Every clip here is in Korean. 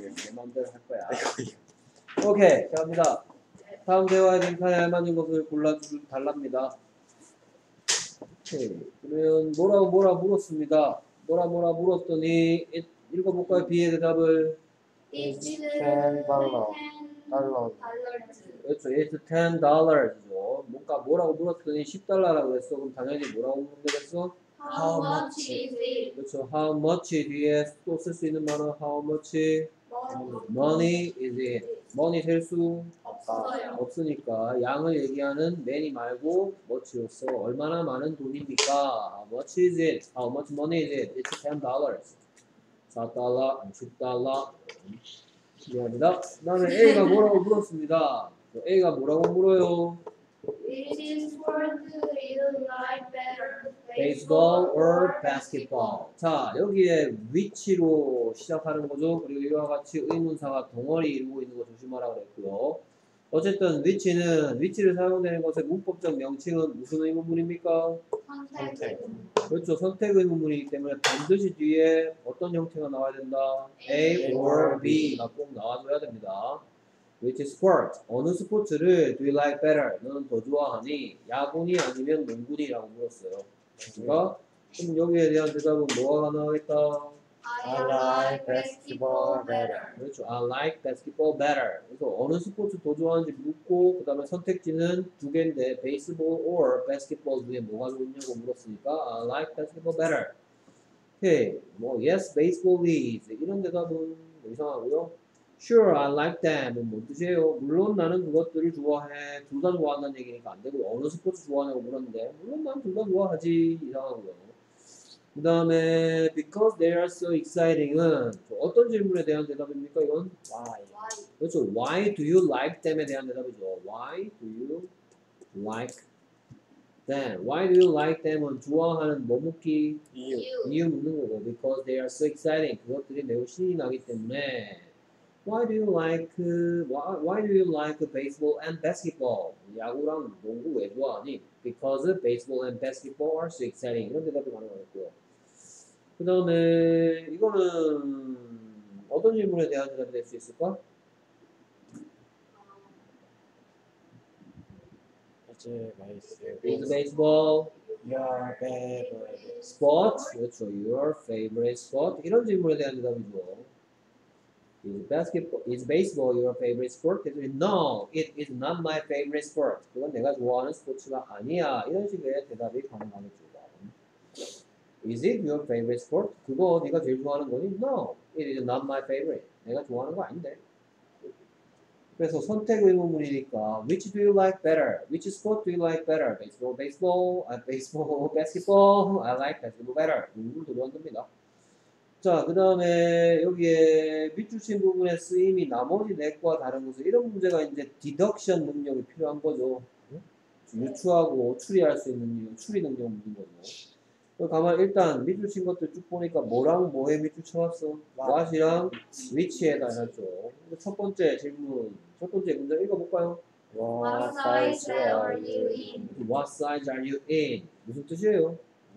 내 마음대로 할 거야. 오케이, 자, 갑니다. 다음 대화에 빈칸에 알맞은 것을 달랍니다. 오케이. 그러면 뭐라 물었습니다. 뭐라 물었더니 읽어볼까요? B의 대답을. It's $10. 그렇죠. It's $10죠. 뭐라고 물었더니 $10라고 했어. 그럼 당연히 뭐라고 물으면 되겠어? How much is it? 그렇죠. How much 뒤에 또 쓸 수 있는 말은 how much money is it? money 셀 수 없어요. 없으니까 양을 얘기하는 many 말고 much로서 얼마나 많은 돈입니까? How much is it? How much money is it? It's $10. $4, $10. 미안합니다. 그 다음에 A가 뭐라고 물었습니다. A가 뭐라고 물어요? Which sport do you like better? Baseball or basketball? 자, 여기에 which로 시작하는 거죠. 그리고 이와 같이 의문사가 덩어리 이루고 있는 거 조심하라 그랬고요. 어쨌든 which를 사용되는 것의 문법적 명칭은 무슨 의문문입니까? 선택. 그렇죠. 선택 의문문이기 때문에 반드시 뒤에 어떤 형태가 나와야 된다? A or B가 꼭 나와줘야 됩니다. Which sport? 어느 스포츠를 do you like better? 너는 더 좋아하니? 야구니 아니면 농구니라고 물었어요. 그러니까 그럼 여기에 대한 대답은 뭐가 가능하겠다? I like basketball better. 그렇죠. I like basketball better. 그래서 어느 스포츠 더 좋아하는지 묻고 그 다음에 선택지는 두 개인데 baseball or basketball 중에 뭐가 좋냐고 물었으니까 I like basketball better. 오케이. yes, baseball is. 이런 대답은 이상하고요. Sure, I like them. 뭔 뜻이에요? 물론 나는 그것들을 좋아해. 둘 다 좋아한다는 얘기니까 안 되고 어느 스포츠 좋아하냐고 물었는데 물론 난 둘 다 좋아하지. 이상하고요. 그 다음에 because they are so exciting은 어떤 질문에 대한 대답입니까? 이건 Why? 그렇죠. Why do you like them에 대한 대답이죠. Why do you like them? Why do you like them은 좋아하는 뭐 묻기? 이유 묻는 거고 because they are so exciting 그것들이 매우 신이 나기 때문에 why do you like baseball and basketball? 야구랑 농구 왜 좋아하니? Because baseball and basketball are so exciting 이런 대답이 가능하겠고요. 그 다음에 이거는 어떤 질문에 대한 대답이 될 수 있을까? Is baseball Your favorite sport? 그렇죠. Your favorite sport? 이런 질문에 대한 대답이죠. Is baseball your favorite sport? No, it is not my favorite sport. 그건 내가 좋아하는 스포츠가 아니야. 이런 식의 대답이 가능하겠죠. Is it your favorite sport? 그거 네가 제일 좋아하는 거니? No, it is not my favorite. 내가 좋아하는 거 아닌데. 그래서 선택 의문문이니까 which do you like better? Which sport do you like better? Baseball, basketball. I like basketball better. 들어왔습니다. 자, 그 다음에 여기에 밑줄 친 부분의 쓰임이 나머지 넷과 다른 것을 이런 문제가 이제 디덕션 능력이 필요한 거죠. 유추하고 추리할 수 있는 추리 능력 묻는 거죠. 가만 일단 밑줄 친 것들 쭉 보니까 뭐랑 뭐에 밑줄 쳐왔어? what이랑 which에다 해놨죠. 첫 번째 질문, 첫 번째 문제 읽어볼까요? What size are you in? What size are you in? 무슨 뜻이에요?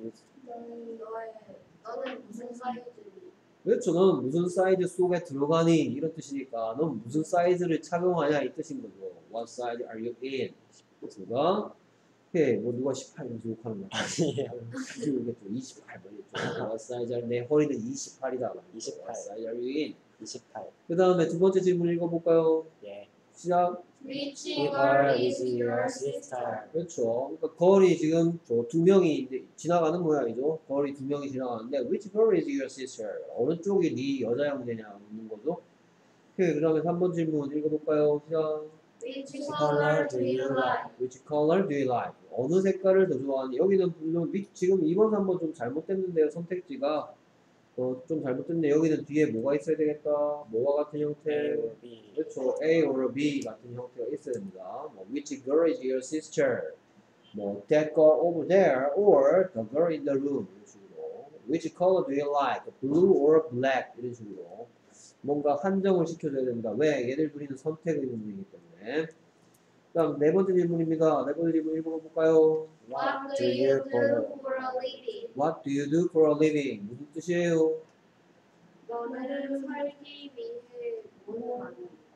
너는 무슨 사이즈니? 그렇죠. 너는 무슨 사이즈 속에 들어가니? 이런 뜻이니까 넌 무슨 사이즈를 착용하냐 이 뜻인 거죠. What size are you in? 그래서 오케이, 뭐 누가 18 이러면서 욕하는 거야. 아니에요. 그러겠죠. 28 뭐겠죠. What size are 내 허리는 28이다. 28. What size are you in? 28. 그 다음에 두 번째 질문 읽어볼까요? 예. 시작. Which girl girl is is your your sister? sister? 그렇죠. 그러니까 걸이 지금 두 명이 이제 지나가는 모양이죠. 걸이 두 명이 지나가는데 which girl is your sister? 어느 쪽이 네 여자 형제냐 묻는 거죠. 오케이, 그 다음에 3번 질문 읽어볼까요? 시작. Which color do you like? Which color do you like? 어느 색깔을 더 좋아하니? 여기는 물론 지금 2번, 3번 좀 잘못됐는데요. 선택지가 좀 잘못됐는데 여기는 뒤에 뭐가 있어야 되겠다? 뭐와 같은 형태? B. 그렇죠. A or B 같은 형태가 있어야 됩니다. Which girl is your sister? that girl over there or the girl in the room 이런 식으로. Which color do you like? Blue or black 이런 식으로. 뭔가 한정을 시켜줘야 됩니다. 왜? 얘들 둘이는 선택 의문이기 때문에. 다음 네 번째 질문입니다. 네 번째 질문 읽어볼까요? What do you do for a living? What do you do for a living? 무슨 뜻이에요? 너는 살기 위해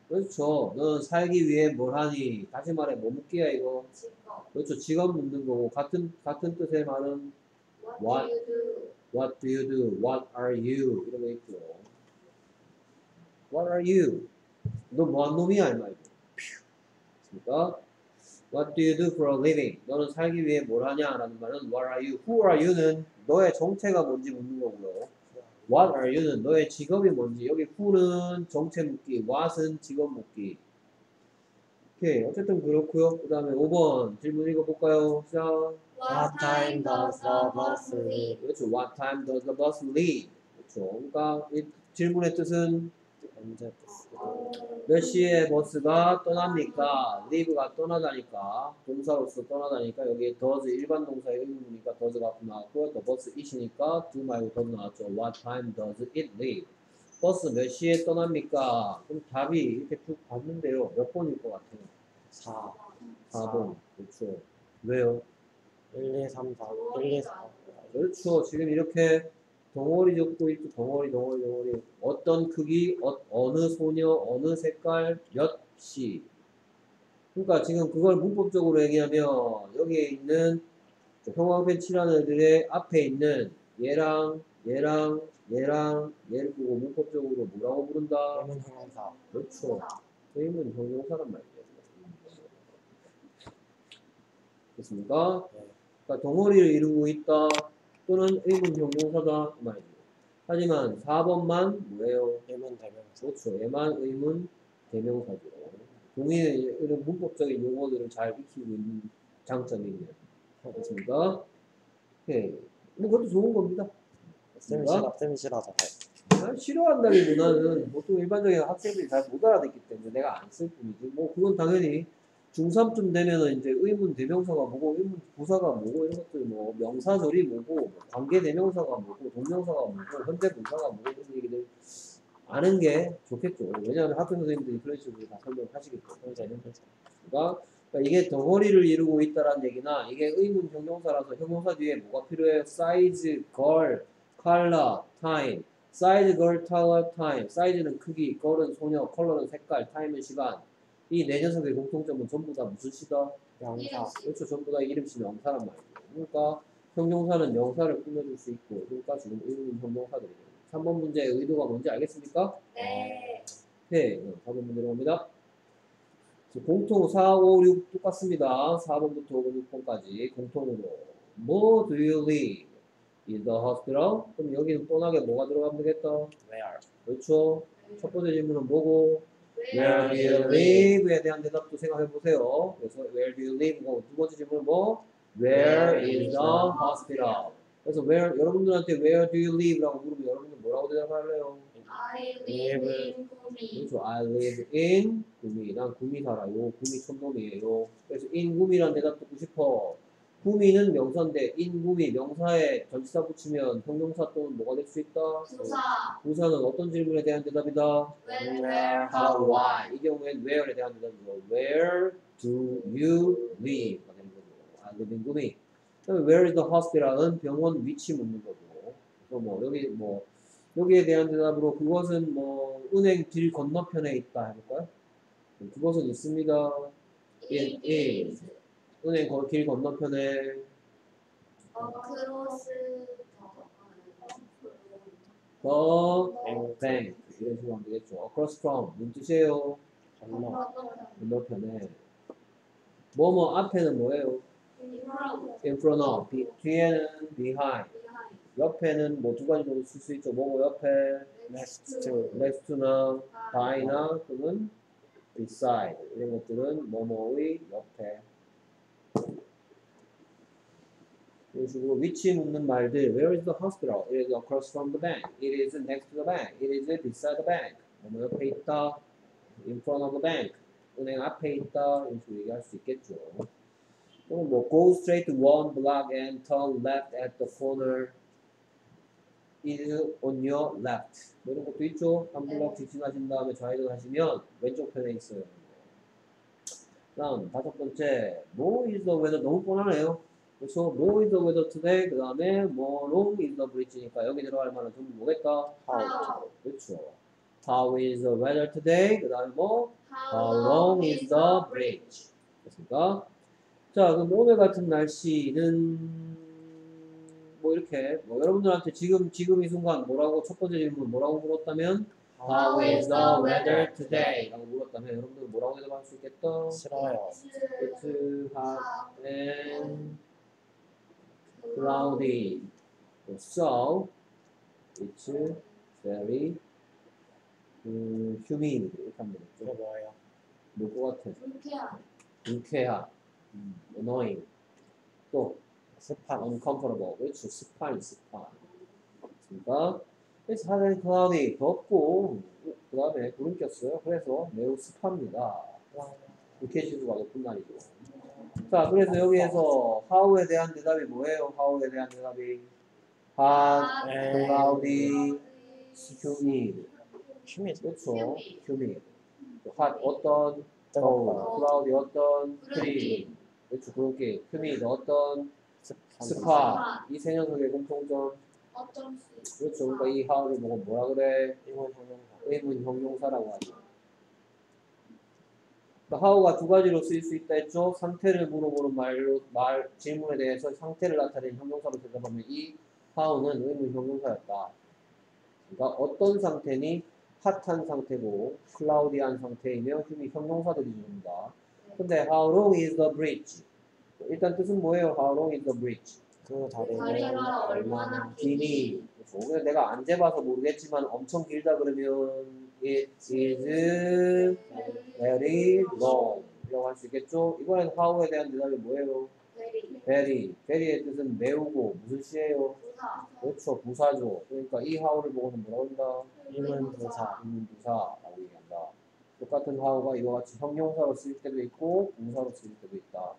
그렇죠. 너는 살기 위해 뭘 하니? 다시 말해, 뭐 묻기야, 이거? 직업. 그렇죠. 직업 묻는 거고, 같은 뜻의 말은 What do you do? what do you do? What are you? 이런 거 있죠. What are you? 너 뭐한 놈이야, 이 말이죠. 그러니까 What do you do for a living? 너는 살기 위해 뭘 하냐? 라는 말은 What are you? Who are you는 너의 정체가 뭔지 묻는 거고요. What are you는 너의 직업이 뭔지. 여기 who는 정체 묻기, what은 직업 묻기. 오케이. 어쨌든 그렇고요. 그 다음에 5번 질문 읽어볼까요? 시작. What time does the bus leave? 그렇죠. What time does the bus leave? 그렇죠. 그러니까 이 질문의 뜻은 언제 몇 시에 버스가 떠납니까? leave가 떠나다니까 동사로서 떠나다니까 여기 does 일반 동사의 의문이니까 does가 앞에 나왔고 또 버스 it이니까 do 말고 does 나왔죠. What time does it leave? 버스 몇 시에 떠납니까? 그럼 답이 이렇게 쭉 봤는데요. 몇 번일 것 같아요? 4 4번. 그렇죠. 왜요? 1, 2, 3, 4 1, 2, 4 그렇죠. 지금 이렇게 덩어리 적고 있고 덩어리. 어떤 크기, 어느 소녀, 어느 색깔, 몇 시. 그러니까 지금 그걸 문법적으로 얘기하면 여기에 있는 형광펜 칠하는 애들의 앞에 있는 얘를 보고 문법적으로 뭐라고 부른다? 의문 형용사 그렇죠. 의문 형용사란 말이에요. 됐습니까? 네. 그러니까 덩어리를 이루고 있다 또는 의문 형용사다 그 말이죠. 하지만 4번만 뭐예요? 의문 대명사 그렇죠. 얘만 의문 대명사죠. 동의는 이런 문법적인 용어들을 잘 익히고 있는 장점이 있네요. 됐습니까? 오케이. 뭐 그것도 좋은 겁니다. 됐습니까? 쌤이 싫어하잖아요. 싫어한다기보다는 보통 일반적인 학생들이 잘 못 알아듣기 때문에 내가 안 쓸 뿐이지. 뭐 그건 당연히 중3쯤 되면은 이제 의문 대명사가 뭐고 의문 부사가 뭐고 이런 것들 뭐 명사절이 뭐고 뭐 관계 대명사가 뭐고 동명사가 뭐고 현재 분사가 뭐고 이런 얘기들 아는 게 좋겠죠. 왜냐하면 학교 선생님들이 그런 식으로 다 설명하시기 때문에. 그러니까 이게 덩어리를 이루고 있다라는 얘기나 이게 의문 형용사라서 형용사 뒤에 뭐가 필요해요? 사이즈, 걸, 컬러, 타임. 사이즈, 걸, 컬러, 타임. 사이즈는 크기, 걸은 소녀, 컬러는 색깔, 타임은 시간. 이 네 녀석의 공통점은 전부 다 무슨 시다? 명사 그렇죠. 전부 다 이름씨 명사란 말이죠. 그러니까 형용사는 명사를 꾸며줄 수 있고 그러니까 지금 의문 형용사들이에요. 3번 문제의 의도가 뭔지 알겠습니까? 네. 네, 4번 문제로 갑니다. 공통 4, 5, 6 똑같습니다. 4번부터 5번, 6번까지 공통으로 뭐 do you live? in the hospital? 그럼 여기는 뻔하게 뭐가 들어가면 되겠다? where 그렇죠. 첫 번째 질문은 뭐고? Where do you Where live?에 대한 대답도 생각해 보세요. 그래서 Where do you live?고 두 번째 질문은 뭐? Where is the hospital? 그래서 where 여러분들한테 Where do you live?라고 물으면 여러분들 뭐라고 대답할래요? I live in 구미. 그렇죠. I live in 구미. 난 구미 살아요. 구미 촌놈이에요. 그래서 in 구미란 대답 듣고 싶어. 구미는 명사인데 in 구미 명사에 전치사 붙이면 형용사 또는 뭐가 될 수 있다? 부사. 부사는 어떤 질문에 대한 대답이다? When, where, How, how, why. 이 경우엔 where에 대한 대답이죠. Where do you live? 가 되는 거죠. I live in 구미. 그다음에 where is the hospital은 병원 위치 묻는 거고. 그래서 여기에 대한 대답으로 그것은 뭐 은행 길 건너편에 있다 해볼까요? 그것은 있습니다. it is. is. 은행 길 건너편에 크로스 the bank 이런 식으로 하면 되겠죠. Across from 무슨 뜻이에요? 건너 건너편에 뭐뭐 앞에는 뭐예요? In front of 뒤에는 behind 옆에는 뭐 두 가지로 쓸 수 있죠. 뭐뭐 옆에 next to next to나 by나 또는 beside 이런 것들은 뭐뭐의 옆에 이런 식으로 위치 묻는 말들 Where is the hospital? It is across from the bank. It is next to the bank. It is beside the bank. 뭐 옆에 있다. In front of the bank. 은행 앞에 있다. 이런 식으로 얘기할 수 있겠죠. 또는 뭐 Go straight to one block and turn left at the corner. Is on your left. 뭐 이런 것도 있죠. 한 블럭 직진하신 다음에 좌회전하시면 왼쪽 편에 있어요. 다음 다섯 번째 뭐 is the weather 너무 뻔하네요. 그래서 뭐 is the weather today 그 다음에 뭐 long is the bridge니까 여기 들어갈 만한 전부 뭐겠다? how 그렇죠. How is the weather today? 그 다음에 뭐? How long is the bridge? 됐습니까? 자, 그럼 오늘 같은 날씨는 뭐 이렇게 뭐 여러분들한테 지금 이 순간 뭐라고 첫 번째 질문 뭐라고 물었다면 How is the weather today? 라고 물었다면 여러분들 뭐라고 대답할 수 있겠다? 싫어요. It's hot and cloudy. So it's very humid. 이렇게 하면 그게 되겠죠. 뭐예요? 뭘것 같아? 불쾌한. 불쾌한, annoying, 또 습한. uncomfortable. 그렇죠. 습한. 그러니까 it's hot and cloudy. 덥고 그 다음에 구름 꼈어요. 그래서 매우 습합니다. 불쾌지수가 높은 날이죠. 자, 그래서 여기에서 how에 대한 대답이 뭐예요? how에 대한 대답이 hot, cloudy, humid. 휴미드. 그렇죠. humid. hot 어떤 뜨거워. cloudy 어떤 흐린. 그렇죠. 그렇게 humid 어떤 습한. 이 세 녀석의 공통점. 어쩜 수. 그렇죠. 그러니까 이 how를 보고 뭐라 그래? 이건 형용사. 의문 형용사라고 하죠. 그러니까 how가 두 가지로 쓰일 수 있다 했죠. 상태를 물어보는 질문에 대해서 상태를 나타내는 형용사로 대답하면 이 how는 의문 형용사였다. 그러니까 어떤 상태니 핫한 상태고 클라우디한 상태이며 형용사들이 주입니다. 근데 how long is the bridge? 일단 뜻은 뭐예요? How long is the bridge? 그 다리는 다리가 얼마나 기니. 그래서 내가 안 재봐서 모르겠지만 엄청 길다 그러면 it is very long 이라고 할 수 있겠죠? 이번엔 how에 대한 대답이 뭐예요? very의 뜻은 매우고 무슨 시예요? 부사. 그렇죠. 부사죠. 그러니까 이 how를 보고는 뭐라고 한다? 의문부사. 의문부사라고 얘기한다. 똑같은 how가 이와 같이 형용사로 쓰일 때도 있고 동사로 쓰일 때도 있다.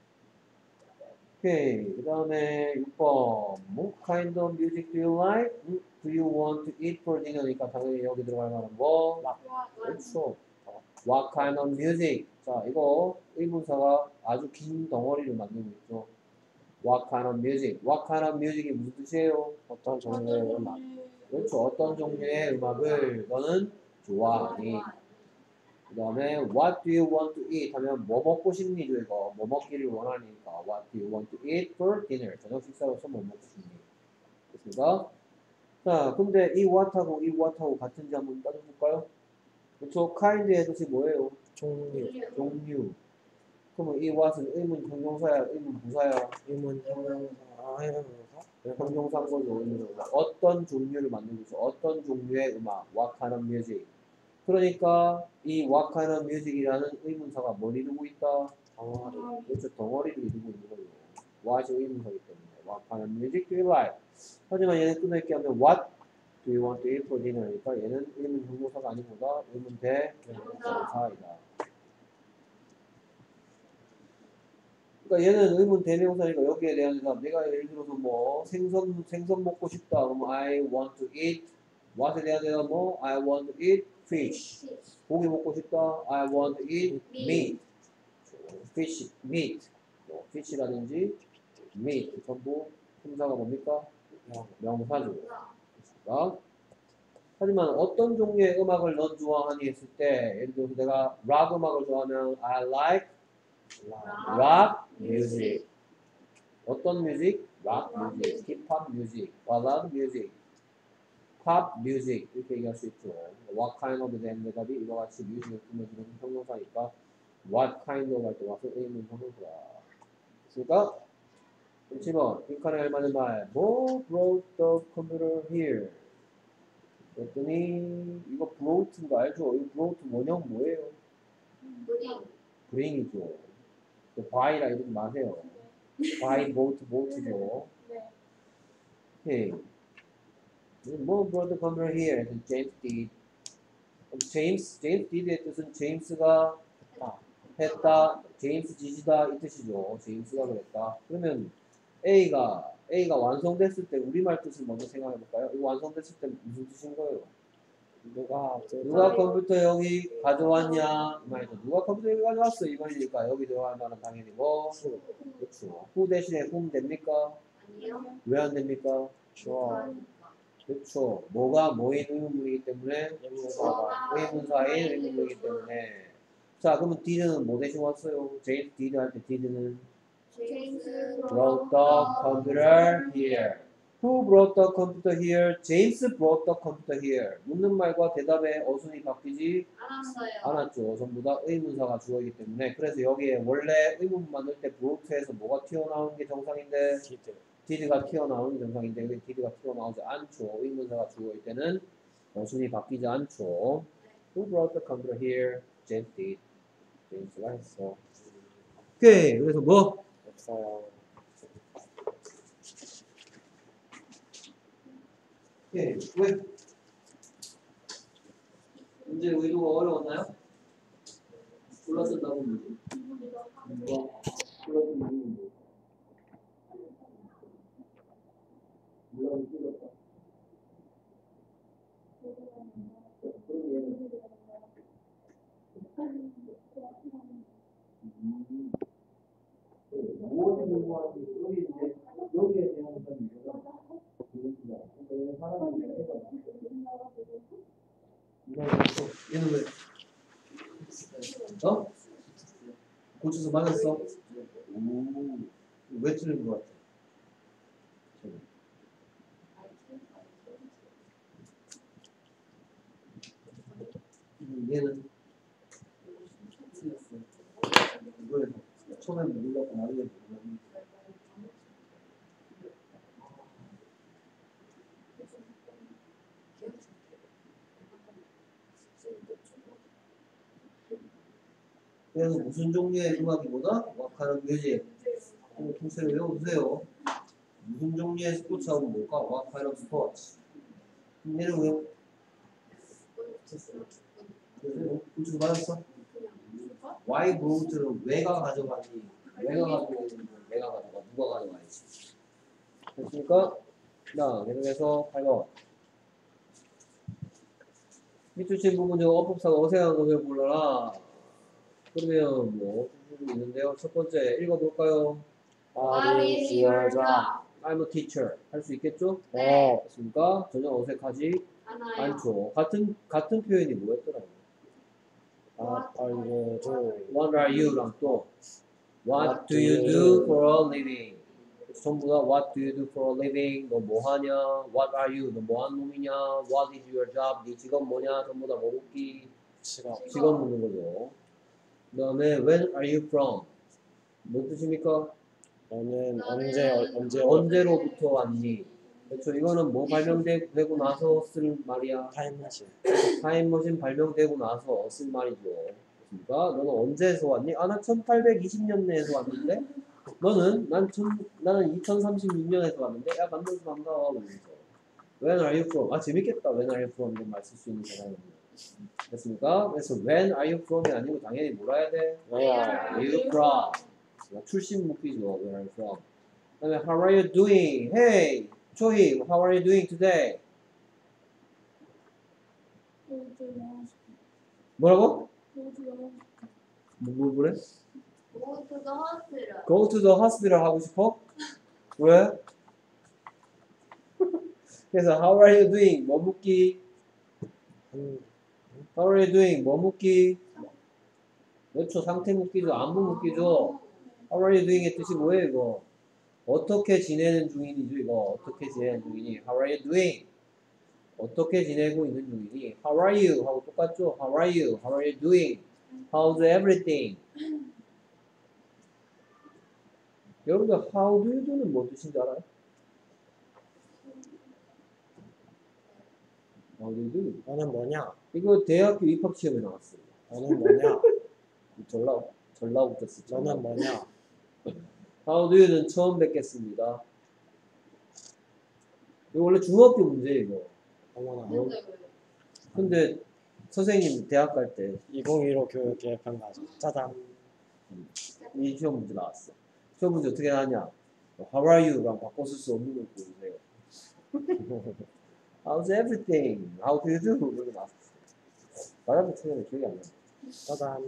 오케이. 그 다음에 6번. What kind of music do you like? Do you want to eat for dinner니까 당연히 여기 들어갈 만한 거. 그렇죠. What kind of music? 자, 이거 의문사가 아주 긴 덩어리를 만들고 있죠. What kind of music? What kind of music이 무슨 뜻이에요? 어떤 종류의 음악. 그렇죠. 어떤 종류의 음악을 너는 좋아하니? 그 다음에 What do you want to eat? 하면 뭐 먹고 싶니죠 이거. 뭐 먹기를 원하니까 What do you want to eat for dinner? 저녁 식사로서 뭐 먹고 싶니? 됐습니까? 자, 근데 이 what하고 이 what하고 같은지 한번 따져볼까요? 그렇죠. kind의 뜻이 뭐예요? 종류. 종류. 그러면 이 what은 의문 형용사야, 의문 부사야? 의문 형용사. 형용사? 형용사인 거죠. 의문형용사. 어떤 종류를 만들고 있어? 어떤 종류의 음악? What kind of music? 그러니까 이 what kind of music이라는 의문사가 뭘 이루고 있다? 덩어리. 그렇죠. 덩어리를 이루고 있는 거예요. what이 의문사이기 때문에 what kind of music do you like? 하지만 얘는 끊어있게 하면 what do you want to eat for dinner니까 얘는 의문 형용사가 아니보다 의문 대명사이다. 그러니까 얘는 의문 대명사니까 여기에 대한 대답. 내가 예를 들어서 뭐 생선 먹고 싶다. 그러면 I want to eat. what에 대한 대답 뭐 I want to eat fish. 고기 먹고 싶다. I want to eat meat. fish, meat. 뭐 fish라든지 meat 전부 품사가 뭡니까? 명사죠. 그렇습니까? 하지만 어떤 종류의 음악을 넌 좋아하니 했을 때 예를 들어서 내가 락 음악을 좋아하면 I like rock music. 어떤 뮤직? rock music, 힙합 뮤직, ballad music, pop music 이렇게 얘기할 수 있죠. What kind of에 대한 대답이 이와 같이 뮤직을 꾸며주는 형용사니까 what kind of 할 때 와서 의문 형용사. 그러니까 7번 빈칸에 할 만한 말 Who brought the computer here? 그랬더니 이거 brought 거 알죠? 이 brought 원형 뭐예요? bring이죠. by라 이러지 마세요. by boat죠. 오케이. 뭐 brought the computer here? James did. James did의 뜻은 제임스가 했다. 제임스 지지다 이 뜻이죠. 제임스가 그랬다. 그러면 A가 완성됐을 때 우리말 뜻을 먼저 생각해 볼까요? 이거 완성됐을 때 무슨 뜻인 거예요? 누가 컴퓨터 여기 가져왔냐? 이 말이죠. 누가 컴퓨터 여기 가져왔어? 이 말이니까 여기 들어갈 말은 당연히 뭐? 그렇죠. who 대신에 whom 됩니까? 아니요. 왜 안 됩니까? 주어. 그렇죠. 뭐가 뭐인 의문문이기 때문에 의문사가 의문사인 의문문이기 때문에. 자, 그러면 did는 뭐 대신 왔어요? 제임스 did 할 때 did는 James brought the computer here. Who brought the computer here? James brought the computer here. 묻는 말과 대답의 어순이 바뀌지 알았어요. 않았죠. 전부 다 의문사가 주어이기 때문에. 그래서 여기에 원래 의문문 만들 때 brought에서 뭐가 튀어나오는 게 정상인데 디드 did가 튀어나오는 게 정상인데 여기 did가 튀어나오지 않죠. 의문사가 주어일 때는 어순이 바뀌지 않죠. Who brought the computer here? James did. 제임스가 했어. 오케이. 그래서 뭐? 없어요. 예, 왜? 문제 의도가 어려웠나요? 골랐었다고 뭐지? 뭐? 골랐던 이유는 뭐? 몰라서 틀렸다. 그런 얘는 무엇이 궁금한지 여기 이제 여기에 대한 어떤 이유가 보겠습니다. 근데 사람이 해가 얘는 왜? 어? 고쳐서 맞았어? 왜 틀린 것 같아? 얘는 틀렸어. 이거에 처음에 몰랐고 나중에 몰랐는데. 그래서 무슨 종류의 음악이 뭐다? 왁하는 뮤직. 통째로 외워두세요. 무슨 종류의 스포츠하고 뭘까? 왁하는 스포츠. 얘는 왜? 그래서 고쳐 맞았어? Y 브로우트를 왜가 가져가니? 왜가 가져가니? 내가 가져가? 누가 가져가야지? 됐습니까? 자, 계속해서 8번. 밑줄 친 부분 중 어법상 어색한 것을 골라라. 그러면 뭐 있는데요. 첫 번째 읽어볼까요? What is your job? I'm a teacher. 할 수 있겠죠? 네. 됐습니까? 전혀 어색하지 하나요. 않죠. 같은 표현이 뭐였더라고요? What are you doing? What are you랑 또 What do you do for a living? 전부 다 What do you do for a living? 너 뭐 하냐? What are you? 너 뭐 하는 놈이냐? What is your job? 네 직업 뭐냐? 전부 다 뭐묻기 직업 묻는 거죠. 그 다음에 When are you from? 뭔 뜻입니까? 너는 언제 언제로부터 왔니? 그렇죠. 이거는 뭐 발명되고 나서 쓸 말이야. 타임머신 타임머신 발명되고 나서 쓸 말이죠. 그렇습니까? 너는 언제에서 왔니? 아, 나 1820년대에서 왔는데? 나는 2036년에서 왔는데? 야, 만나서 반가워. 그러면서. When are you from? 아, 재밌겠다. When are you from? 이런 말 쓸 수 있는 사람이. 됐습니까? 그래서 when are you from이 아니고 당연히 뭐라 해야 돼? Where Are you from? 출신 묻기죠. Where are you from? 그 다음에 How are you doing? Hey, 초희, how are you doing today? 뭐라고? 뭐래? Go to the hospital. Go to the hospital 하고 싶어? 왜? 그래서 How are you doing? 뭐 묻기? How are you doing? 뭐 묻기? 그렇죠. 상태 묻기죠. 안부 묻기죠. How are you doing의 뜻이 뭐예요, 이거? 어떻게 지내는 중이니죠, 이거. 어떻게 지내는 중이니? How are you doing? 어떻게 지내고 있는 중이니? How are you? 하고 똑같죠? How are you? How are you doing? How's everything? 여러분들 How do you do는 뭐 뜻인지 알아요? How do you do? 너는 뭐냐? 이거 대학교 입학 시험에 나왔어요. 너는 뭐냐? 전라 붙었어. 너는 뭐냐? How do you는 처음 뵙겠습니다. 이거 원래 중학교 문제예요, 이거. 어머나 근데 왜? 근데 선생님 대학 갈 때 2015 교육 계획편 가져 짜잔 이 시험 문제 나왔어. 시험 문제 어떻게 하냐? How are you랑 바꿔 쓸 수 없는 걸 보여주세요. How's everything? How do you do? 이렇게 나왔어. 말하면 틀렸는데 기억이 안 나. 짜잔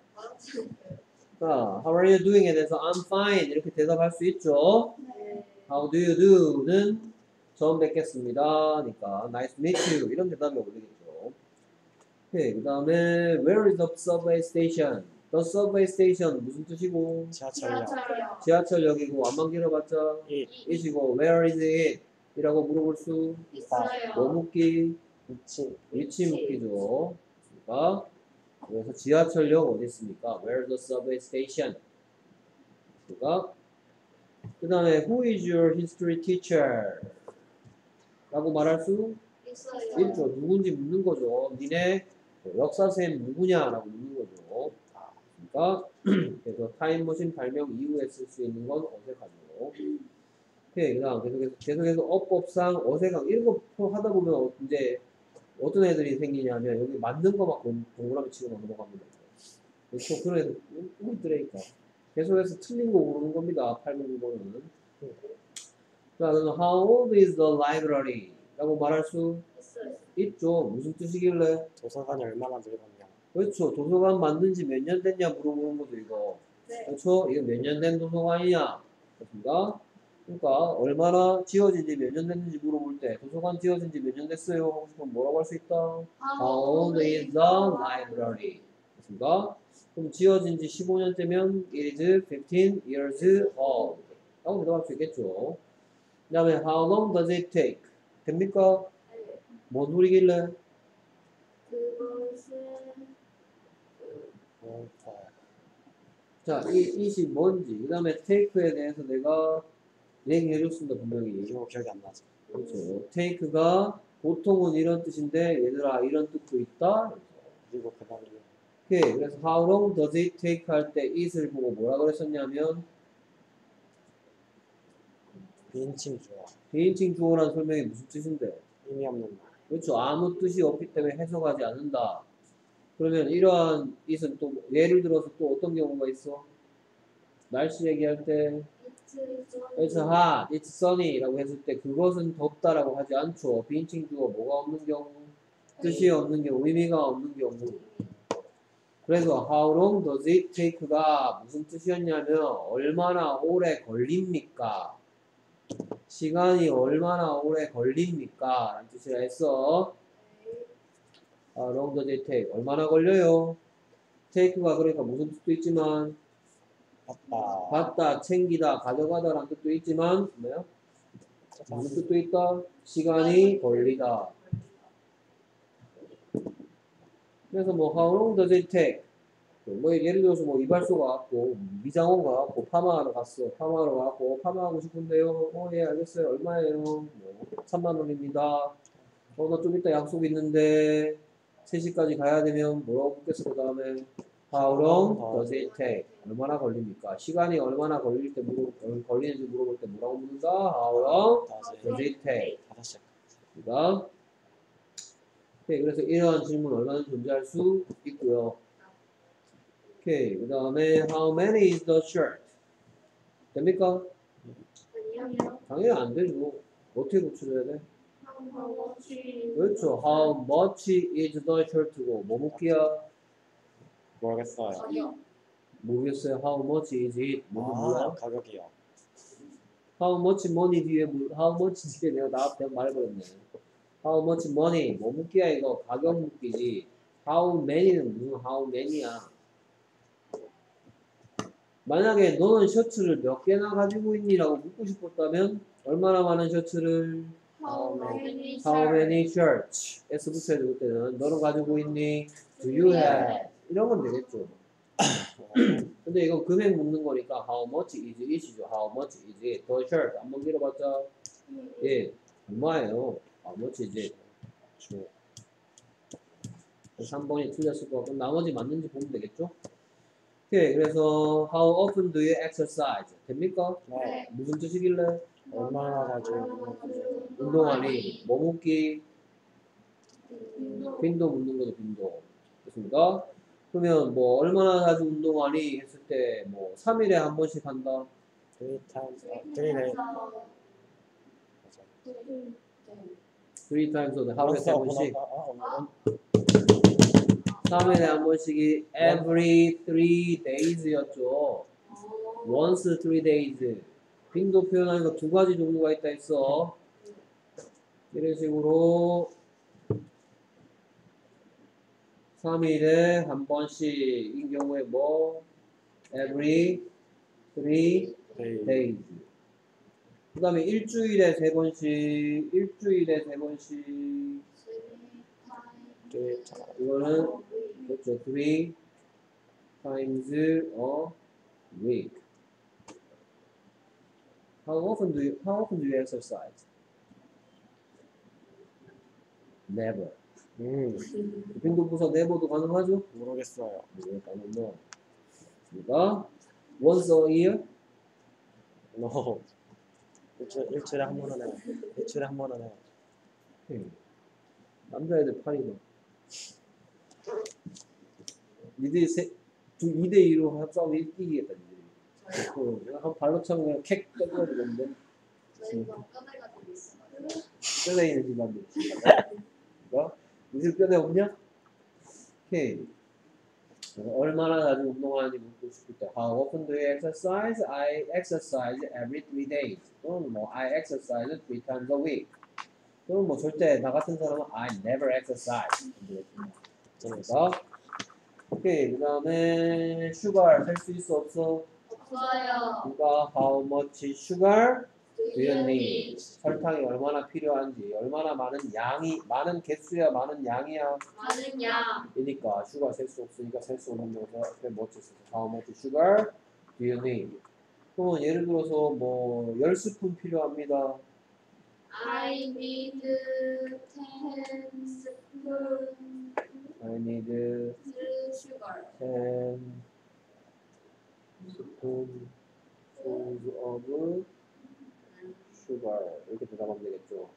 자, How are you doing에 대해서 I'm fine 이렇게 대답할 수 있죠. 네. How do you do는 처음 뵙겠습니다. 그러니까 nice to meet you 이런 대답이 어울리겠죠. 오케이, 그 다음에 where is the subway station? The subway station 무슨 뜻이고? 지하철역. 지하철역이고 안만 길어봤자 이 이시고 where is it? 이라고 물어볼 수 뭐 묻기? 위치 묻기죠. 그러니까 그래서 지하철역 어디 있습니까? Where is the subway station? 그러니까 그 다음에 who is your history teacher? 라고 말할 수 있죠. 누군지 묻는 거죠. 니네 역사쌤 누구냐? 라고 묻는 거죠. 그러니까 그래서 타임머신 발명 이후에 쓸 수 있는 건 어색하죠. 오케이, 그 다음 계속해서 어법상 어색한 이런 거 하다 보면 이제 어떤 애들이 생기냐면 여기 맞는 거막 동그라미 치고 넘어갑니다. 그래서 그런 애들 있더라니까. 계속해서 틀린 거 고르는 겁니다. 8번 9번은. 자, 그럼 how old is the library? 라고 말할 수 있죠. 무슨 뜻이길래? 도서관이 얼마나 늙었냐. 그렇죠. 도서관 만든 지 몇 년 됐냐 물어보는 거죠, 이거. 그렇죠. 이거 몇 년 된 도서관이냐? 그렇습니까? 그러니까 얼마나 지어진 지 몇 년 됐는지 물어볼 때 도서관 지어진 지 몇 년 됐어요? 하고 싶으면 뭐라고 할 수 있다? How old is the library? 그렇습니까? 그럼 지어진 지 15년째면 it is 15 years old. 라고 대답할 수 있겠죠. 그 다음에 how long does it take? 됩니까? 뭔 소리길래? 자, 이시 뭔지, 그 다음에 take에 대해서 내가 얘기해줬습니다, 분명히. 이거 기억이 안 나죠. 그렇죠. take가 보통은 이런 뜻인데, 얘들아, 이런 뜻도 있다. 그리고 그 다음에 오케이. 그래서 how long does it take 할 때 it을 보고 뭐라 그랬었냐면, 비인칭 주어. 비인칭 주어라는 설명이 무슨 뜻인데? 의미 없는 말. 그렇죠. 아무 뜻이 없기 때문에 해석하지 않는다. 그러면 이러한 it은 또, 예를 들어서 또 어떤 경우가 있어? 날씨 얘기할 때, It's hot, it's sunny 라고 했을 때 그것은 덥다라고 하지 않죠. 비인칭 주어 뭐가 없는 경우? 뜻이 없는 경우, 의미가 없는 경우. 그래서 how long does it take가 무슨 뜻이었냐면 얼마나 오래 걸립니까? 시간이 얼마나 오래 걸립니까? 라는 뜻이라 했어. How long does it take? 얼마나 걸려요? take가 그러니까 무슨 뜻도 있지만 봤다. 받다, 챙기다, 가져가다 라는 뜻도 있지만 뭐요? 무슨 뜻도 있다? 시간이 걸리다. 그래서 뭐 how long does it take? 뭐 예를 들어서 뭐 이발소 가갖고 미장원 가갖고 파마하러 갔어. 파마하러 가갖고 파마하고 싶은데요. 예 알겠어요. 얼마예요? 뭐 3만 원입니다. 나 좀 이따 약속 있는데 3시까지 가야 되면 뭐라고 묻겠어? 그 다음에 How long does it take? 얼마나 걸립니까? 시간이 얼마나 걸리는지 물어볼 때 뭐라고 묻는다? How long does it take? 5시. 그러니까 오케이, 그래서 이러한 질문 얼마나 존재할 수 있고요. 오케이, 그 다음에 How many is the shirt? 됩니까? 당연히 안 되죠. 어떻게 고쳐줘야 돼? 그렇죠. How much is the shirt고 뭐 묻기야? 모르겠어요. 모르겠어요. How much is it? 뭐 몰라? 가격이요. How much money 뒤에 How much 뒤에 내가 말해버렸네. How much money? 뭐 묻기야 이거? 가격 묻기지. How many는 무슨 how many야? 만약에 너는 셔츠를 몇 개나 가지고 있니라고 묻고 싶었다면 얼마나 많은 셔츠를? How many shirts? S 붙여야 될 때는 너는 가지고 있니? Do you have? 이런 건 되겠죠. 근데 이건 금액 묻는 거니까 how much is it이죠. How much is it? The shirt 한번 길어봤자 예 얼마예요? How much is it? 3번이 틀렸을 것 같고 나머지 맞는지 보면 되겠죠. 오케이 그래서 how often do you exercise? 됩니까? 네. 무슨 뜻이길래? 얼마나 자주 운동하니? 뭐 묻기? 빈도 묻는 거죠. 빈도 됐습니까? 그러면 뭐 얼마나 자주 운동하니 했을 때 뭐 3일에 한 번씩 한다. 3 times. 맞아. 3 times a day. 하루에 3번씩. 번씩. 3일에 한 번씩이 every 3 days였죠. once 3 days. 빈도 표현하니까 두 가지 종류가 있다 했어. 이런 식으로 3일에 한 번씩인 경우에 뭐 every 3 네. days. 그 다음에 일주일에 3번씩 네. 이거는 그렇죠. 3 times a week. How often do you exercise? Never. 빈도부사 never도 가능하죠? 모르겠어요. 일단은 뭐 그러니까 once a year, No. 일주일에 한 번은 해요. 일주일에 한 번은 해요. 남자애들 팔이 뭐 니들이 2대2로 합싸움 이기겠다 니들이. 한 발로 차면 그냥 캑 떠줘야 되는데 저희 뭐 꺼내가지고 있어요. 뼈대 있는 집안들 그러니까 니들 뼈대 없냐? 오케이. 얼마나 자주 운동하는지 묻고 싶을 때 How often do you exercise? I exercise every 3 days. 또는 뭐 I exercise 3 times a week. 또는 뭐 절대 나 같은 사람은 I never exercise. 그러니까 오케이. 그 다음에 sugar 셀 수 있어 없어? 없어요. 그러니까 how much sugar Do do you need? 설탕이 얼마나 필요한지 얼마나 많은 개수야 많은 양이야 많은 양. 이니까 sugar 셀 수 없으니까 셀 수 없는 명사 앞에 뭐 썼어? how much sugar do you need? 또 예를 들어서 뭐 10스푼 필요합니다. I need 10 spoons I need sugar. 10 spoons of sugar 이렇게 대답하면 되겠죠.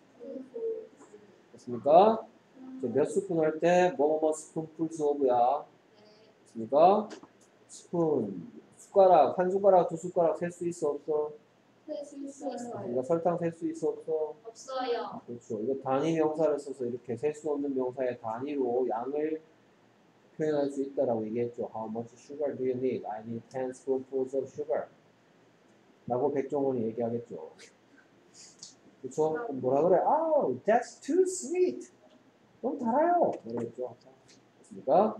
됐습니까? 몇 스푼 할 때 뭐뭐 스푼 풀스 오브야. 됐습니까? 스푼 숟가락 한 숟가락 두 숟가락 셀 수 있어 없어? 셀수 있어요. 그러니까 설탕 셀 수 있어 없어? 없어요. 그렇죠. 이거 단위 명사를 써서 이렇게 셀 수 없는 명사의 단위로 양을 표현할 수 있다라고 얘기했죠. How much sugar do you need? I need 10 spoonfuls of sugar. 라고 백종원이 얘기하겠죠. 그렇죠? 그럼 뭐라 그래? Oh, that's too sweet. 너무 달아요. 모르겠죠. 됐습니까?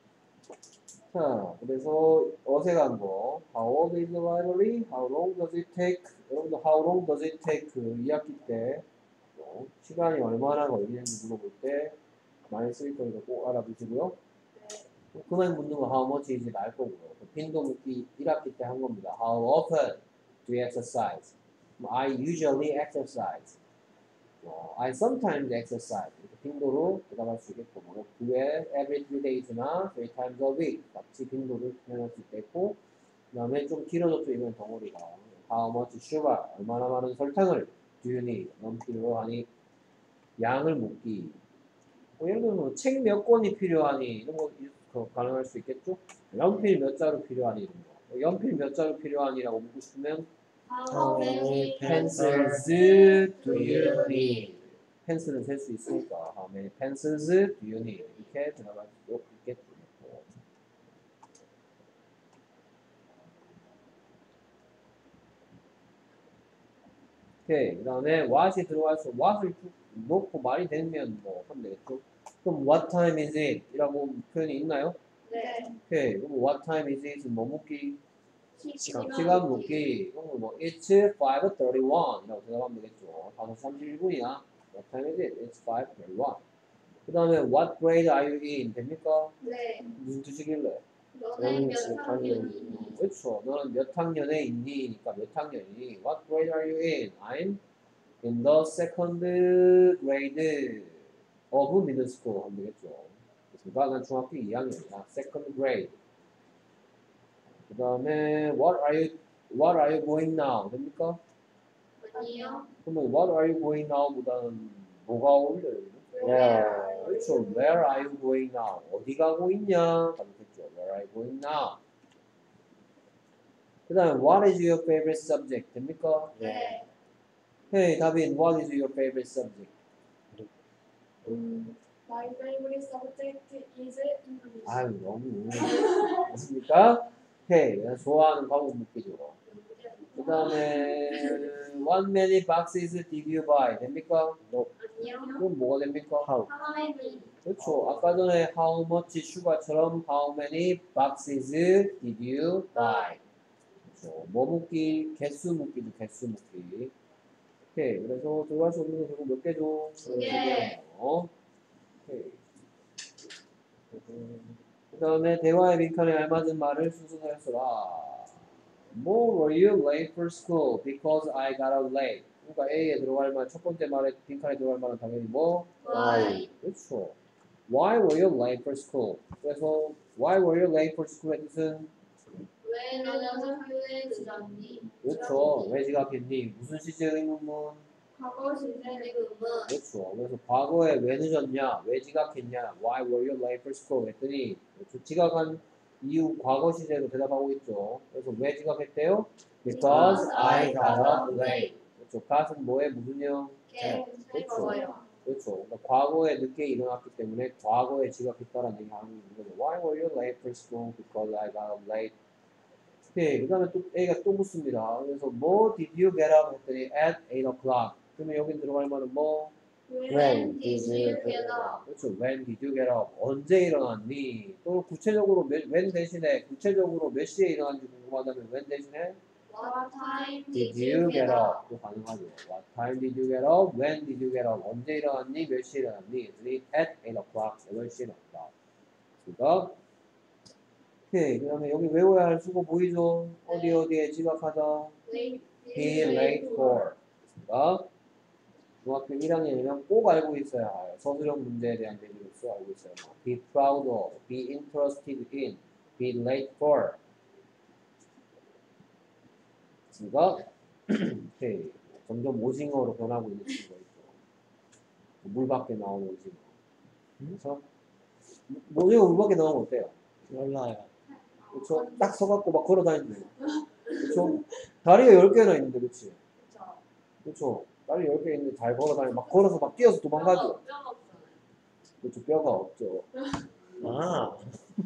자, 그래서 어색한 거. How old is the library? How long does it take? 여러분들 how long does it take? 2학기 때 시간이 얼마나 걸리는지 물어볼 때 많이 쓰일 거니까 꼭 알아두시고요. 그만 묻는 거 how much is it 알 거고요. 빈도 묻기 1학기 때 한 겁니다. How often do you exercise? I usually exercise. I sometimes exercise. 이렇게 빈도로 대답할 수 있겠고, 뭐, 그에 every 3 days나 3 times a week 같이 빈도를 표현할 수 있겠고, 그 다음에 좀 길어졌죠, 이번 덩어리가. How much sugar? 얼마나 많은 설탕을 do you need? 넌 필요하니? 양을 묻기. 뭐 예를 들어서 책 몇 권이 필요하니? 이런 거 가능할 수 있겠죠? 연필 몇 자루 필요하니? 이런 거. 연필 몇 자루 필요하니라고 묻고 싶으면 How many pencils do you need? 펜슬은 셀 수 있으니까 how many pencils do you need? 이렇게 대답할 수 있겠죠. 오케이. 그 다음에 what이 들어가서 what을 놓고 말이 되면 뭐 하면 되겠죠. 그럼 what time is it? 이라고 표현이 있나요? 네. 오케이. 그럼 what time is it? 뭐 묻기? 시간. 시간 묻기. 그럼 뭐 it's 5:31 이라고 대답하면 되겠죠. 5시 31분이야. What time is it? It's 5:31. 그 다음에 what grade are you in? 됩니까? 네. 무슨 뜻이길래? 너는 몇 학년이니? 그렇죠. 너는 몇 학년에 있니? 그러니까 몇 학년이니? What grade are you in? I'm in the second grade of middle school 하면 되겠죠. 그러니까 난 중학교 2학년이야. Second grade. 그 다음에 what are you going now? 됩니까? 아니요. 그러면 what are you going now보다는 뭐가 어울려요? 네. 그렇죠. Where are you going now? 어디 가고 있냐? 하면 되죠. Where are you going now? 그 다음에 what is your favorite subject? 됩니까? 네. Hey, 다빈, what is your favorite subject? My favorite subject is English. 아유, 너무 맞습니까? 오케이, 좋아하는 과목 묻기죠. 그 다음에 What many boxes did you buy? 됩니까? 아니요. 그럼 뭐가 됩니까? How? How many? 그렇죠. 아까 전에 how much 슈가처럼 how many boxes did you buy? 그렇죠. 뭐 묻기? 개수 묻기도 개수 묻기. 오케이. 그래서 들어갈 수 없는 거 결국 몇 개죠? 두 개. 오케이. 그 다음에 대화의 빈칸에 알맞은 말을 수순하여 써라. More were you late for school because I got out late. 그러니까 A에 들어갈 말, 첫 번째 말에 빈칸에 들어갈 말은 당연히 뭐? Why? 그렇죠. Why were you late for school? 그래서 Why were you late for school의 뜻은 왜 너는 학교에 늦었니? 그렇죠. 왜 지각했니? 무슨 시제 의문문? 과거 시제의 의문. 그렇죠. 그래서 과거에 왜 늦었냐? 왜 지각했냐? Why were you late for school? 했더니 그렇죠. 지각한 이유 과거 시제로 대답하고 있죠. 그래서 왜 지각했대요? Because I got up late. 그렇죠. got은 뭐에 무슨요? 개거요. 그렇죠. 그러니까 과거에 늦게 일어났기 때문에 과거에 지각했다라는 얘기 하는 거죠. Why were you late for school? Because I got up late. 오케이. 그 다음에 또 A가 또 묻습니다. 그래서 뭐 did you get up? 했더니 at 8 o'clock. 그러면 여기 들어갈 말은 뭐? When did you get up? 그렇죠. When did you get up? 언제 일어났니? 또 구체적으로 when 대신에 구체적으로 몇 시에 일어났는지 궁금하다면 when 대신에 What time did you get up? 또 가능하죠. What time did you get up? When did you get up? 언제 일어났니? 몇 시에 일어났니? 그랬더니 at 8 o'clock. 8시에 일어났다. 그러니까 오케이. 그 다음에 여기 외워야 할 수고 보이죠? 어디에 지각하다. Late. Be late for. 그러니까 중학교 1학년이면 꼭 알고 있어야 해요. 서술형 문제에 대한 대비로서 알고 있어야 해요. Be proud of, be interested in, be late for. 그러니까 오케이. 점점 오징어로 변하고 있는 친구가 있죠. 물 밖에 나오는 오징어. 그래서 오징어 물 밖에 나오면 어때요? 몰라요. 그렇죠? 딱 서갖고 막 걸어다니는데. 그렇죠? 다리가 10개나 있는데, 그렇지? 그렇죠? 다리 10개 있는데 잘 걸어다니고 막 걸어서 막 뛰어서 도망가죠. 뼈가 없잖아요. 그렇죠? 뼈가 없죠. 아,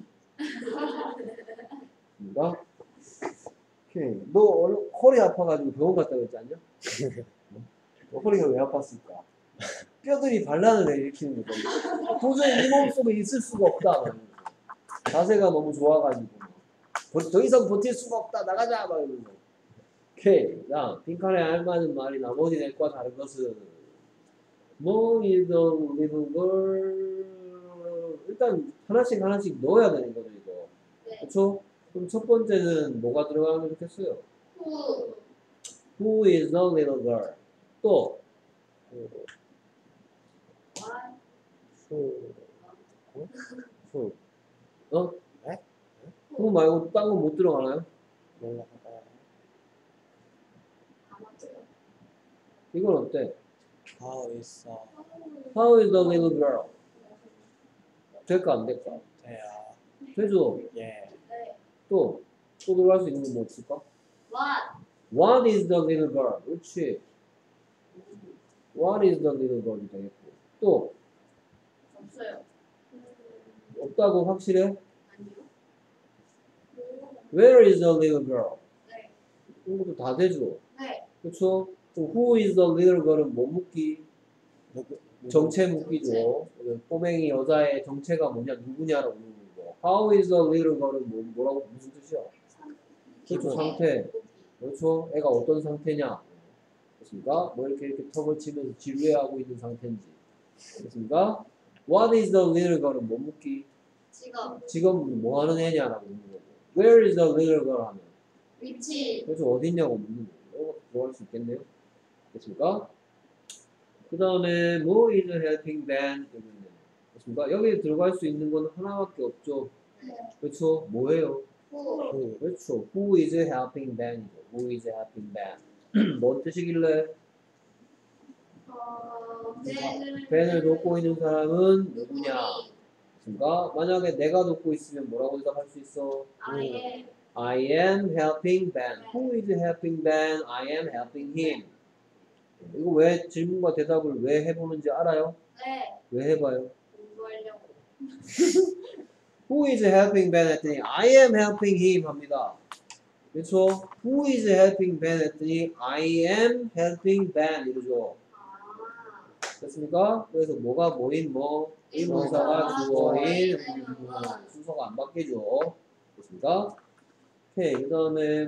그러니까 오케이. 너 허리 아파가지고 병원 갔다 그랬지 않냐? 너 허리가 왜 아팠을까? 뼈들이 반란을 일으키는 거거든. 도저히 이 몸속에 있을 수가 없다. 막 자세가 너무 좋아가지고 더 이상 버틸 수가 없다. 나가자. 막 이러면서. 오케이. 자, 빈칸에 알맞은 말이 나머지 넷과 다른 것은 뭐 is the little girl. 일단 하나씩 넣어야 되는 거죠, 이거. 네. 그렇죠? 그럼 첫 번째는 뭐가 들어가면 좋겠어요? Who? Who is the little girl? 또 What? 후, 어? 네? 그거 말고 딴 거 못 들어가나요? 몰라. 아마도요. 이건 어때? How is How is the little girl? 될까 안 될까? 돼요? 되죠? 예. 네. 또 들어갈 수 있는 거 뭐 없을까? What? What is the little girl? 그렇지. What is the little girl이 되겠고 또 없어요. 없다고 확실해? 아니요. Where is the little girl? 네. 이런 것도 다 되죠. 네. 그렇죠? 그럼 Who is the little girl은 뭐 묻기? 정체 묻기죠. 꼬맹이 여자의 정체가 뭐냐 누구냐라고 묻는 거. How is the little girl은 뭐라고 무슨 뜻이야? 그렇죠. 상태. 그렇죠. 애가 어떤 상태냐. 그렇습니까? 뭐 이렇게 턱을 치면서 지루해하고 있는 상태인지. 그렇습니까? What is the little girl은 뭐 묻기? 지금 뭐 하는 애냐라고 묻는 거고. Where is the little girl 하면 위치. 그래서 어디 있냐고 묻는 거고. 이거 들어갈 수 있겠네요. 그렇습니까? 그 다음에 뭐 is helping Ben 그렇습니까? 여기 들어갈 수 있는 건 하나밖에 없죠. 네. 그렇죠? 뭐예요? Who? 그렇죠. Who is helping Ben? Who is helping Ben? 뭔 뜻이길래? 벤을 돕고 있는 사람은 누구냐? 그렇습니까? 만약에 내가 돕고 있으면 뭐라고 대답할 수 있어? I am helping Ben. Who is helping Ben? I am helping him. 이거 왜 질문과 대답을 왜 해보는지 알아요? 네. 왜 해봐요? 공부하려고. Who is helping Ben 했더니 I am helping him 합니다. 그렇죠? Who is helping Ben 했더니 I am helping Ben 이러죠. 됐습니까? 그래서 뭐가 뭐인 뭐 의문사가 주어인 순서가 안 바뀌죠. 됐습니까? 오케이. 그 다음에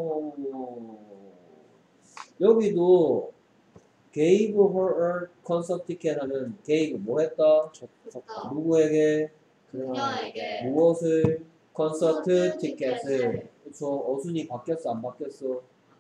여기도 gave her a concert ticket 하면 gave 뭐 했다? 줬다. 누구에게? 그녀에게 무엇을? 콘서트 티켓을. 그렇죠. 어순이 바뀌었어 안 바뀌었어?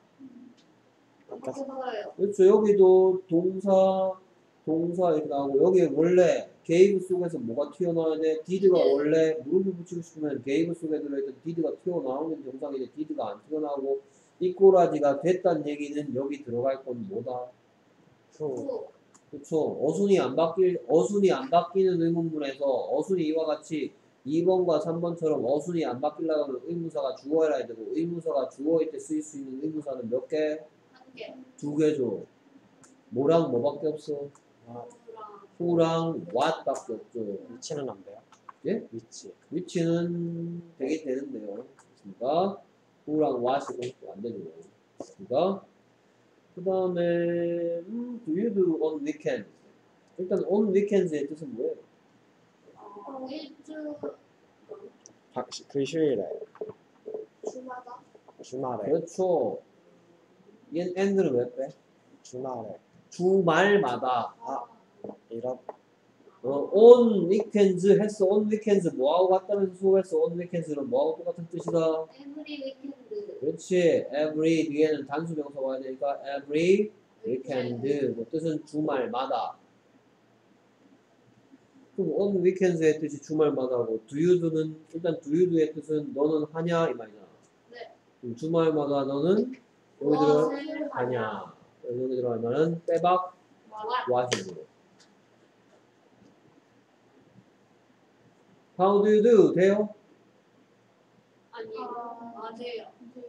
바뀌었어요. 그렇죠. 여기도 동사 이렇게 나오고 여기에 원래 gave 속에서 뭐가 튀어나와야 돼? did가 원래 무릎을 붙이고 싶으면 gave 속에 들어있던 did가 튀어나오는 정상인데 did가 안 튀어나오고 이꼬라지가 됐다는 얘기는 여기 들어갈 건 뭐다? 후. 그렇죠. 어순이 안 바뀌는 의문문에서 어순이 이와 같이 2번과 3번처럼 어순이 안 바뀌려고 하면 의문사가 주어야 되고 의문사가 주어일 때 쓰일 수 있는 의문사는 몇 개? 한 개. 2개죠. 뭐랑 뭐밖에 없어? 아, who랑 what밖에 없죠. 위치는 안 돼요? 예? 위치. 위치는 되게 되는데요. 그렇습니까? who랑 what이 안 되죠. 그렇습니까? 그 다음에 do you do on weekends? 일단 on weekends의 뜻은 뭐예요? 일주 그 휴일에. 주마다 주말에. 그렇죠. and는 왜 빼? 주말에. 주말마다 이런. on weekends 했어. on weekends 뭐하고 같다면서 수업했어. on weekends는 뭐하고 똑같은 뜻이다. every weekend 그렇지. every 뒤에는 단수 명사 와야 되니까 every weekend. 뭐 뜻은 주말마다. 그럼 on weekends의 뜻이 주말마다고 do you do는 일단 do you do의 뜻은 너는 하냐 이 말이잖아. 네. 그럼 주말마다 너는 여기 들어 무엇을 하냐. 여기 들어가면은 빼박 what으로. How do you do? 돼요? 아니요. 맞아요.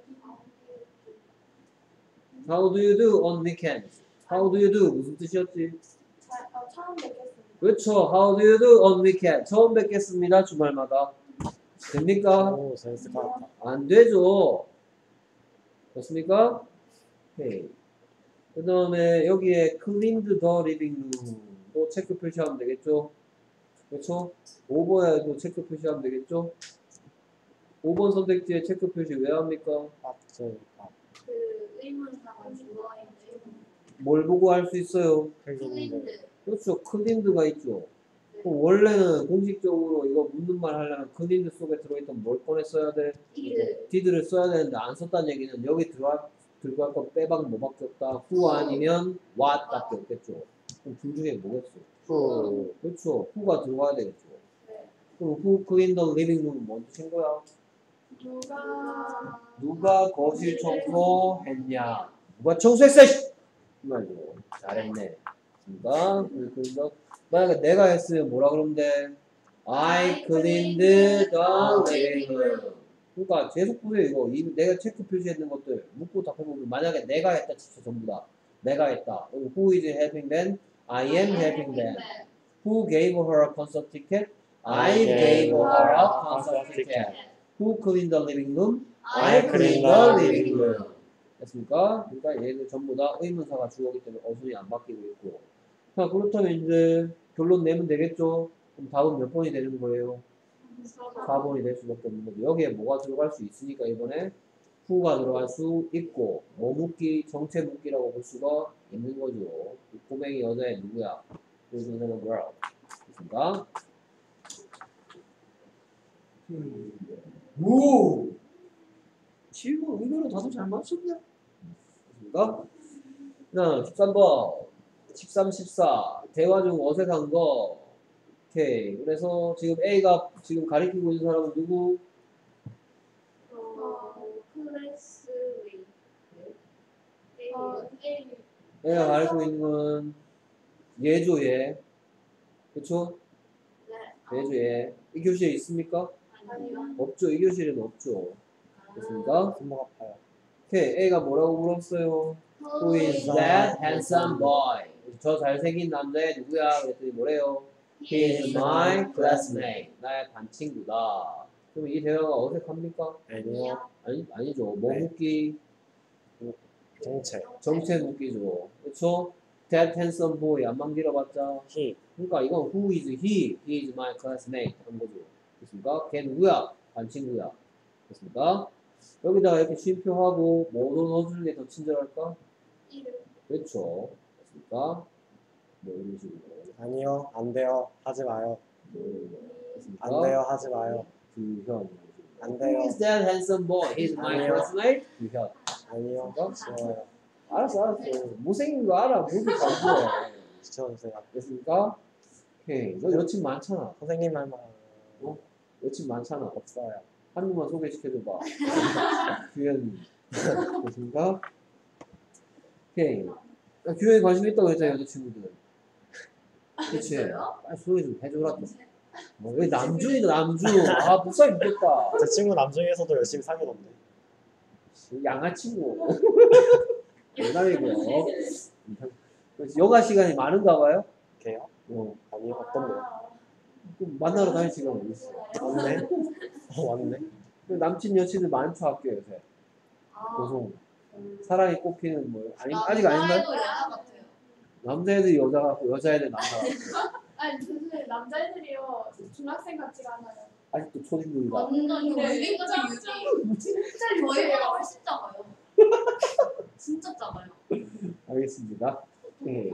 How do you do on weekends? How do you do? 무슨 뜻이었지? 처음 뵙겠습니다. 그렇죠. How do you do on weekend? 처음 뵙겠습니다. 주말마다. 됩니까? 오, 재밌을 것 같다. 안 되죠. 됐습니까? 오케이. 그 다음에 여기에 cleaned the living room 또 체크 표시하면 되겠죠? 그렇죠? 5번에도 체크 표시하면 되겠죠? 5번 선택지에 체크 표시 왜 합니까? 맞으니까. 그 의문사가 주어인데 뭘 보고 할 수 있어요? 클린드. 클린드. 그렇죠. cleaned가 있죠. 그럼 원래는 공식적으로 이거 묻는 말 하려면 cleaned 속에 들어있던 뭘 꺼냈어야 돼? did. did를 써야 되는데 안 썼다는 얘기는 여기 들어갈 거 빼박 뭐밖에 없다. who 아니면 what밖에 없겠죠. 그럼 둘 중에 뭐겠어? 후. 그렇죠. who가 들어가야 되겠죠. 네. 그럼 who cleaned the living room 뭔 뜻인 거야? 누가 거실 청소했냐? 누가 청소했어? 이 말이죠. 잘했네. 그러니까 그래서 만약에 내가 했으면 뭐라 그러면 돼? I cleaned the living room. 그러니까 계속 보세요. 이거 내가 체크 표시했는 것들 묻고 답해보면 만약에 내가 했다 진짜 전부 다 내가 했다. Who is helping them? I am helping them. Who gave her a concert ticket? I gave her a concert ticket. Who cleaned the living room? I cleaned the living room. 됐습니까? 그러니까 얘들 전부 다 의문사가 주어기 때문에 어순이 안 바뀌고 있고. 자, 그렇다면 이제 결론 내면 되겠죠? 그럼 답은 몇 번이 되는 거예요? 4번이 될 수밖에 없는 거죠. 여기에 뭐가 들어갈 수 있으니까 이번에 who가 들어갈 수 있고 뭐 묻기, 정체 묻기라고 볼 수가 있는 거죠. 이 꼬맹이 여자애 누구야? Who's the little girl? 됐습니까? 오! 7번 의외로 다들 잘 맞췄네. 됐습니까? 그 다음 13번 13, 14 대화 중 어색한 거. 오케이. 그래서 지금 A가 지금 가리키고 있는 사람은 누구? 클래스웨이. A가 가리키고 있는 건 얘죠, 얘. 그쵸? 네. 얘죠, 얘. 이 교실에 있습니까? 아니요. 없죠. 이 교실에는 없죠. 됐습니까? 손목 아파요. 오케이. A가 뭐라고 물었어요? Who is that handsome boy? 저 잘생긴 남자애 누구야? 그랬더니 뭐래요? He is my classmate. 나의 반 친구다. 그럼 이 대화가 어색합니까? 아니요. 아니죠. 뭐 네. 묻기? 정체. 정체 묻기죠. 그렇죠? That handsome boy 안만 길어봤자. he. 그러니까 이건 who is he? He is my classmate 한 거죠. 됐습니까? 걔 누구야? 반 친구야. 됐습니까? 여기다가 이렇게 쉼표하고 뭐로 넣어주는 게 더 친절할까? 이름. 그렇죠. 됐습니까? 뭐 이런 식으로. 아니요. 안 돼요. 하지 마요. 뭐 이런 거. 됐습니까? 안 돼요. 하지 마요. 규현. 안 돼요. Who is that handsome boy? He's my 아니요. classmate. 규현. 아니요. 지워요. 알았어. 못생긴 거 알아. 모두 다 지워주세요. 됐습니까? 오케이. 너 여친 많잖아. 선생님 말만 여친 많잖아. 없어요. 한 명만 소개시켜줘봐. 규현이. 됐습니까? 오케이. 규현이 관심 있다고 했잖아, 여자친구들. 그치? 빨리 소개 좀 해줘라. 왜 남준이다, 남준. 아, 목사님 믿겠다. 제 친구 남중에서도 열심히 사귀던데. 양아친구. 농담이고요. 여가 시간이 많은가 봐요? 걔요? 어. 아니요. 없던데요. 그럼 만나러 다닐 시간 어디 있어? 왔네. 왔네. 남친 여친들 많죠 학교에 요새. 고송. 사랑이 꼽히는 뭐 아직 아닌가요? 남자애도 여자 같아요. 남자애들 여자 같고 여자애들 남자 같고. 아니 사실 남자애들이요 중학생 같지가 않아요. 아직도 초딩들이다. 완전 유리 같은 유리. 진짜 저희보다 훨씬 작아요. 진짜 작아요. 알겠습니다. 네.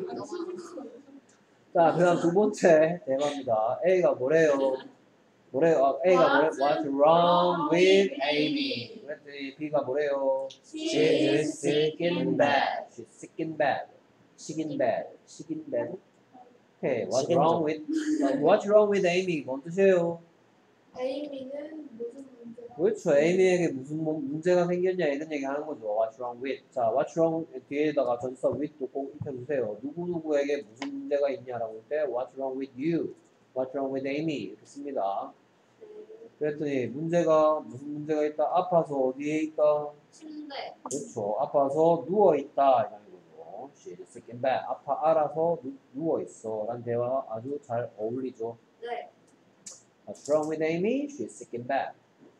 자, 그다음 두 번째 대화입니다. A가 뭐래요? A가 What's wrong with Amy? 그랬더니 B가 뭐래요? She is sick in bed. She's sick in bed. Sick in bed. Sick in bed. 오케이. What's 식인 wrong with Amy? 뭔 뜻이에요? 에이미는 무슨 문제가? 그렇죠. 에이미에게 무슨 문제가 생겼냐 이런 얘기 하는 거죠. What's wrong with? 자, What's wrong 뒤에다가 전치사 with도 꼭 익혀주세요. 누구누구에게 무슨 문제가 있냐라고 할 때 What's wrong with you? What's wrong with Amy? 이렇게 씁니다. 그랬더니 무슨 문제가 있다? 아파서 어디에 있다? 침대. 그렇죠. 아파서 누워 있다 이라는 거죠. She's sick in bed. 알아서 누워 있어. 라는 대화 아주 잘 어울리죠. 네. What's wrong with Amy? She's sick in bed.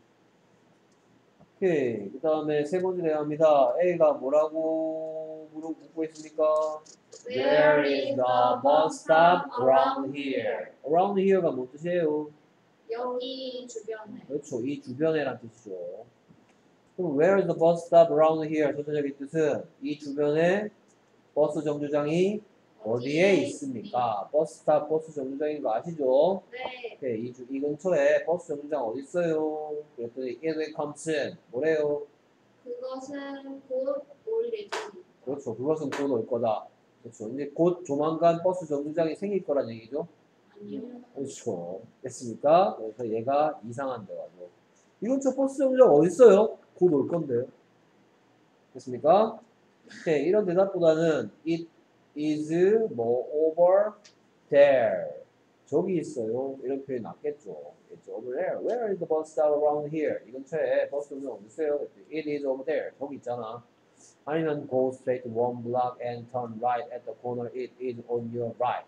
오케이. 그 다음에 세 번째 대화입니다. A가 뭐라고 묻고 있습니까? Where is the bus stop around here? Around here가 뭔 뜻이에요? 여기 주변에. 그렇죠. 이 주변에란 뜻이죠. 그럼 where is the bus stop around here? 전체적인 뜻은 이 주변에 버스 정류장이 어디에 있습니까? 버스 스탑, 버스 정류장인 거 아시죠? 네. 네, 이 근처에 버스 정류장 어디 있어요? 그랬더니 it comes in. 뭐래요? 그것은 곧 올 예정입니다. 그렇죠. 그것은 곧 올 거다. 그렇죠. 이제 곧 조만간 버스 정류장이 생길 거란 얘기죠. 아니요. 그렇죠. 됐습니까? 그래서 얘가 이상한 대화죠. 이 근처 버스 정류장 어디 있어요? 곧 올 건데요. 됐습니까? 네, 이런 대답보다는 it is 뭐 over there. 저기 있어요. 이런 표현이 낫겠죠. It's over there. Where is the bus stop around here? 이 근처에 버스 정류장 어디 있어요? It is over there. 저기 있잖아. 아니면 go straight one block and turn right at the corner. It is on your right.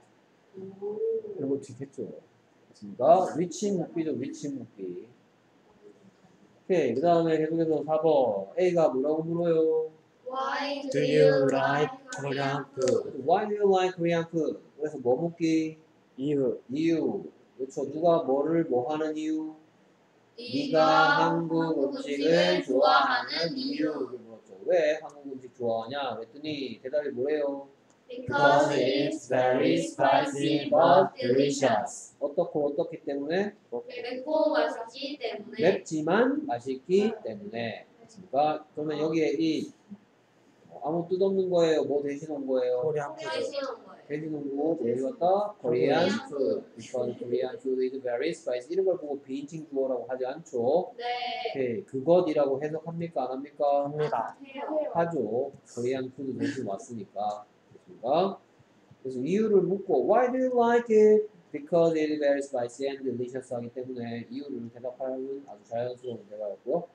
이런 거 튀겠죠. 됐습니까? 위치 묻기죠. 위치 묻기. 오케이. 그 다음에 계속해서 4번. A가 뭐라고 물어요? Why Do you like Korean food? Why do you like Korean food? 그래서 뭐 묻기? 이유. 이유. 그렇죠. 누가 뭐를 뭐 하는 이유? 네가 한국 음식을 좋아하는 이유. 그렇죠. 왜 한국 음식 좋아하냐? 그랬더니 대답이 뭐래요? Because it's very spicy but delicious. 어떻기 때문에? 맵고 맛있기 때문에. 맵지만 맛있기 때문에. 그러니까 그러면 여기에 이 아무 뜻 없는 거예요. 뭐 대신 온 거예요? 코리안 푸드. 맛있는 거예요. 대신 온 거, 뭐 읽었다? Korean food. Because Korean food is very spicy. 이런 걸 보고 비인칭 주어라고 하지 않죠. 네. 오케이. 그것이라고 해석합니까? 안 합니까? 합니다. 해요. 하죠. Korean food 대신 왔으니까. 됐습니까? 그래서 이유를 묻고 Why do you like it? Because it is very spicy and delicious 하기 때문에 이유를 대답하는 아주 자연스러운 대화였고요.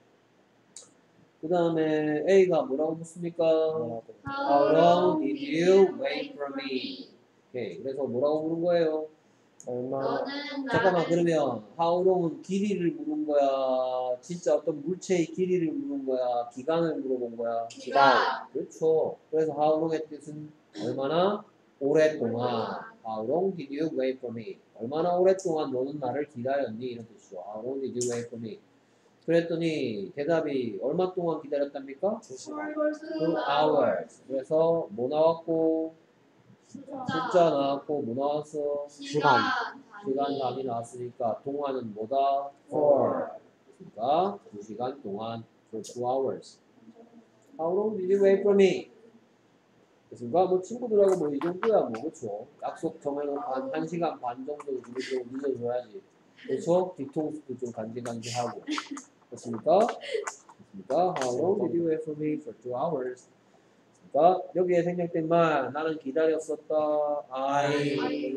그 다음에 A가 뭐라고 묻습니까? 뭐라고? How long did you wait for me? 오케이. 그래서 뭐라고 물은 거예요? 얼마 너는 잠깐만 나를 그러면 how long은 길이를 물은 거야? 진짜 어떤 물체의 길이를 물은 거야? 기간을 물어본 거야? 기간 그렇죠. 그래서 how long의 뜻은 얼마나 오랫동안. How long did you wait for me? 얼마나 오랫동안 너는 나를 기다렸니? 이런 뜻이죠. How long did you wait for me? 그랬더니 대답이 얼마 동안 기다렸답니까? 2시간 2 hours. 그래서 뭐 나왔고 숫자 나왔고 뭐 나왔어? 시간 시간 답이 나왔으니까 동안은 뭐다? for. 그러니까 2시간 동안 for 2 hours. How long did you wait for me? 그러니까 뭐 친구들하고 뭐 이 정도야 뭐 그렇죠. 약속 정해놓고 한 1시간 반 정도 늦어줘야지. 그렇죠? 뒤통수도 좀 간질간질하고. 그렇습니까? 그렇습니까? How long did you wait for me for 2 hours? 그러니까 여기에 생략된 말 나는 기다렸었다. I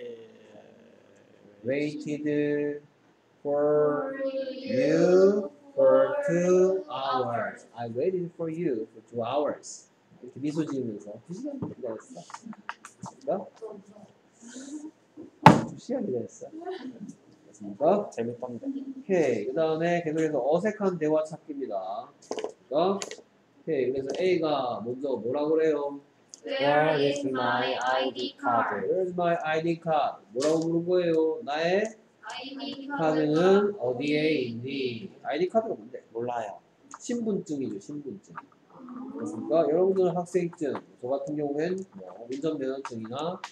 waited for you for 2 hours. I waited for you for 2 hours. 이렇게 미소 지으면서 2시간 기다렸어. 그러니까 2시간 기다렸어. 됐습니까? 재밌던데. 오케이. 그 다음에 계속해서 어색한 대화 찾기입니다. 그러니까 오케이. 그래서 A가 먼저 뭐라고 그래요? Where is my ID card? Where's my ID card? 뭐라고 물은 거예요? 나의 ID 카드는 어디에 있니? ID 카드가 뭔데? 몰라요. 신분증이죠, 신분증. 그렇습니까? 여러분들은 학생증, 저 같은 경우엔 뭐 운전면허증이나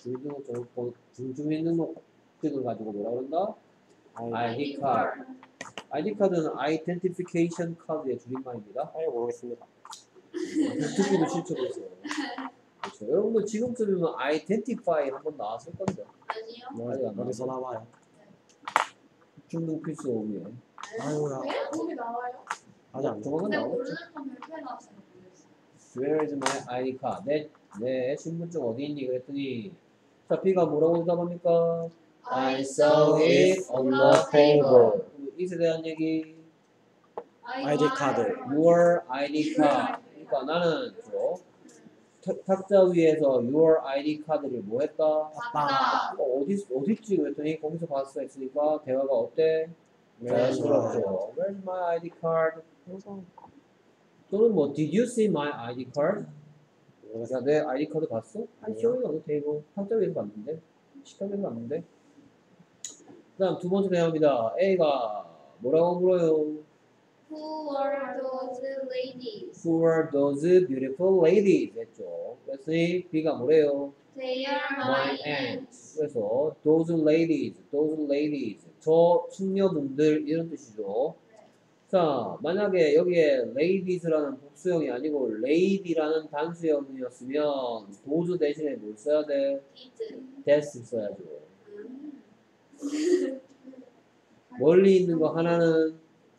주민등록증을 가지고 뭐라 그런다? ID 카드. ID 카드는 Identification 카드의 줄임말입니다. 아예 모르겠습니다. 듣기도 싫죠, 그렇죠. 여러분들 지금쯤이면 Identify 한번 나왔을 건데. 아니요. 아직 안 어디서 나왔어. 나와요? 중등 필수 오미에. 아유야. 거기 나와요? 아직 안 조만간 근데 나오겠죠. 모르는 건 별표에 나왔어요. 모르겠어요. Where is my ID card? 내 신분증 어디 있니? 그랬더니 자, B가 뭐라고 대답합니까? I saw it on the table. 이에 대한 얘기 ID 카드. Your ID card. 그러니까 나는 탁자 위에서 Your ID 카드를 뭐 했다? 봤다. 어딨지? 그랬더니 거기서 봤어 했으니까 대화가 어때? 자연스럽죠. Where's my ID card? 또는 뭐 Did you see my ID card? 야, 내 ID 카드 봤어? I saw it on the table. 탁자 위에서 봤는데? 식탁에서 봤는데? 그 다음 두 번째 대화입니다. A가 뭐라고 물어요? Who are those ladies? Who are those beautiful ladies? 했죠. 그랬더니 B가 뭐래요? They are My my aunts. 그래서 those ladies. 저 숙녀분들 이런 뜻이죠. 자, 만약에 여기에 ladies라는 복수형이 아니고 lady라는 단수형이었으면 those 대신에 뭘 써야 돼? It. that 써야죠. 멀리 있는 거 하나는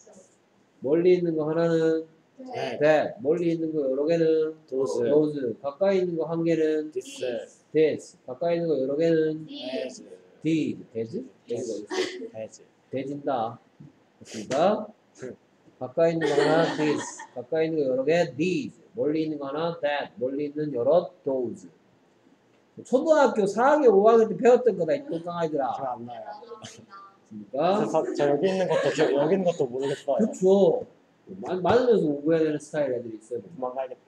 네. that, 멀리 있는 거 여러 개는 those, 가까이 있는 거 한 개는 this. this, 가까이 있는 거 여러 개는 These. these, These. 대지, 대진다. 됐습니까? 가까이 있는 거 하나 this, 가까이 있는 거 여러 개 these, 멀리 있는 거 하나 that, 멀리 있는 여러 those. 초등학교 4학년, 5학년 때 배웠던 거다 이 똥강아지들아. 잘 안 나요. 됐습니까? 저 여기 있는 것도 모르겠어요. 그쵸. 많으면서 공부해야 되는 스타일 애들이 있어요. 그만 가야겠다.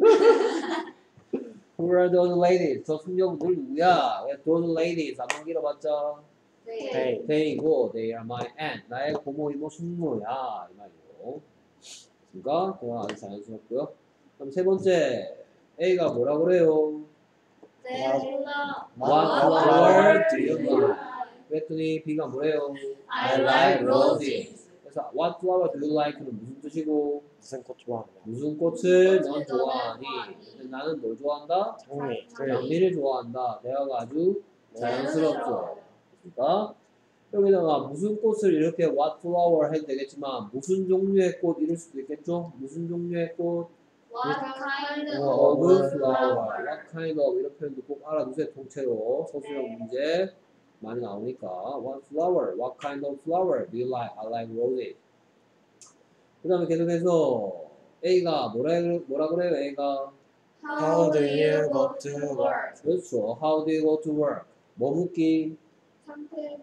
Who are those ladies? 저 숙녀분들 누구야? 왜 those ladies? 한번 길어봤자 네. they이고 they are my aunt. 나의 고모, 이모, 숙모야. 이 말이에요. 그러니까 대화 아주 자연스럽고요. 그럼 세 번째 A가 뭐라 그래요? What What flower do you like? 그랬더니 B가 뭐래요? I like roses. 그래서 what flower do you like는 무슨 뜻이고 무슨 꽃 좋아하냐? 무슨 꽃을 넌 좋아하니? 나는 뭘 좋아한다? 장미. 장미를 좋아한다. 대화가 아주 자연스럽죠. 그러니까 여기다가 무슨 꽃을 이렇게 what flower 해도 되겠지만 무슨 종류의 꽃 이럴 수도 있겠죠? 무슨 종류의 꽃? What kind of of flower. What kind of 이런 표현도 꼭 알아두세요. 통째로 서술형 문제 많이 나오니까 what flower, what kind of flower do you like? I like roses. 그 다음에 계속해서 A가 뭐라 그래요? A가 How do you go to work? 그렇죠. How do you go to work? 뭐 묻기? 상태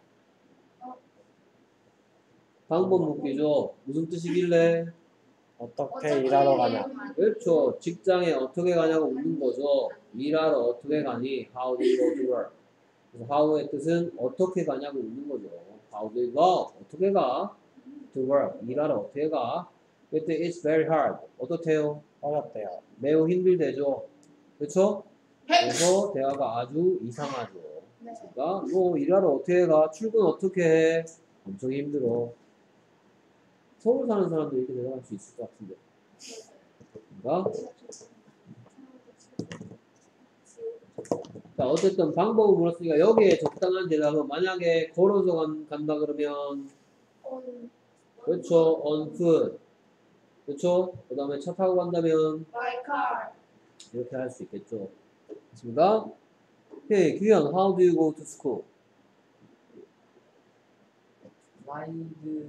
방법 묻기죠. 무슨 뜻이길래? 어떻게 일하러 가냐? 그렇죠. 직장에 어떻게 가냐고 묻는 거죠. 일하러 어떻게 가니? How do you go to work? 그래서 how의 뜻은 어떻게 가냐고 묻는 거죠. How do you go? 어떻게 가? To work. 일하러 어떻게 가? 그때 it's very hard. 어떻대요? 어렵대요. 매우 힘들대죠. 그렇죠? 그래서 대화가 아주 이상하죠. 네. 그러니까 너 일하러 어떻게 가? 출근 어떻게 해? 엄청 힘들어. 서울 사는 사람도 이렇게 대답할 수 있을 것 같은데. 그러니까 자 어쨌든 방법을 물었으니까 여기에 적당한 대답은 만약에 걸어서 간다 그러면 on 그렇죠. on foot. 그렇죠? 그 다음에 차 타고 간다면 by car 이렇게 할 수 있겠죠. 맞습니까? 오케이, 규현, how do you go to school? 라이드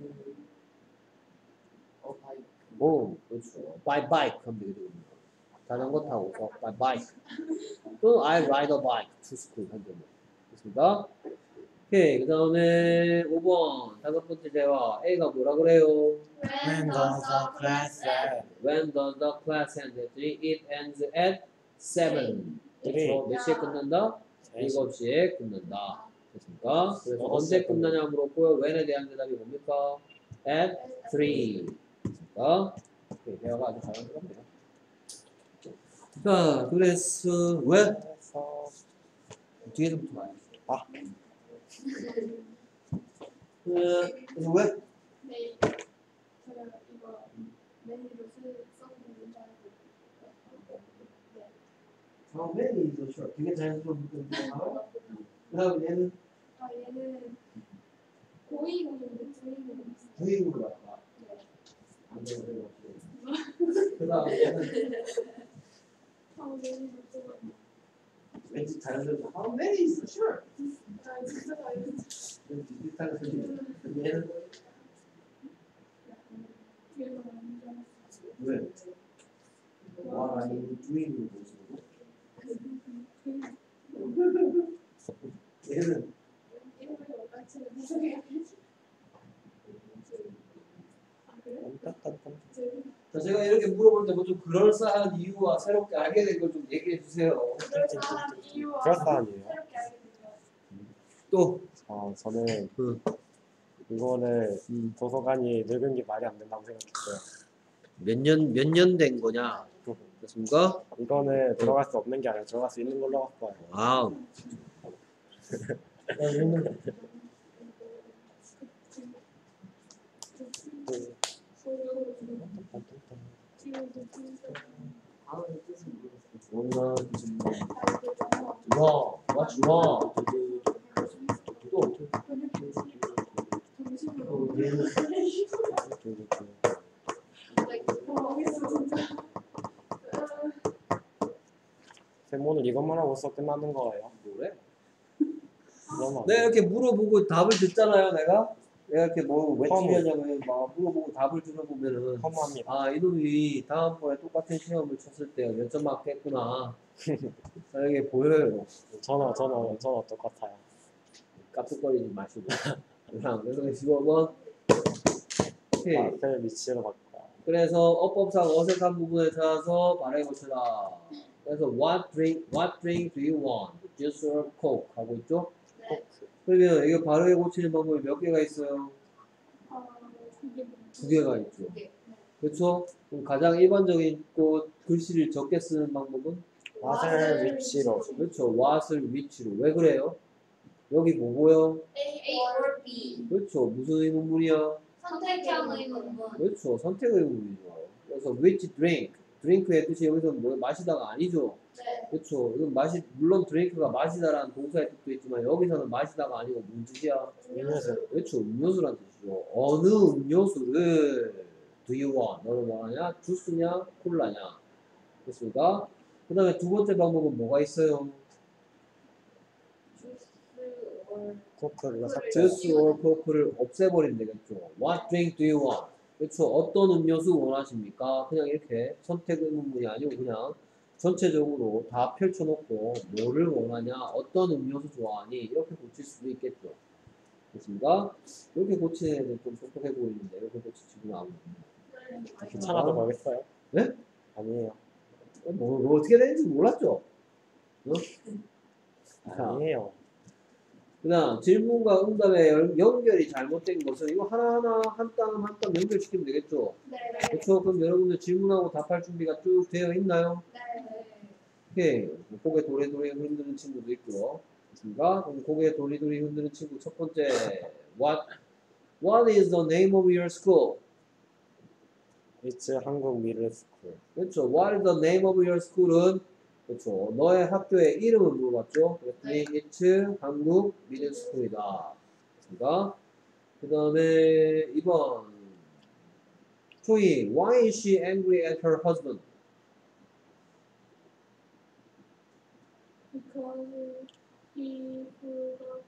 바이크 오, 그렇죠. by bike 하면 되겠죠. 자전거 타고서 by bike. 또 I ride a bike to school 하면 됩니다. 됐습니까? 오케이, 그 다음에 5번 다섯 번째 대화 A가 뭐라 그래요? When does the class end? When does the class end? 했더니 it ends at 7. 그렇죠? 몇 시에 끝난다? 7시에 끝난다. 됐습니까? 그래서 언제 끝나냐 물었고요. when에 대한 대답이 뭡니까? at 3. 됐습니까? 오케이, 대화가 아주 자연스럽네요. 자, 그래서 왜? 그래서 뒤에서부터 봐야지. 아. 그래서 왜? 네 제가 이거 메뉴로 써보는 줄 알고 처음에 이거 되게 자연스러운 문제가 그 다음 얘는 얘는 고잉인데 주인공 부인으로 나가. 안 되고 그 다음 얘는 메뉴로 쓰고 왠지 자연스럽게 How many is the shirt? 진짜 왠지 비슷한 소리. 얘는 뒤에서 완전 왜? What are you doing? 얘는 이름을 같이 무슨 얘기지? 그래? 자, 제가 이렇게 물어볼 때 뭐 좀 그럴싸한 이유와 새롭게 알게 된 걸 좀 얘기해 주세요. 그럴싸한 이유와 그럴싸한 이유요? 새롭게 알게 됐어요. 또 저는 그, 이거를 도서관이 늙은 게 말이 안 된다고 생각했어요. 몇 년 된 거냐? 됐습니까? 이거는 들어갈 수 없는 게 아니라 들어갈 수 있는 걸로 봤어요. 와우. 다음의 뜻은 모르겠어요. 뭔가 와, 맞지 와. 또 얘는 세모는 이것만 하고 수업 끝나는 거예요. 뭐래? 그러면 안 내가 돼요. 이렇게 물어보고 답을 듣잖아요, 내가 이렇게 뭐 왜 허무. 틀렸냐면 막 물어보고 답을 들어보면은 허무합니다. 아 이놈이 다음번에 똑같은 시험을 쳤을 때 몇 점 맞겠구나. 자, 이게 보여요. 저는 똑같아요. 깝죽거리지 마시고. 그래서 15번. 오케이. 맛을 위치로 바꿔요. 그래서 어법상 어색한 부분에 찾아서 발해 고쳐라. 그래서 what drink do you want? Juice or Coke 하고 있죠? 그러면 이거 발해 고치는 방법이 몇 개가 있어요? 두 개가 있죠. 그렇죠? 그럼 가장 일반적인 글씨를 적게 쓰는 방법은 맛을 위치로. 그렇죠. what을 위치로. 왜 그래요? 여기 뭐고요? A or B. 그렇죠. 무슨 의문문이야? 선택형 의문문. 그렇죠. 선택 의문문이죠. 그래서 which drink? 드링크의 뜻이 여기서 뭐 마시다가 아니죠. 네. 그렇죠. 이건 물론 드링크가 마시다라는 동사의 뜻도 있지만 여기서는 마시다가 아니고 무슨 뜻이야? 음료수. 그렇죠. 음료수란 뜻이죠. 어느 음료수를 do you want? 너는 원하냐? 주스냐? 콜라냐? 됐습니까? 그 다음에 두 번째 방법은 뭐가 있어요? 코크를 삭제. 주스 or 코크를 없애버리면 되겠죠. What drink do you want? 그렇죠. 어떤 음료수 원하십니까? 그냥 이렇게 선택 의문문이 아니고 그냥 전체적으로 다 펼쳐놓고 뭐를 원하냐? 어떤 음료수 좋아하니? 이렇게 고칠 수도 있겠죠. 됐습니까? 이렇게 고치는 애들 좀 똑똑해 보이는데 이렇게 고치지도 않고. 귀찮아도 가겠어요? 네? 아니에요. 뭐 어떻게 되는지 몰랐죠? 어? 자, 아니에요. 그다음 질문과 응답의 연결이 잘못된 것은 이거 하나하나 한 땀 한 땀 연결시키면 되겠죠? 네. 그렇죠? 그럼 여러분들 질문하고 답할 준비가 쭉 되어 있나요? 오케이. 고개 도리도리 흔드는 친구도 있고요. 됐습니까? 그럼 고개 도리도리 흔드는 친구 첫 번째 What is the name of your school? It's 한국 미래 스쿨. 그렇죠. What is the name of your school은 그렇죠. 너의 학교의 이름을 물어봤죠. 그랬더니 It's 한국 미래 스쿨이다. 됐습니까? 그 다음에 2번 초이 Why is she angry at her husband? Because he forgot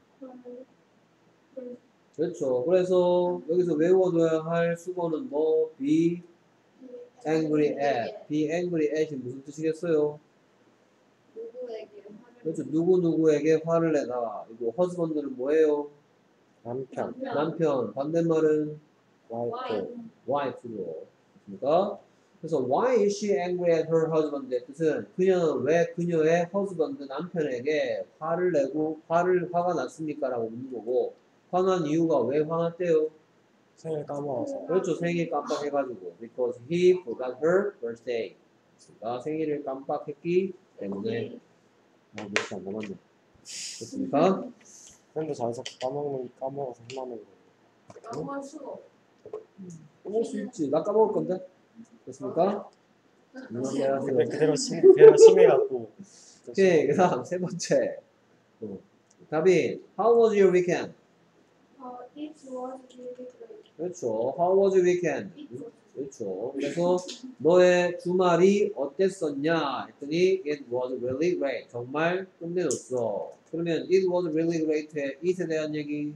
her 그렇죠. 그래서 여기서 외워둬야 할 수거는 뭐 be angry at. be angry at이 무슨 뜻이겠어요? 누구에게 그렇죠. 누구누구에게 화를 내다. 이거 husband는 뭐예요? 남편. 남편. 반대말은 와이프. wife로. 그러니까 그래서 why is she angry at her husband의 뜻은 그녀는 왜 그녀의 husband 남편에게 화를 내고 화가 났습니까? 라고 묻는 거고 화난 이유가 왜 화났대요? 생일 까먹어서. 그렇죠. 생일 깜빡해가지고 because he forgot her birthday. 그러니까 생일을 깜빡했기 때문에 몇시 안 남았네. 됐습니까? 근데 잘해서 까먹어서 혼나는 거. 까먹을 수가 없어. 까먹을 수 있지. 나 까먹을 건데. 됐습니까? 근데 그대로 심해갖고. 오케이. 그 다음 세 번째. 답이 How was your weekend? It was really great. 그렇죠. How was your weekend? It was 그렇죠. 그래서 너의 주말이 어땠었냐 했더니 It was really great. 정말 끝내줬어. 그러면 It was really great의 it에 대한 얘기.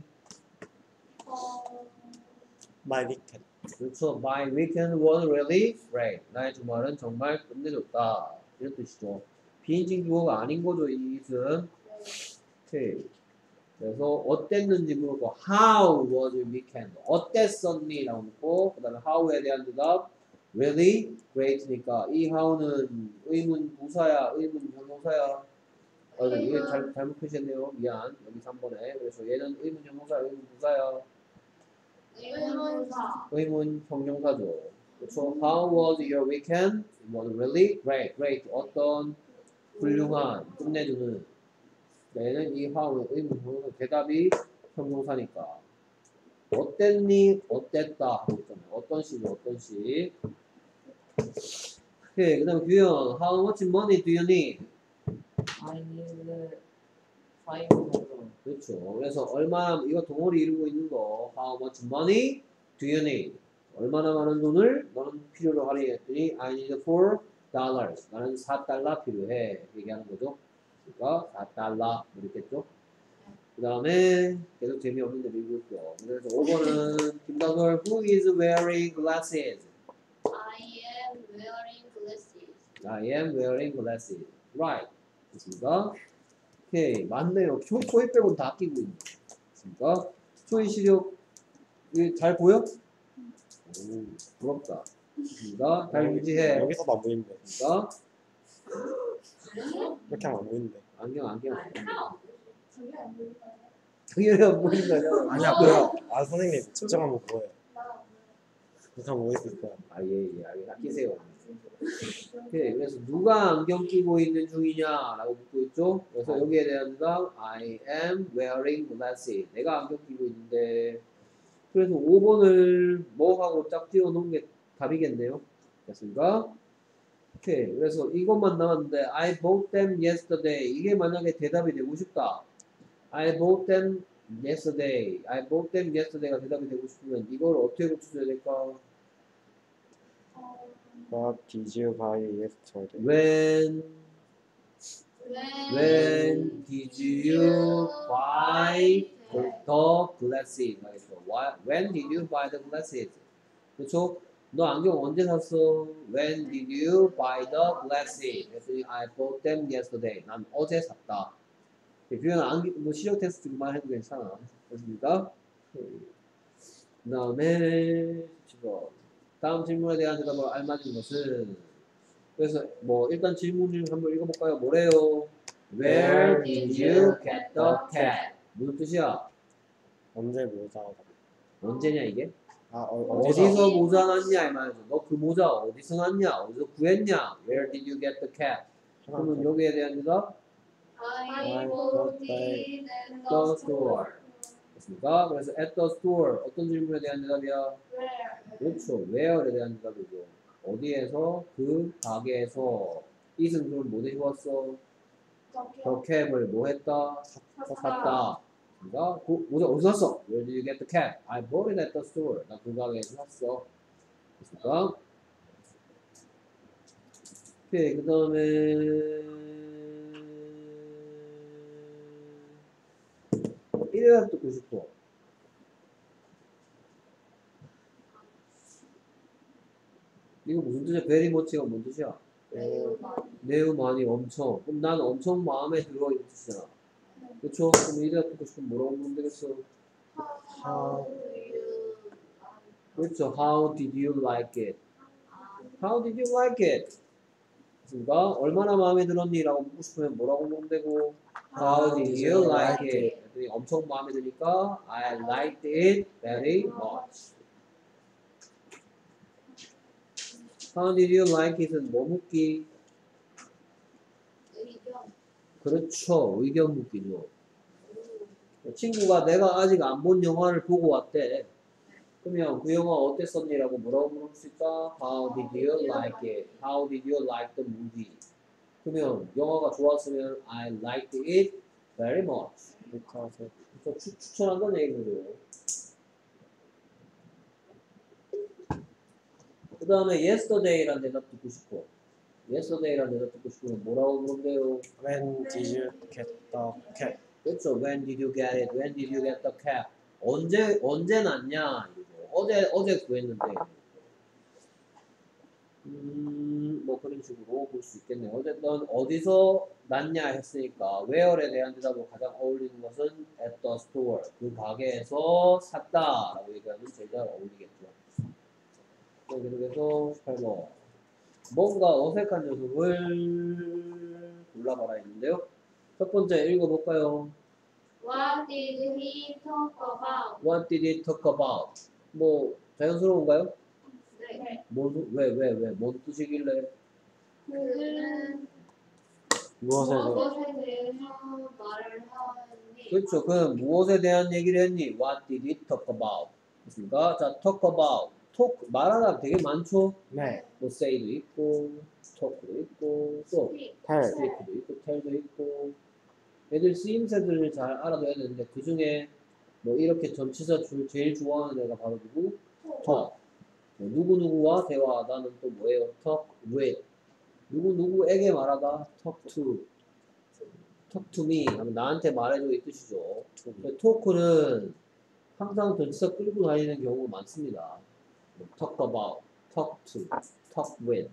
My weekend. 그렇죠. My weekend was really great. 나의 주말은 정말 끝내줬다. 이런 뜻이죠. 비인칭 주어가 아닌 거죠, 이 it은. 오케이. 그래서 어땠는지 물어보고 How was your weekend? 어땠었니? 라고 묻고 그 다음에 how에 대한 대답 Really great니까 이 how는 의문 부사야 의문 형용사야 이게 잘못 표시했네요. 미안. 여기 3번에 그래서 얘는 의문 형용사 의문 부사야 의문사. 의문 형용사죠. 그렇죠. How was your weekend? It was really great. Great. 어떤 훌륭한 끝내주는 얘는 이 how는 의문 형용사 대답이 형용사니까 어땠니? 어땠다 하고 있잖아요. 어떤 식이 어떤 식. 오케이. 그 다음에 규현 How much money do you need? I need 500. 그렇죠. 그래서 얼마나 이거 동어리 이루고 있는 거 How much money do you need? 얼마나 많은 돈을 너는 필요로 하니 했더니 I need $4. 나는 $4 필요해. 얘기하는 거죠. 그러니까 $4 이렇겠죠. 그 다음에 계속 재미없는데 읽을게요. 그래서 5번은 김다솔 Who is wearing glasses? I am wearing glasses. I am wearing glasses. Right. 됐습니까? 오케이. 맞네요. 초이 빼고는 다 끼고 있네. 됐습니까? 초이 시력 잘 보여? 오, 부럽다. 됐습니까? 잘 유지해. 여기서도 안 보이는데. 됐습니까? 이렇게 하면 안 보이는데. 안경. 저게 안 보일까요? 당연히 안 보이는 거잖아. 아니야 보여. 아 선생님 집중하면 보여요. 나 이렇게 하면 보일 수 있어요. 예. 아끼세요. 오케이. 그래서 누가 안경 끼고 있는 중이냐라고 묻고 있죠. 그래서 여기에 대한 대답 I am wearing glasses. 내가 안경 끼고 있는데. 그래서 5번을 뭐 하고 짝 띄워 놓은 게 답이겠네요. 됐습니까? 오케이. 그래서 이것만 남았는데 I bought them yesterday. 이게 만약에 대답이 되고 싶다. I bought them yesterday. I bought them yesterday가 대답이 되고 싶으면 이걸 어떻게 고쳐줘야 될까? What did you buy yesterday? When did you buy the glasses? 알겠죠? When did you buy the glasses? 그렇죠? 너 안경 언제 샀어? When did you buy the glasses? 그랬더니 I bought them yesterday. 난 어제 샀다. 규현아 뭐 시력 테스트 그만해도 괜찮아. 됐습니까? 그 다음에 다음 질문에 대한 대답을 알맞은 것은 그래서 뭐 일단 질문 좀 한번 읽어볼까요? 뭐래요? Where did you get the cat? 무슨 뜻이야? 언제 모자 언제냐 이게? 어디서 어디서 모자 났냐 이 말이죠. 너 그 모자 어디서 났냐? 어디서 구했냐? Where did you get the cat? 그러면 여기에 대한 대답 I bought it at the the store. 됐습니까? 그래서 at the store 어떤 질문에 대한 대답이야? 그렇죠. where에 대한 대답이죠. 어디에서? 그 가게에서 it은 그걸 뭐 대신왔어? the cap을 뭐 했다? 샀다. 그러니까 그 모자 어디서 샀어? Where did you get the cap? I bought it at the store. 나 그 가게에서 샀어. 됐습니까? 오케이, 그 다음에 1회가 듣고 싶어. 이거 무슨 뜻이야? very much가 뭔 뜻이야? 매우 많이 엄청. 그럼 난 엄청 마음에 들어 이런 뜻이잖아. 그쵸? 그럼 1회가 듣고 싶으면 뭐라고 물으면 되겠어? 그렇죠. How did you like it? How did you like it? 그러니까 얼마나 마음에 들었니? 라고 묻고 싶으면 뭐라고 물으면 되고 How did you like it? 그랬더니 엄청 마음에 드니까 I liked it very much. How did you like it은 뭐 묻기? 그렇죠. 의견 묻기죠. 친구가 내가 아직 안 본 영화를 보고 왔대. 그러면 그 영화 어땠었니라고 뭐라고 물을 수 있다? How did you like it? How did you like the movie? 그러면 영화가 좋았으면 I liked it very much. 추천한다는 얘기죠. 그 다음에 yesterday라는 대답 듣고 싶어. yesterday라는 대답 듣고 싶으면 뭐라고 물으면 돼요? When did you get the cat? 그렇죠. When did you get it? When did you get the cat? 언제 났냐? 어제 구했는데. 뭐 그런 식으로 볼 수 있겠네요. 어쨌든 어디서 났냐 했으니까 where에 대한 대답으로 가장 어울리는 것은 at the store. 그 가게에서 샀다라고 얘기하면 제일 잘 어울리겠죠. 그래서 18번. 뭔가 어색한 녀석을 골라봐라 했는데요. 첫 번째 읽어볼까요? What did he talk about? What did he talk about? 뭐 자연스러운가요? 네. 뭔 뜻이길래? 그는 무엇에 대해 무엇에 대해서 말을 하니? 그렇죠. 그럼 무엇에 대한 얘기를 했니? What did he talk about? 됐습니까? 자, talk about. talk 말하다 되게 많죠. 네 뭐 say도 있고, talk도 있고, 또 텔 speak도 있고, tell도 있고. 애들 쓰임새들을 잘 알아둬야 되는데 그 중에 뭐 이렇게 전치사 제일 좋아하는 애가 바로 누구? talk. 뭐 누구누구와 대화하다는 또 뭐예요? talk with. 누구누구에게 말하다 talk to me 하면 나한테 말해줘 이 뜻이죠. 토크는 항상 전치사 끌고 다니는 경우가 많습니다. talk about, talk to, talk with.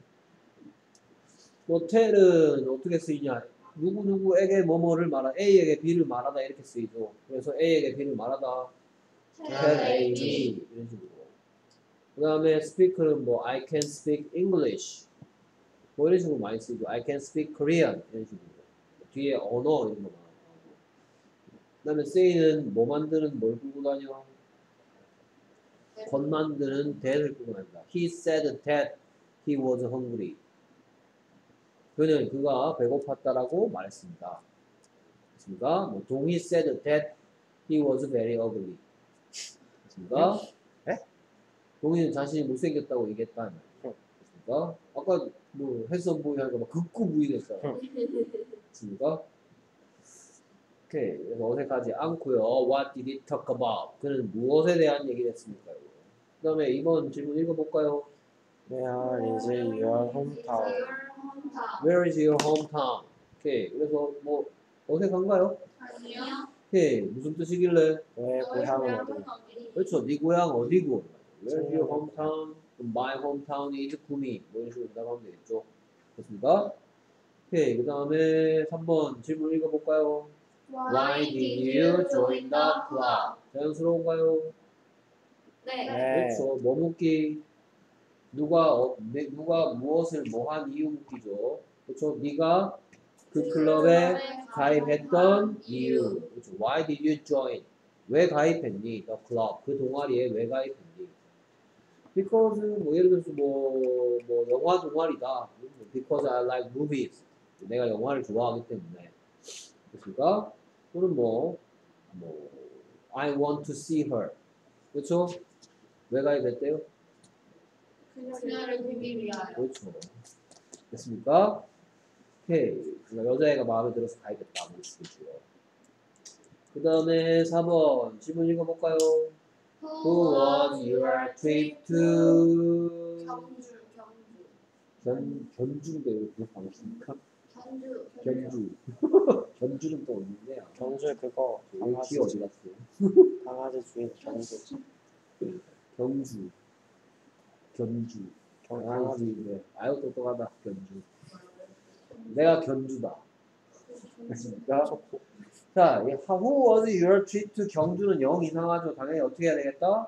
뭐 tell은 어떻게 쓰이냐? 누구누구에게 뭐뭐를 말하다, A에게 B를 말하다 이렇게 쓰이죠. 그래서 A에게 B를 말하다 tell A, B 이런 식으로. 그 다음에 speak는 뭐 I can speak English 뭐 이런 식으로 많이 쓰이죠. I can speak Korean 이런 식으로. 뒤에 언어 이런 거 많아요. 그 다음에 say는 뭐 만드는 뭘 끌고 다녀? 건 만드는 that을 끌고 다닌다. He said that he was hungry. 그가 배고팠다라고 말했습니다. 됐습니까? 뭐 동이 said that he was very ugly. 됐습니까? 네? 동이는 자신이 못생겼다고 얘기했다. 됐습니까? 아까 뭐 핸섬 보이 하니까 막 극구 부인했잖아. 됐습니까? 오케이. 그래서 어색하지 않고요. What did he talk about? 그는 무엇에 대한 얘기를 했습니까? 그 다음에 이번 질문 읽어볼까요? Where is your hometown? Where is your hometown? 오케이. 그래서 뭐 어색한가요? 아니요. 오케이. 무슨 뜻이길래? 너의 고향은 어디냐? 그렇죠. 네 고향 어디고? Where is your hometown? My hometown is 구미. 뭐 이런 식으로 대답하면 되겠죠. 됐습니까? 오케이. 그 다음에 3번 질문 읽어볼까요? Why did you join the club? 자연스러운가요? 네. 네. 그렇죠. 뭐 묻기? 누가 무엇을 뭐 한 이유 묻기죠. 그렇죠. 네가 그 클럽에 가입했던 이유. 그렇죠. Why did you join? 왜 가입했니? The club. 그 동아리에 왜 가입했니? Because 뭐 예를 들어서 뭐 영화 동아리다. Because I like movies. 내가 영화를 좋아하기 때문에. 그렇습니까? 또는 뭐 I want to see her. 그렇죠? 왜 가입했대요? 그녀를 보기 위하여. 그렇죠. 됐습니까? 오케이. 그러니까 여자애가 마음에 들어서 가입했다. 뭐 쓰겠죠. 그 다음에 4번 질문 읽어볼까요? Who was your trip to? 견주인데 왜 방식입니까? 견주. 견주는 또 어딘데요? 경주 그거 기 어디 갔어요? 강아지 주인 경주. 견주. 강아지. 네. 아유 똑똑하다. 견주. 내가 견주다. 됐습니까? 자, Who was your trip to 경주는 0 이상하죠. 당연히 어떻게 해야 되겠다?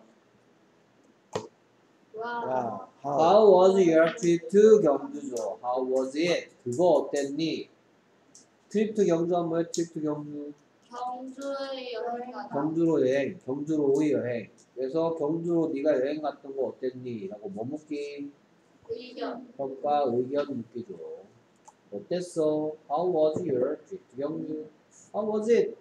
야, How was your trip to 경주죠. How was it? 그거 어땠니? 트립 투 경주 하면 뭐예요? 트립 투 경주. 경주의 여행가다. 경주로 여행, 경주로의 여행. 그래서 경주로 네가 여행 갔던 거 어땠니? 라고 뭐 묻기? 의견. 평가, 의견 묻기죠. 어땠어? How was your trip to 경주? How was it?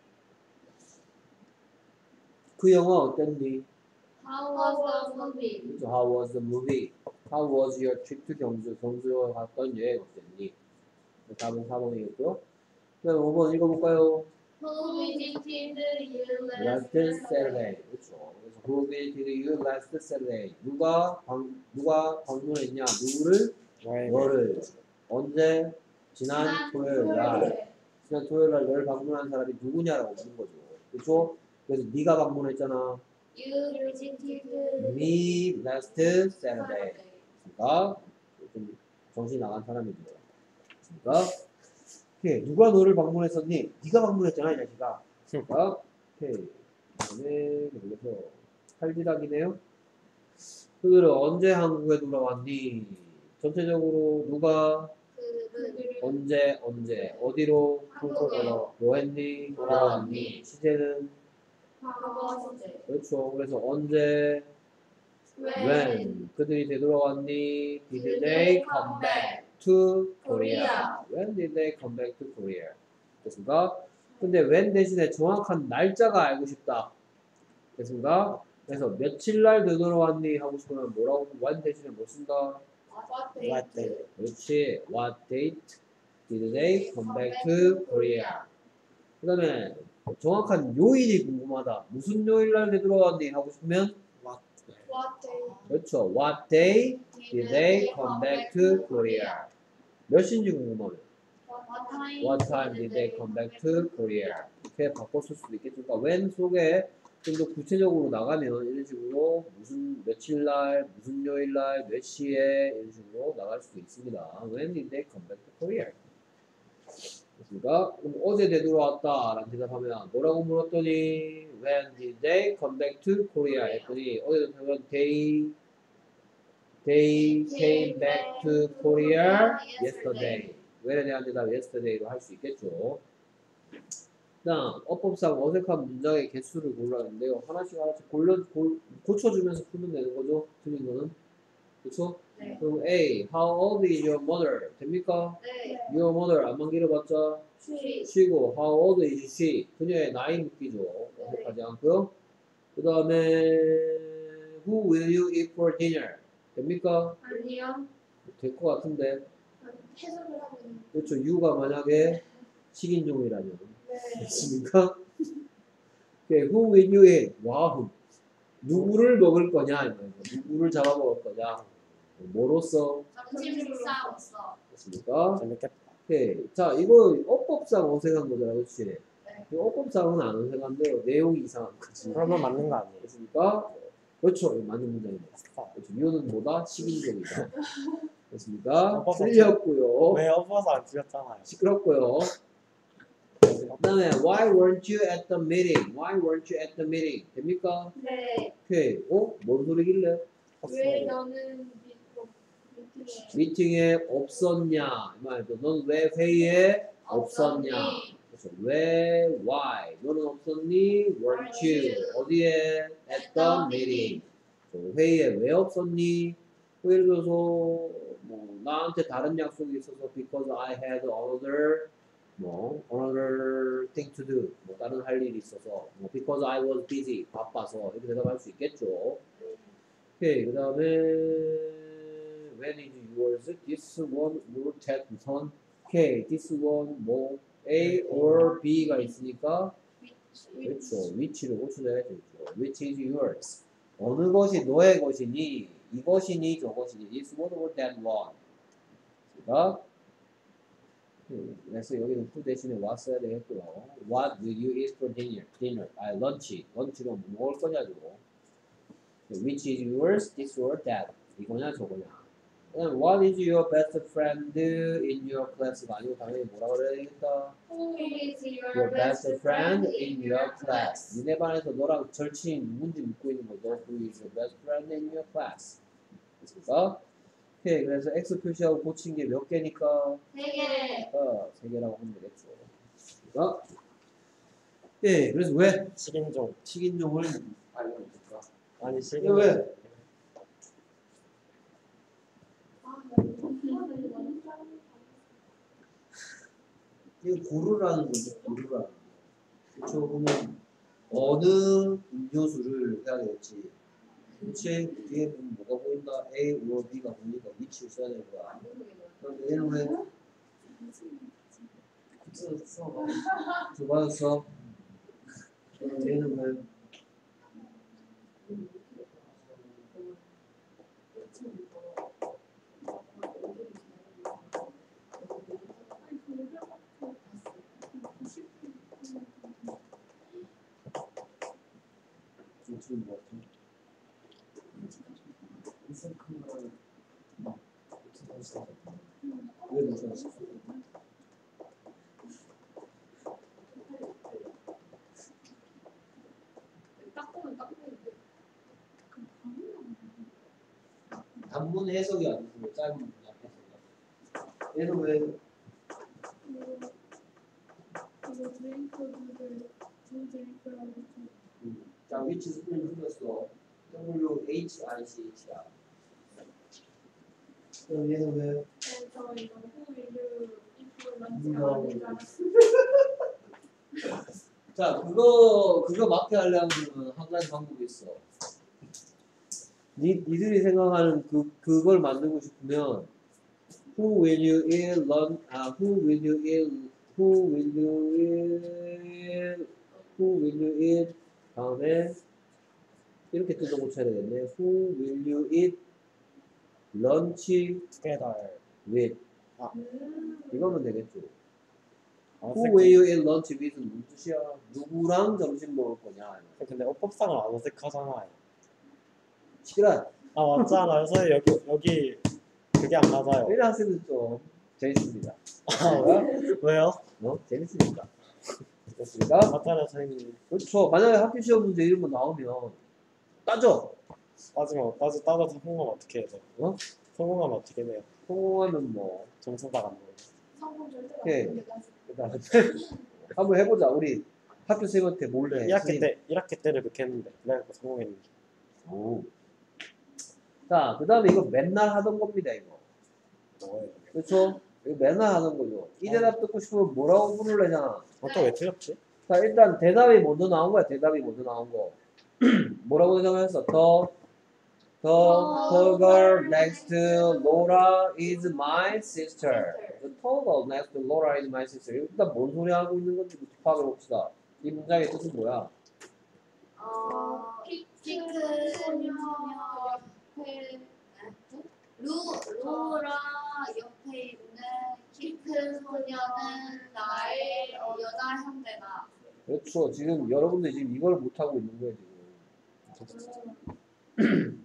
그 영화 어땠니? How was the movie? 그렇죠. How was the movie? How was your trip to 경주? 경주로 갔던 여행 어땠니? 답은 4번이겠고요. 그다음 5번 읽어볼까요? Who visited you Last Saturday. 그렇죠. 그래서 Who visited you last Saturday? 누가 방문했냐? 누구를? 너를. 언제? 지난 토요일 날. 지난 토요일 날 너를 방문한 사람이 누구냐라고 묻는 거죠. 그렇죠? 그래서 네가 방문했잖아. You visited Me last Saturday. 그러니까 좀 정신 나간 사람이죠. 그러니까 오케이. 누가 너를 방문했었니? 네가 방문했잖아 이 자식아. 그러니까 오케이. 그다음에 그래서 칼질하기네요. 그들은 언제 한국에 돌아왔니? 전체적으로 누가 언제 어디로 한국으로 뭐 했니? 돌아왔니? 시제는 과거 시제. 그렇죠. 그래서 언제 when 그들이 되돌아왔니? Did they come back to Korea? When did they come back to Korea? 됐습니까? 근데 when 대신에 정확한 날짜가 알고 싶다. 됐습니까? 그래서 며칠 날 되돌아왔니? 하고 싶으면 뭐라고 when 대신에 뭐 쓴다? What day? 그렇지. What date did they come back to Korea? 그 다음에 정확한 요일이 궁금하다. 무슨 요일 날 되돌아왔니? 하고 싶으면 그렇죠. What day did they come back to Korea? 몇 시인지 궁금하면 What time did they come back to Korea? 이렇게 바꿨을 수도 있겠죠. 그러니까 when 속에 좀 더 구체적으로 나가면 이런 식으로 무슨 며칠 날, 무슨 요일 날, 몇 시에 이런 식으로 나갈 수도 있습니다. When did they come back to Korea? 됐습니까? 그럼 어제 되돌아왔다 라는 대답하면 뭐라고 물었더니 When did they come back to Korea? 했더니 어제 되돌아왔던 They came back to Korea yesterday. when에 대한 대답 yesterday로 할 수 있겠죠. 다음 어법상 어색한 문장의 개수를 골라는데요. 하나씩 고쳐주면서 풀면 되는 거죠. 틀린 거는. 그렇죠? 네. 그럼 A. How old is your mother? 됩니까? 네. Your mother 안만 길어봤자 쉬고 How old is she? 그녀의 나이 묻기죠. 어색하지 않고요. 그 다음에 Who will you eat for dinner? 됩니까? 아니요. 될 것 같은데. 해석을 하고 있는. 그렇죠. You가 만약에 식인종이라면. 됐습니까? Okay, who will you eat? 와우. 누구를 먹을 거냐? 누구를 잡아먹을 거냐? 뭐로써? 점심 식사로서. 됐습니까? 재밌겠다. 오케이. 자, 이거 어법상 어색한 거잖아, 그렇지? 네. 이 어법상은 안 어색한데요. 내용이 이상한 거지. 그러면 맞는 거 아니에요? 됐습니까? 그렇죠. 이거 맞는 문장이네. 그렇죠. 이유는 뭐다? 식인종이다. 됐습니까? 어법상 틀렸고요. 왜 업어서 안 틀렸잖아요. 시끄럽고요. 그다음에 why weren't you at the meeting? Why weren't you at the meeting? 됩니까? 네. 오케이. 뭔 소리길래? 왜 너는 미팅에 미팅에 없었냐? 이 말이죠. 넌 왜 회의에 없었냐? 그래서 왜 why? 너는 없었니? weren't you? 어디에? at the meeting. 회의에 왜 없었니? 뭐 예를 들어서 뭐 나한테 다른 약속이 있어서 because I had another thing to do. 뭐 다른 할 일이 있어서 뭐 because I was busy. 바빠서 이렇게 대답할 수 있겠죠. 오케이. 그다음에 when is yours? This one or that one. 오케이. this one 뭐 A or B가 있으니까 그렇죠. which를 고쳐줘야 되죠. which is yours? 어느 것이 너의 것이니? 이것이니 저것이니? this one or that one. 그러니까 그래서 여기는 who 대신에 what 써야 되겠고요. What will you eat for dinner? lunch. lunch로 뭐 먹을 거냐고. Which is yours? This or that. 이거냐 저거냐. 그다음 what is your best friend in your class가 아니고 당연히 뭐라 그래야 되겠다. Who is Your best friend in your class. 니네 반에서 너랑 절친이 누군지 묻고 있는 거죠. Who is your best friend in your class? 됐습니까? 오케이. 그래서 X 표시하고 고친 게 몇 개니까? 3개. 3개라고 하면 되겠죠. 됐습니까? 예, 그래서 왜? 식인종. 식인종을 알고 있을까? 아니 이거 식인종. 왜? 이거 고르라는 거죠. 고르라는 거. 그렇죠. 그러면 어느 음료수를 해야 되겠지. 그치? 뒤에 보면 뭐가 보인다? A or B가 보니까 위치를 써야 되는 거야. 그럼 얘는 왜? 맞았어? 그럼 얘는 왜? 지금 뭐 같아? 왜 무서웠어? 딱 보면 딱 보이는데. 단문 해석이 아니고 짧은 문장 해석이야. 얘는 왜? 이거 드링크들 두 드링크라고 자, which 스펠링 틀렸어. WHICH야. 그럼 얘는 왜? 저 이거 후일을 입고 런치가 누가 아닌 줄 알았어. 자, 그거 맞게 하려면 한 가지 방법이 있어. 니들이 생각하는 그걸 만들고 싶으면 who will you eat 다음에 이렇게 뜯어 고쳐야 되겠네. Who will you eat lunch together. with? 이거면 되겠죠. 아, Who will you eat lunch with는 무슨 뜻이야? 누구랑 점심 먹을 거냐? 근데 어법상은 안 어색하잖아요. 시끄러. 아 맞잖아요. 선생님 여기 그게 안 맞아요. 이런 학생은 좀 재밌습니다. 아, 왜요? 재밌으니까. 됐습니까? 맞잖아요, 선생님. 그렇죠. 만약에 학교 시험 문제 이런 거 나오면 따져. 따져서 성공하면 어떻게 해야 돼요? 어? 성공하면 어떻게 돼요? 성공하면 뭐 점수가 안 보여요. 성공 절대로 안 오케이. 되는데 그다음에 한번 해보자. 우리 학교 선생님한테 몰래. 1학기 때를 그렇게 했는데 그래갖고 성공했는데. 오. 자, 그 다음에 이거 맨날 하던 겁니다. 이거. 뭐예요? 그렇죠? 이거 맨날 하는 거죠. 이 대답 듣고 싶으면 뭐라고 부르려잖아. 아까 왜 틀렸지? 자, 일단 대답이 먼저 나온 거야. 대답이 먼저 나온 거. 뭐라고 대답했어? The girl next to Laura is my sister. The tall girl next to Laura is my sister. 일단 뭔 소리 하고 있는 건지부터 파악해 봅시다. 이 문장의 뜻은 뭐야? 핑크 소녀 옆에 로라 옆에 있는 키 큰 소녀는 나의 여자 형제다. 그렇죠. 지금 여러분들이 지금 이걸 못 하고 있는 거예요. 지금.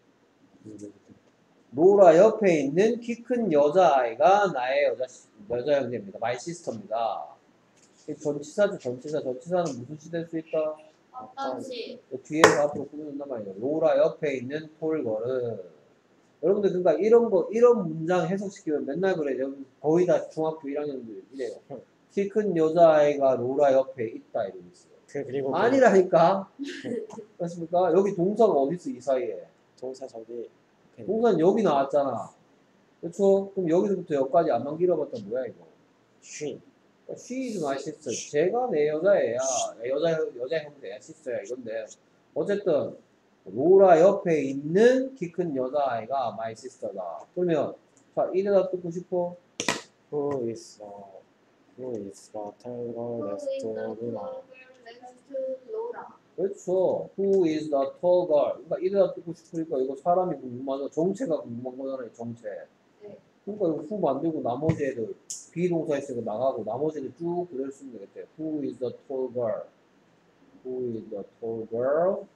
로라 옆에 있는 키 큰 여자아이가 나의 여자 형제입니다. My sister입니다. 이 전치사죠, 전치사. 전치사는 무슨 시 될 수 있다? 어떤 시? 뒤에서 앞으로 꾸며준단 말이에요. 로라 옆에 있는 톨걸은. 여러분들, 그러니까 이런 거, 이런 문장 해석시키면 맨날 그래요. 거의 다 중학교 1학년들 이래요. 키 큰 여자아이가 로라 옆에 있다, 이러고 있어요. 그리고 아니라니까? 그렇습니까? 여기 동사가 어디 있어, 이 사이에? 동사 저기 동사는 여기 나왔잖아. 그렇죠? 그럼 여기서부터 여기까지 안만 길어봤자 뭐야, 이거? 쉬. She is my sister. 제가 내 여자애야. 여자 형제야, sister야, 이건데. 어쨌든, 로라 옆에 있는 키 큰 여자아이가 my sister다. 그러면, 자, 이래다 듣고 싶어? Who is the tall girl next to Luna? next to Laura. 그렇죠. Who is the tall girl? 그러니까 이래다 듣고 싶으니까 이거 사람이 궁금하죠. 정체가 궁금한 거잖아요, 정체. 네. 그러니까 이거 후 만들고 나머지 애들 비동사 있으니까 나가고 나머지 애들 쭉 그대로 쓰면 되겠대. Who is the tall girl? Who is the tall girl?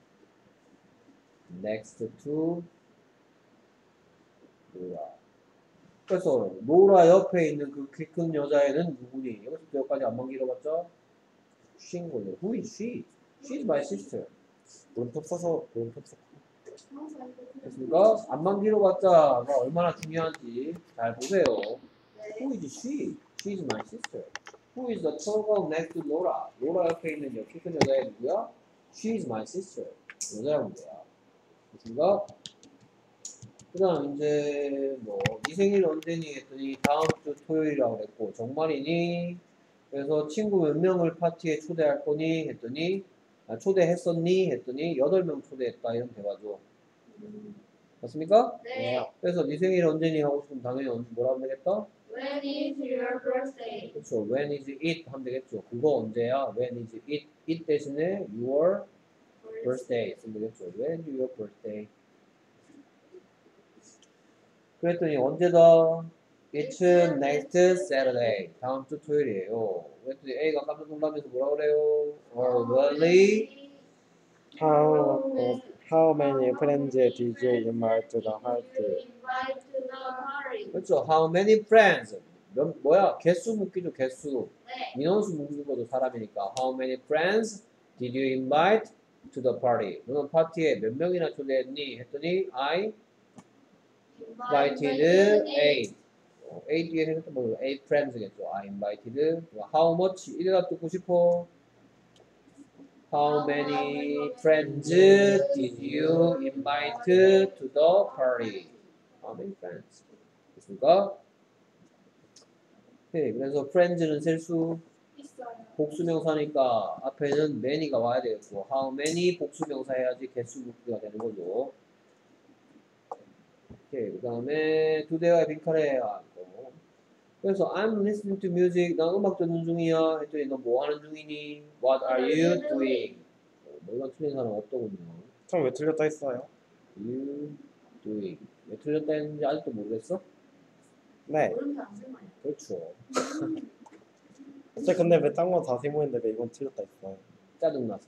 Next to Laura. 그래서 로라 옆에 있는 그 키 큰 여자애는 누구니? 여기서부터 여기까지 안만 길어봤죠? she인 거죠. Who is she? She's my sister. 문법 써서 됐습니까? 안만 길어봤자가 얼마나 중요한지 잘 보세요. Who is she? She's my sister. Who is the tall girl next to Laura? 로라 옆에 있는 키 큰 여자애 누구야? She's my sister. 여자라는 거야. 됐습니까? 그 다음 이제 뭐 네 생일 언제니 했더니 다음 주 토요일이라고 그랬고 정말이니? 그래서 친구 몇 명을 파티에 초대할 거니? 했더니 초대했었니? 했더니 8명 초대했다 이런 대화죠. 맞습니까? 네. 그래서 네 생일 언제니 하고 싶으면 당연히 뭐라 하면 되겠다? When is your birthday? 그렇죠. When is it 하면 되겠죠. 그거 언제야? When is it? it 대신에 your birthday 쓰면 되겠죠. When is your birthday? 그랬더니 언제다? It's next Saturday. 다음 주 토요일이에요. 그랬더니 A가 깜짝 놀라면서 뭐라 그래요? Oh, really? How many friends did you invite to the party? Invite to the party. 그렇죠. How many friends? 뭐야? 개수 묻기죠, 개수. 네. 민원수 묻는 거죠, 사람이니까. How many friends did you invite to the party? 너는 파티에 몇 명이나 초대했니? 했더니 I invited 8. 8 뒤에 생각해 보면 8 friends겠죠. I invited. How much? 이래다 듣고 싶어. How many friends did you invite to the party? How many friends? 됐습니까? 오케이, 그래서 friends는 셀수 있어요. 복수명사니까 앞에는 many가 와야 되겠고 how many 복수명사 해야지 개수 묻기가 되는 거죠. 오케이, 그 다음에 두 대화의 빈칸에 앉고 그래서 I'm listening to music. 나 음악 듣는 중이야. 했더니 너 뭐 하는 중이니? What are you doing? 뭐 이건 틀린 사람 없더군요. 그럼 왜 틀렸다 했어요? You doing. 왜 틀렸다 했는지 아직도 모르겠어? 네. 물음표 안 쓸만해요. 그렇죠. 진짜 근데 왜 딴 건 다 세모했는데 왜 이건 틀렸다 했어요? 짜증나서.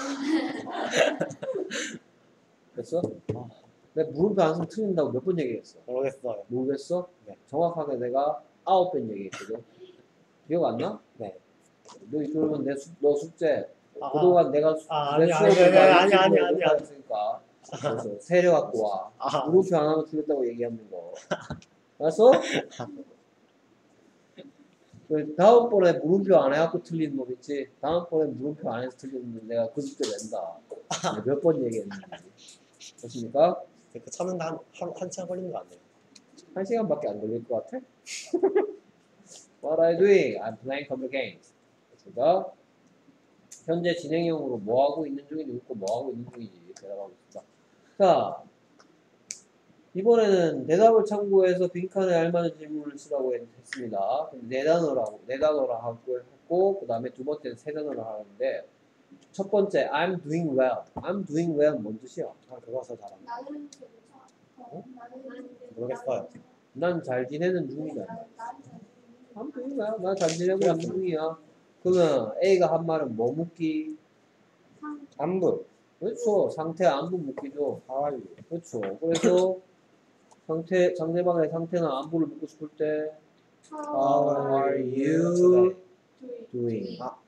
됐어? 내 물음표 안 쓰면 틀린다고 몇 번 얘기했어? 모르겠어요. 모르겠어? 네. 정확하게 내가 9번 얘기했거든. 기억 안 나? 네. 너 그러면 너 숙제 아, 그동안 내가 아니, 내 아니, 수업을 아니, 많이 아니, 듣고 했으니까 그래서 세려 갖고 와. 아. 물음표 안 하면 틀렸다고 얘기하는 거. 알았어? 그 다음번에 물음표 안 해갖고 틀린 놈 있지? 다음번에 물음표 안 해서 틀린 놈 내가 그 숙제 낸다. 몇 번 얘기했는지. 됐습니까? 그 찾는데 한 시간 걸리는 거 아니에요? 1시간밖에 안 걸릴 것 같아? What are you doing? I'm playing computer games. 됐습니까? 현재 진행형으로 뭐 하고 있는 중인지 묻고 뭐 하고 있는 중인지 대답하고 있습니다. 자, 이번에는 대답을 참고해서 빈칸에 알맞은 질문을 쓰라고 했습니다. 네 단어라 하고 했고, 그 다음에 두 번째는 세 단어를 하는데, 첫 번째, I'm doing well. I'm doing well 뭔 뜻이야? 아, 그거서 잘한다. 나는 괜찮아. 나는 모르겠어요. 난 잘 지내는 중이다. 나는 I'm doing well. 난 잘 지내고 있는 중이야. 그러면 A가 한 말은 뭐 묻기? 안부. 그렇죠. 상태 안부 묻기죠. How are you? 그렇죠. 그래서 상대방의 상태나 안부를 묻고 싶을 때 How How are you doing. 아.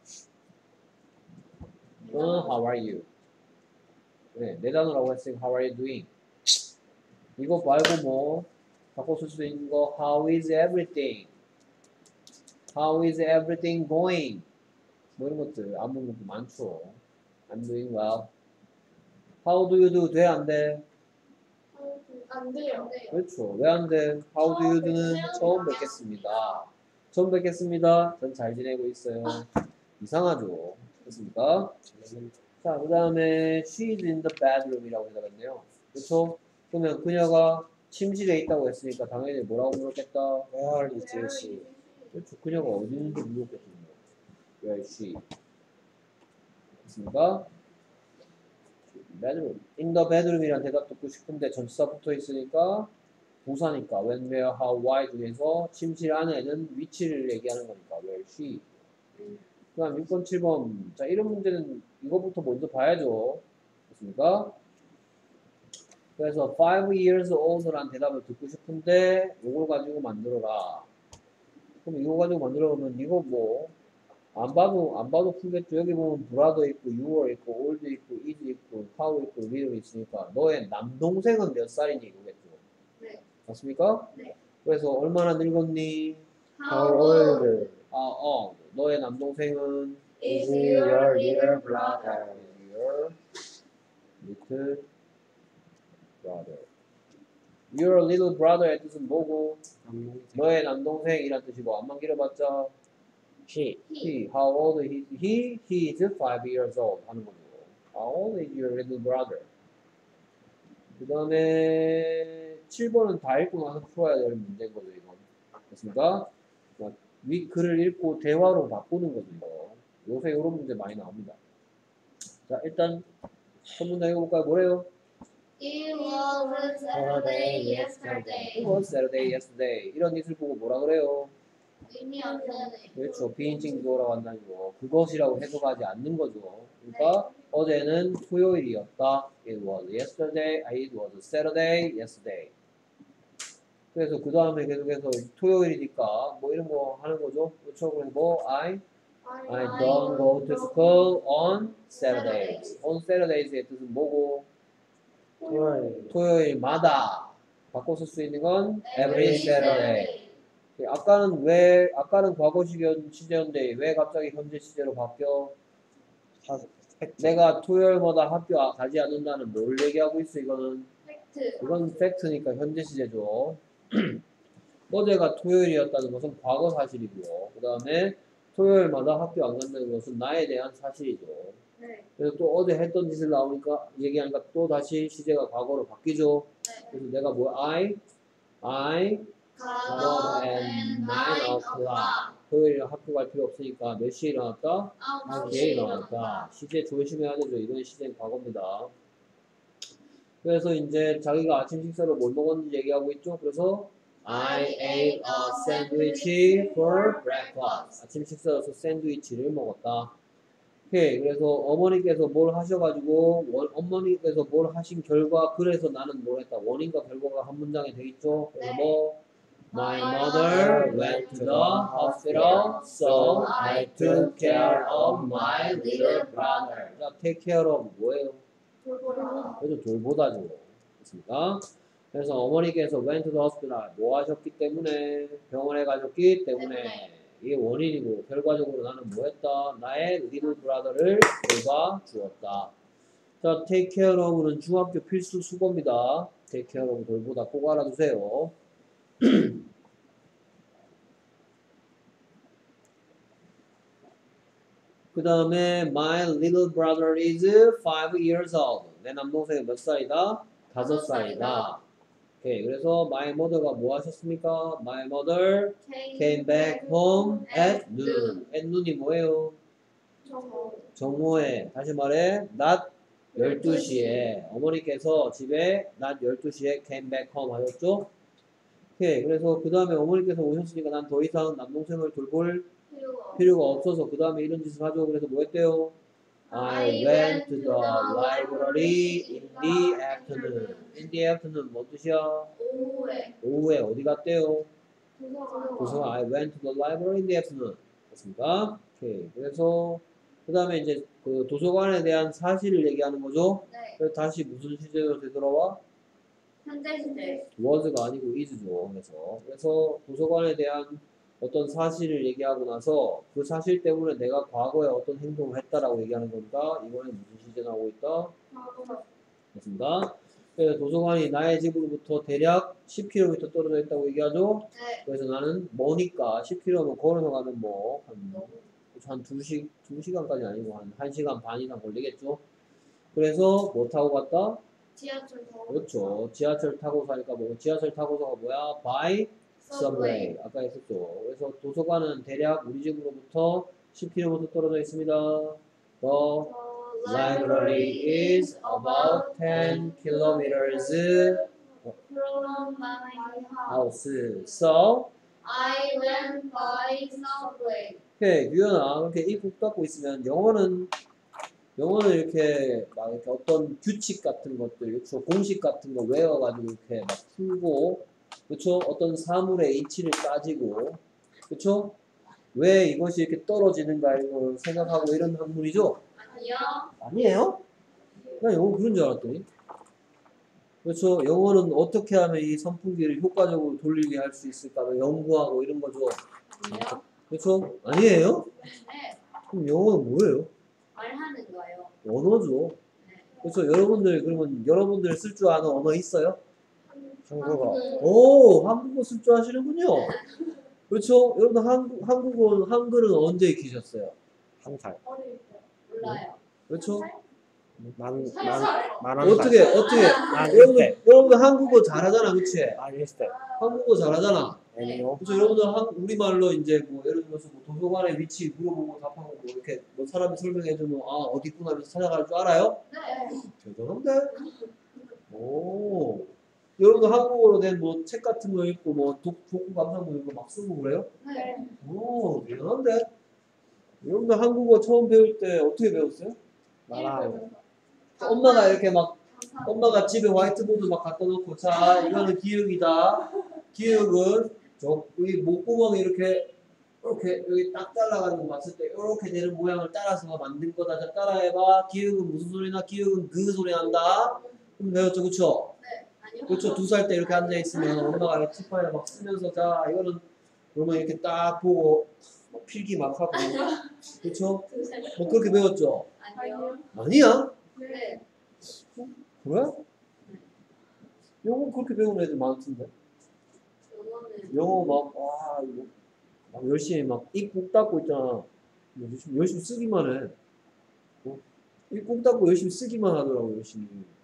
how are you? 네, 네 단어라고 했으니까 how are you doing? 이거 말고 뭐 바꿔 쓸 수 있는 거 how is everything? How is everything going? 뭐 이런 것들 안 보는 것도 많죠. I'm doing well. How do you do? 돼? 안 돼? 안 돼요. 그렇죠. 왜 안 돼? How do you do는 처음 뵙겠습니다. 처음 뵙겠습니다. 전 잘 지내고 있어요. 이상하죠. 됐습니까? 자, 그 다음에 she's in the bedroom이라고 해석했네요. 그렇죠? 그러면 그녀가 침실에 있다고 했으니까 당연히 뭐라고 물었겠다? Where is she? 그렇죠. 그녀가 어디 있는지 물었겠군요. Where is she? 됐습니까? bedroom. in the bedroom이란 대답 듣고 싶은데 전치사 붙어 있으니까 부사니까 when, where, how, why 중에서 침실 안에는 위치를 얘기하는 거니까 where is she? 그 다음 6번, 7번. 자, 이런 문제는 이거부터 먼저 봐야죠. 됐습니까? 그래서 5 years old란 대답을 듣고 싶은데 이걸 가지고 만들어라. 그럼 이거 가지고 만들어 보면 이거 뭐 안 봐도 풀겠죠. 여기 보면 brother 있고 you are 있고 old 있고 is 있고 how 있고 little 있으니까 너의 남동생은 몇 살이니 이거겠죠. 네. 맞습니까? 네. 그래서 얼마나 늙었니? How old 너의 남동생은 is your little brother? your little brother. Your little brother의 뜻은 뭐고? 너의 남동생이란 뜻이고 안만 길어봤자 He. he. How old is he? He is 5 years old 하는 거죠. How old is your little brother? 그 다음에 7번은 다 읽고 나서 풀어야 될 문제인 거죠, 이건. 됐습니까? 위 글을 읽고 대화로 바꾸는 거죠, 이거. 요새 이런 문제 많이 나옵니다. 자, 일단 첫 문장 읽어볼까요? 뭐래요? It was Saturday It yesterday. was Saturday yesterday. 이런 뜻을 보고 뭐라 그래요? 의미 없는 그렇죠. 비인칭 주어라고 한다는 거. 그것이라고 해석하지 않는 거죠. 그러니까 어제는 토요일이었다. It was yesterday. It was Saturday yesterday. 그래서 그 다음에 계속해서 토요일이니까 뭐 이런 거 하는 거죠. 그렇죠. 그래서 뭐 I don't go to school on Saturdays. On Saturdays의 뜻은 뭐고? 토요일마다. 바꿔 쓸 수 있는 건 every Saturday. 아까는 과거 시제였는데 왜 갑자기 현재 시제로 바뀌어? 내가 토요일마다 학교 가지 않는다는 뭘 얘기하고 있어? 이거는 팩트. 이건 팩트니까 현재 시제죠. 어제가 토요일이었다는 것은 과거 사실이고요. 그 다음에 토요일마다 학교 안 간다는 것은 나에 대한 사실이죠. 네. 그래서 또 어제 했던 짓을 나오니까 얘기하니까 또 다시 시제가 과거로 바뀌죠. 네. 그래서 내가 뭐 I got got up at at 9 o'clock. 토요일에 학교 갈 필요 없으니까 몇 시에 일어났다? 9시에 일어났다. 시제 조심해야 되죠. 이건 시제는 과거입니다. 그래서 이제 자기가 아침 식사로 뭘 먹었는지 얘기하고 있죠. 그래서 I ate a sandwich for breakfast. 아침 식사로서 샌드위치를 먹었다. 오케이. 그래서 어머니께서 뭘 하셔가지고 어머니께서 뭘 하신 결과 그래서 나는 뭘 했다. 원인과 결과가 한 문장에 돼 있죠. 그래서 뭐 My mother went to the hospital, so I took care of my little brother. 자, take care of 뭐예요? 그래서 돌보다죠. 됐습니까? 그래서 어머니께서 went to the hospital 뭐 하셨기 때문에 병원에 가셨기 때문에 이게 원인이고 결과적으로 나는 뭐 했다? 나의 little brother를 돌봐 주었다. 자, take care of는 중학교 필수 수고입니다. take care of 돌보다 꼭 알아두세요. 그 다음에 my little brother is 5 years old. 내 남동생이 몇 살이다? 5살이다. 오케이. 그래서 my mother가 뭐 하셨습니까? My mother came back home at noon. at noon이 뭐예요? 정오에. 다시 말해 낮 12시에 어머니께서 집에 낮 12시에 came back home 하셨죠? 오케이. 그래서 그 다음에 어머니께서 오셨으니까 난 더 이상 남동생을 돌볼 필요가 없어서 그 다음에 이런 짓을 하죠. 그래서 뭐 했대요? I went to the library in the afternoon. In the afternoon 뭔 뜻이야? 오후에 오후에 어디 갔대요? 도서관. 도서관. I went to the library in the afternoon. 됐습니까? 오케이. 그래서 그 다음에 이제 그 도서관에 대한 사실을 얘기하는 거죠. 네. 그래서 다시 무슨 시제로 되돌아와? 현재 시제. was가 아니고 is죠. 그래서 도서관에 대한 어떤 사실을 얘기하고 나서 그 사실 때문에 내가 과거에 어떤 행동을 했다라고 얘기하는 거니까 이번에 무슨 시제 나오고 있다? 맞습니다. 그래서 도서관이 나의 집으로부터 대략 10km 떨어져 있다고 얘기하죠. 네. 그래서 나는 머니까 10km면 걸어서 가면 뭐 한 2시간까지 아니고 한 1시간 반 이상 걸리겠죠. 그래서 뭐 타고 갔다? 지하철 타고. 그렇죠. 지하철 타고 사니까 뭐 지하철 타고서가 뭐야? by subway. 아까 했었죠. 그래서 도서관은 대략 우리 집으로부터 10km 떨어져 있습니다. The library is about 10 kilometers From my house. house. So, I went by subway. 오케이, 유연아, 이렇게 입국 닫고 있으면 영어는 이렇게 막 이렇게 어떤 규칙 같은 것들, 그렇죠? 공식 같은 거 외워가지고 이렇게 막 풀고, 그렇죠? 어떤 사물의 이치를 따지고, 그렇죠? 왜 이것이 이렇게 떨어지는가 이런 걸 생각하고 이런 학문이죠? 아니요. 아니에요? 나 영어 그런 줄 알았더니. 그렇죠? 영어는 어떻게 하면 이 선풍기를 효과적으로 돌리게 할 수 있을까 연구하고 이런 거죠. 아니요. 그렇죠? 아니에요? 네. 그럼 영어는 뭐예요? 말하는 거예요. 언어죠. 네. 그렇죠? 그러면 여러분들 쓸 줄 아는 언어 있어요? 한국어. 오, 한국어 쓸 줄 아시는군요. 그렇죠? 여러분 한글은 언제 익히셨어요? 한 살. 몰라요. 그렇죠? 만 어떻게 여러분들 한국어 잘하잖아, 그렇지? 일세. 한국어 잘하잖아. 아니요. 그래서 여러분들 우리말로 이제 뭐 예를 들어서 뭐 도서관의 위치 물어보고 답하고 뭐 이렇게 뭐 사람이 설명해주면 아 어디 있구나 하면서 찾아갈 줄 알아요? 네. 대단한데? 오. 여러분들 한국어로 된 뭐 책 같은 거 읽고 뭐 독후 감상문 이런 거 막 쓰고 그래요? 네. 오, 대단한데? 여러분들 한국어 처음 배울 때 어떻게 배웠어요? 나랑 엄마가 이렇게 막 엄마가 집에 화이트보드 막 갖다 놓고 자 이거는 기역이다. 기역은 이 목구멍이 이렇게 여기 딱 잘라가지고 봤을 때 이렇게 되는 모양을 따라서 만든 거다. 자 따라해봐. 기역은 무슨 소리 나? 기역은 그 소리 난다. 그럼 배웠죠, 그쵸? 네. 아니요. 그렇죠. 2살 때 이렇게 앉아 있으면 엄마가 이렇게 티파에 막 쓰면서 자 이거는 그러면 이렇게 딱 보고 막 필기 막 하고 그렇죠? 뭐 그렇게 배웠죠. 아니요. 아니야? 네. 그래? 영어 그렇게 배우는 애들 많던데. 영어는 영어 막 열심히 막 입 꾹 닫고 있잖아. 열심히 쓰기만 해. 입 꾹 닫고 열심히 쓰기만 하더라고 열심히.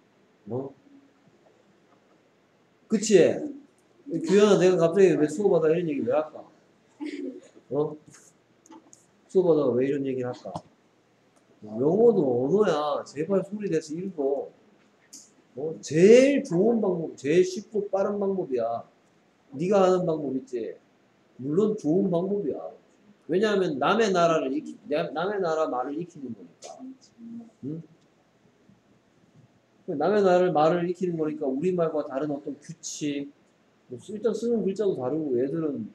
그치? 규현아 내가 갑자기 왜 수업하다 이런 얘기 왜 할까? 수업하다가 왜 이런 얘기를 할까? 영어는 언어야. 제발 소리 내서 읽어. 제일 좋은 방법, 제일 쉽고 빠른 방법이야. 네가 하는 방법 있지? 물론 좋은 방법이야. 왜냐하면 남의 나라 말을 익히는 거니까. 응? 남의 나라 말을 익히는 거니까 우리말과 다른 어떤 규칙, 일단 쓰는 글자도 다르고 얘들은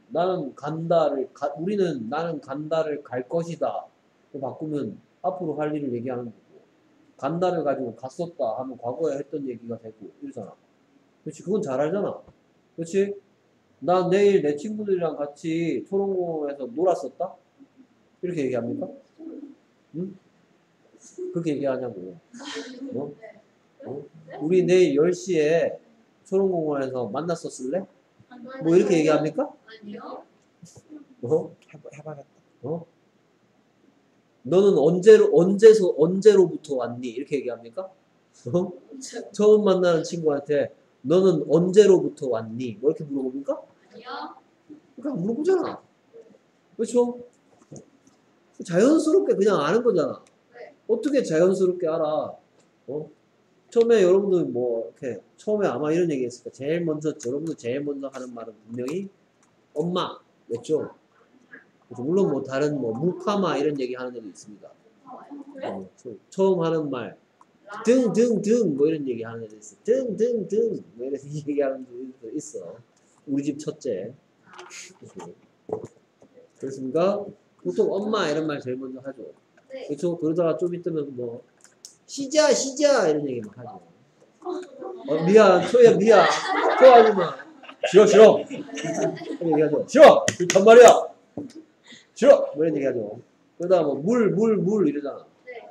나는 간다를 갈 것이다. 바꾸면 앞으로 할 일을 얘기하는 거고 간다를 가지고 갔었다 하면 과거에 했던 얘기가 되고 이러잖아. 그렇지? 그건 잘 알잖아. 그렇지? 나 내일 내 친구들이랑 같이 초롱공원에서 놀았었다? 이렇게 얘기합니까? 응? 그렇게 얘기하냐고. 우리 내일 10시에 초롱공원에서 만났었을래? 뭐 이렇게 얘기합니까? 아니요. 해봐야겠다. 너는 언제로부터 왔니? 이렇게 얘기합니까? 처음 만나는 친구한테 너는 언제로부터 왔니? 뭐 이렇게 물어봅니까? 아니요. 그러니까 안 물어보잖아. 그렇죠? 자연스럽게 그냥 아는 거잖아. 네. 어떻게 자연스럽게 알아? 처음에 여러분들 뭐 이렇게 처음에 아마 이런 얘기 했을 거야. 여러분들 제일 먼저 하는 말은 분명히 엄마였죠. 물론 뭐 다른 뭐 무파마 이런 얘기 하는 애도 있습니다. 처음 하는 말 등 뭐 이런 얘기 하는 애도 있어. 등 뭐 이런 얘기 하는 애도 있어. 우리 집 첫째. 그렇습니까? 보통 엄마 이런 말 제일 먼저 하죠. 네. 그렇죠? 그러다가 좀 있으면 뭐 시자 이런 얘기 막 하죠. 미안 초야 미안 좋아하지 마. 싫어 이런 얘기하죠. 싫어 그단 말이야. 싫어 뭐 이런 얘기하죠. 그러다가 뭐 물 이러잖아. 네.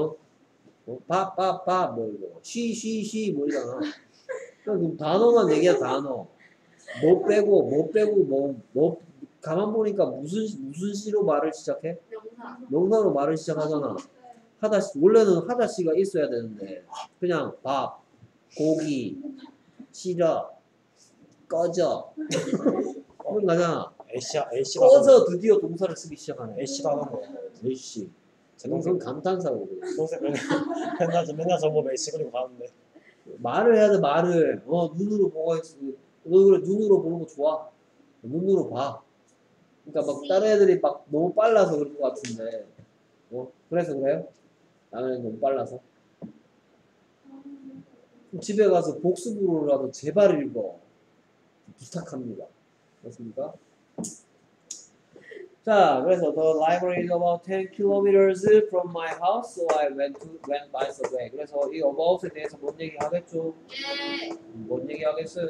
밥 뭐 이거 쉬 뭐 이러잖아. 그럼 단어만 얘기야 단어. 뭐 빼고 뭐 가만 보니까 무슨 시로 말을 시작해? 명사. 명사로 말을 시작하잖아. 원래는 하다시가 있어야 되는데 그냥 밥, 고기, 싫어, 꺼져 그런 거잖아. A씨가 꺼져 드디어 동사를 쓰기 시작하네. A씨가 하는 거. A씨. 제 동생 동생 감탄사고 동생 맨날 저보고 A씨 그리고 가는데 말을 해야 돼 말을. 눈으로 보고 있어. 너 그래 눈으로 보는 거 좋아. 눈으로 봐. 그러니까 막 다른 애들이 막 너무 빨라서 그럴 것 같은데. 그래서 그래요? 나는 너무 빨라서. 집에 가서 복습으로라도 제발 읽어. 부탁합니다. 그렇습니까? 자, 그래서 the library is about 10 kilometers from my house, so I went by subway. 그래서 이 about에 대해서 뭔 얘기 하겠죠? 예. 뭔 얘기 하겠어요?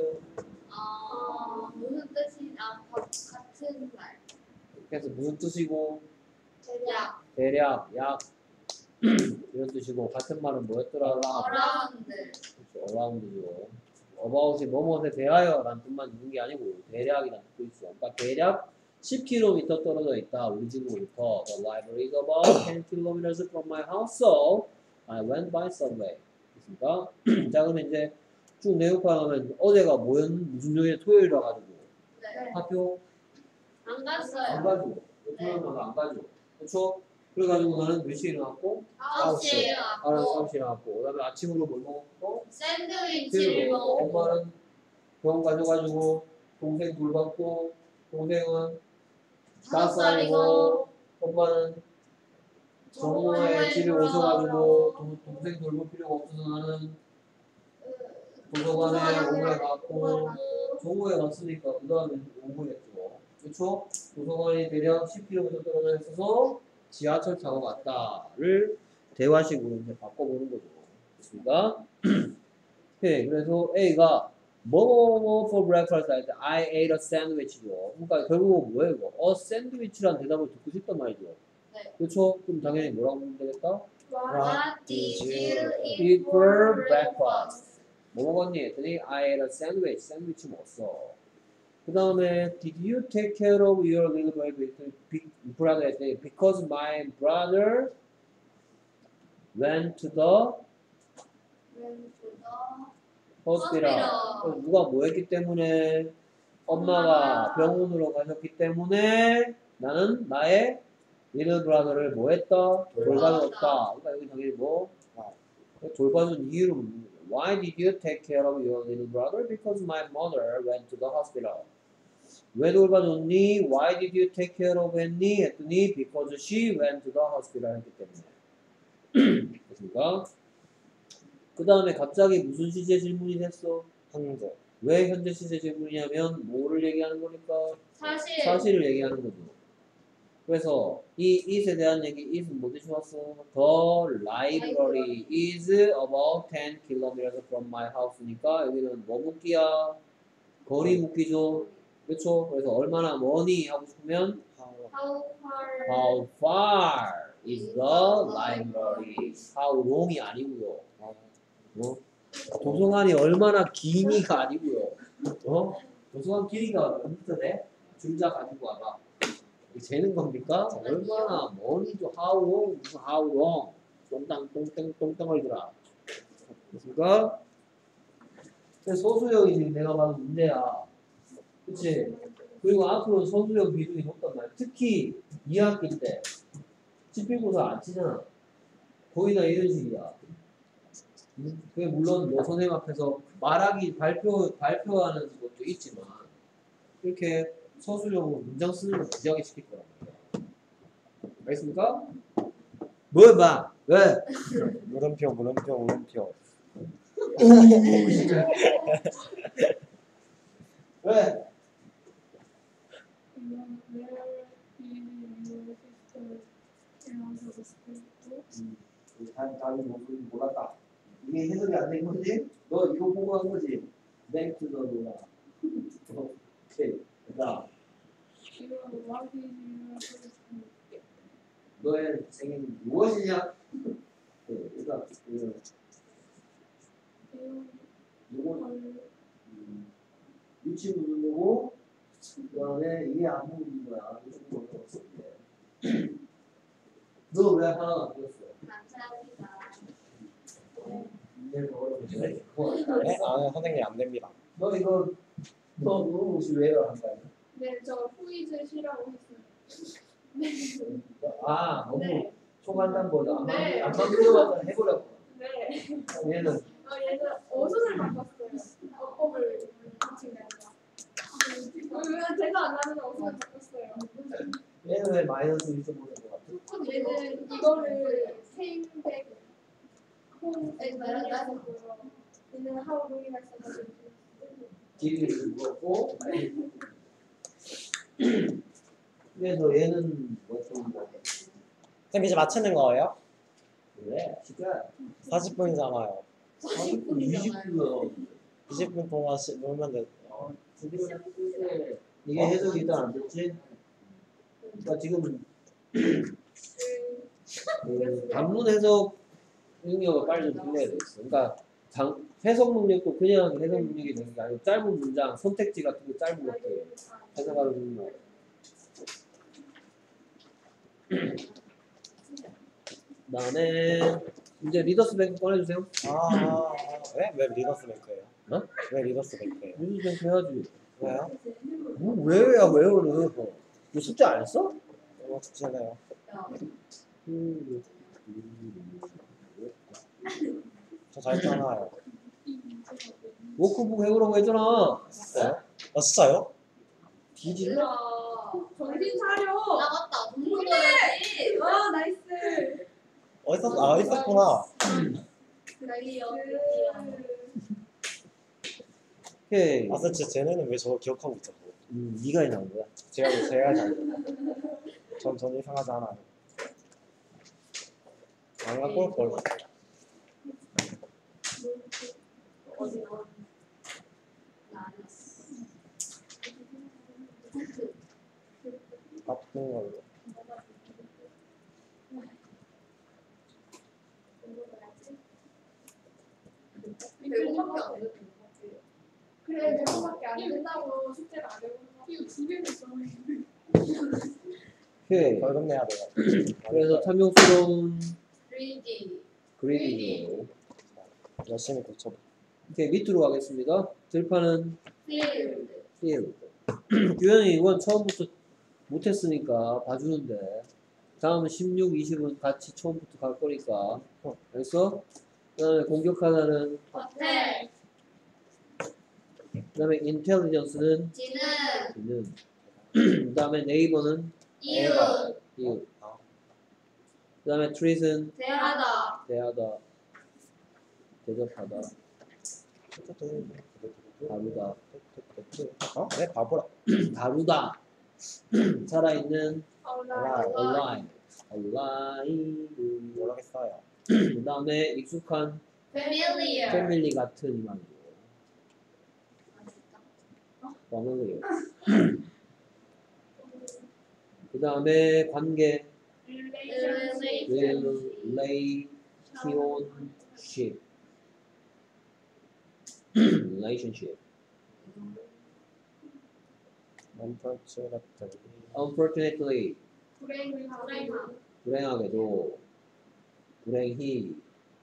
무슨 뜻이 같은 말. 그래서 무슨 뜻이고 야. 대략 약 이런 뜻이고 같은 말은 뭐였더라? 어라운드. 그렇죠. around죠. about이 뭐뭐에 대하여 라는 뜻만 있는 게 아니고 대략이라는 뜻도 있어. 그러니까 대략 10km 떨어져 있다. 우리 집으로부터. The library is about 10 kilometers from my house, so I went by subway. 됐습니까? 자, 그러면 이제 쭉 내용파하면 어제가 무슨 요일에 토요일이라 가지고 네. 학교 안 안 갔어요. 가죠. 토요일마다 안 가죠. 그렇죠? 그래가지고 나는 몇 시에 일어났고 9시에 알아서 9시에 일어났고 그다음에 아침으로 뭘 먹었고 샌드위치를 먹고 엄마는 병원 가져가지고 동생 돌봤고 동생은 5살이고 엄마는 정오에 집에 오셔가지고 동생 돌볼 필요가 없어서 나는 도서관에 오래 갔고 정오에 갔으니까 그 다음에 오후였죠. 그쵸? 도서관이 대략 10km 떨어져 있어서 지하철 타고 갔다를 대화식으로 이제 바꿔보는 거죠. 됐습니까? 네, 그래서 A가 뭐 for breakfast 할 때 I ate a sandwich죠. 그러니까 결국 뭐예요 이거? a sandwich라는 대답을 듣고 싶단 말이죠. 네. 그렇죠? 그럼 당연히 뭐라고 하면 되겠다? What did you eat eat for for breakfast? 뭐 먹었니? 했더니 I ate a sandwich. 샌드위치 먹었어. 그 다음에 Did you take care of your little brother? 했더니 Because my brother went to the hospital. 그래서 누가 뭐 했기 때문에? 엄마가 병원으로 가셨기 때문에 나는 나의 little brother를 뭐 했다? 돌봐줬다. 그러니까 여기 당연히 뭐? 돌봐준 이유를 묻는 거죠. Why did you take care of your little brother? Because my mother went to the hospital. 왜 돌봐줬니? Why did you take care of 했니? 했더니 because she went to the hospital 했기 때문에. 됐습니까? 그 다음에 갑자기 무슨 시제 질문이 됐어? 현재 왜 현재 시제 질문이냐면 뭐를 얘기하는 거니까? 사실 사실을 얘기하는 거죠. 그래서 이 it에 대한 얘기 is 뭐 대신 왔어? The library is about 10 kilometers from my house니까 여기는 뭐 묻기야? 거리 묻기죠. 그렇죠? 그래서 얼마나 머니 하고 싶으면 how far how far is the library? how long이 아니고요. 도서관이 얼마나 기니가 아니고요. 도서관 길이가 몇 미터 돼? 줄자 가지고 와봐. 재는 겁니까? 얼마나 머니도 how long, 무슨 how long. 똥땅 됐습니까? 서술형이 지금 내가 봐도 문제야. 그치? 그리고 앞으로 서술형 비중이 높단 말이야. 특히 2학기 때 집필고사 안 치잖아. 거의 다 이런 식이야. 그게 물론 뭐 선생님 앞에서 말하기 발표하는 것도 있지만 이렇게 서술형으로 문장 쓰는 걸 부지하게 시킬 거란 말이야. 알겠습니까? 뭘 봐? 왜? 물음표 왜? 답이 무슨 몰랐다. 이게 해석이 안 된 거지? 너 이거 보고 한 거지? Back to the Lola. 오케이. 자, 너의 생애는 무엇이냐? 네, 일단 이거 유치 묻는 거고, 그다음에 이게 안 묻는 거야. 조금 어려웠었는데. 너 왜 하나 안 풀었어? 감사합니다. 이제는 어려운데. 네? 아 선생님 안 됩니다. 너 이거 너 혹시 왜요 한 거야? 네, 저 후이즈 쉬라고 했어요. 아 너무 네. 초간단보다 네. 안 만들어봤다 해보려고. 네. 얘는 얘는 어순을 바꿨어요. 어법을 붙인 게 아니라. 제가 안 하는 어순을 바꿨어요. 얘는 왜 마이너스 1.5된 것 같아? 얘는 이거를 케이크백 홈에 말하고요. 얘는 하우 로이가 있어가지고. 길이를 물었고 그래서 얘는 어떤 거? 선생님 이제 맞추는 거예요? 그래 시간 40분이잖아요. 20분 20분 동안 놀면 돼. 이게 해석이 일단 안 됐지? 그러니까 지금 그 단문 해석 능력을 빨리 좀 길러야 되겠어. 그러니까 해석 능력도 그냥 해석 능력이 되는 게 아니고 짧은 문장, 선택지 같은 거 짧은 것들 해석하는 능력. 그다음에 이제 리더스 뱅크 꺼내주세요. 왜? 왜 리더스 뱅크예요? 어? 왜 리더스 뱅크예요? 리더스 뱅크 해야지. 왜요? 뭐 왜야 왜요는? 너 숙제 안 했어? 숙제네요. 저 잘했잖아요. 워크북 해오라고 했잖아. 진짜요? 진짜요? 뒤질러? 정신 차려. 아 맞다. 동물 넣어야지. 와 나이스. 있었구나. 오케이. 진짜 쟤네는 왜 저거 기억하고 있죠? 네가 이상한 거야. 제가 잘. 전 이상하지 않아요. 안 갖고 올 걸. 어디 넣었니? 나 아니었어. 바쁜 걸로. 배고밖에 안 돼. 그래 배고밖에 안 된다고 숙제를 안 해보는 거. 이거 두 개는 있어. 오케이. 벌금 내야 돼요. 그래서 탐욕스러운 그리디. 그리딩. 열심히 고쳐. 오케이 밑으로 가겠습니다. 들판은 필드. field. 규현이 이건 처음부터 못했으니까 봐주는데 다음은 16, 20은 같이 처음부터 갈 거니까 알겠어? 그 다음에 공격 하나는 호텔. 그 다음에 intelligence는 지는. 그 다음에 neighbor는 이웃. 이웃. 그 다음에 treat은 대하다. 대하다, 대접하다, 다루다, 네, 바보라. 다루다, 살아있는 얼라. alive, 모르겠어요. 그 다음에 익숙한 familiar. 패밀리 같은 이만이고 familiar. 그 다음에 관계 relationship relationship unfortunately 불행하게도 불행히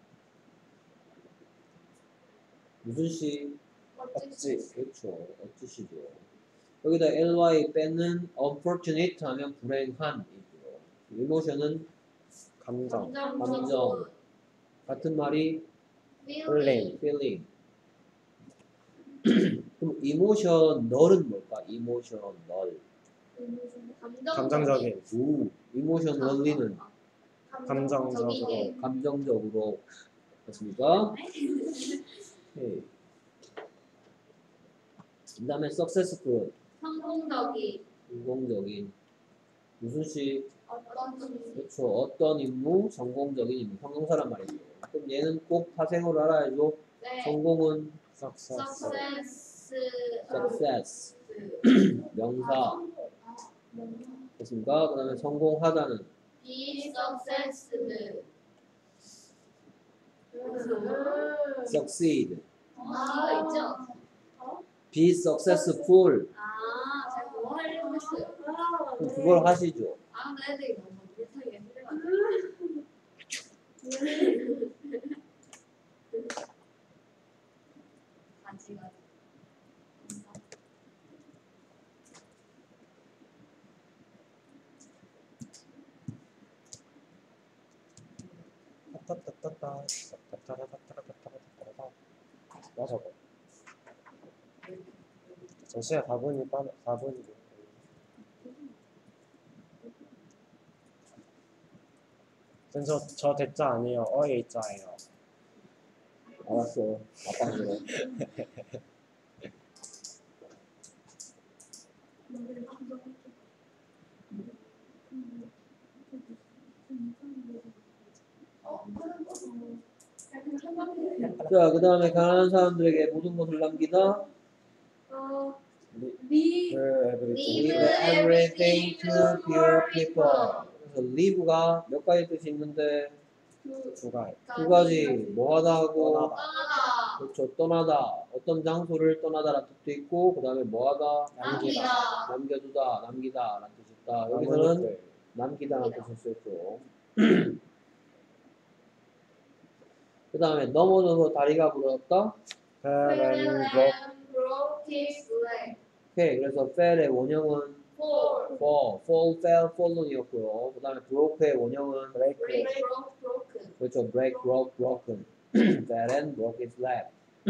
무슨 시? 어찌. 그렇죠. 어찌시죠. 여기다 ly 빼는 unfortunate 하면 불행한 이고요. emotion은 감정. 감정. 같은 말이 feeling. feeling. 그럼 emotional은 뭘까? emotional. 감정적인. emotionally는 감정적으로. 감정적으로. 맞습니까? 오케이. 그 다음에 successful. 성공적인. 성공적인. 무슨 식? 어떤 좀 그렇죠. 어떤 임무? 성공적인 임무. 형용사란 말이죠. 그럼 얘는 꼭 파생으로 알아야죠. 네. 성공은 success. success. 명사. 됐습니까? 그 다음에 성공하다는 be successful. succeed. 이거 있죠? be successful. 제가 그거 하려고 했어요. 그럼 그걸 하시죠. 근데 애들이 너무 비슷하게 해가지고. 가지가. 따따따따따, 따따따따따따따따따따. 맞아. 정시야 4분이 4분이고. 저 대자 아니에요. 어의 자예요. 알았어. 아빠가 그래. 자, 그 다음에 가난한 사람들에게 모든 것을 남기다. 리 Leave everything to poor people. 그래서 leave가 몇 가지 뜻이 있는데 주가 두 가지. 뭐 하다 하고 떠나다. 떠나다. 그렇죠. 떠나다. 어떤 장소를 떠나다라는 뜻도 있고 그 다음에 뭐 하다? 남기다. 남겨두다. 남기다 라는 뜻이 있다. 나뭇잎을. 여기서는 남기다라는 뜻을 쓰였죠. 그 다음에 넘어져서 다리가 부러졌다. Fell broke his leg. 오케이. 그래서 fell의 원형은 fall, fell, fallen이었고요. 그 다음에 broke의 원형은 break broken. 그렇죠. break, broke, broken. fell and broke his leg.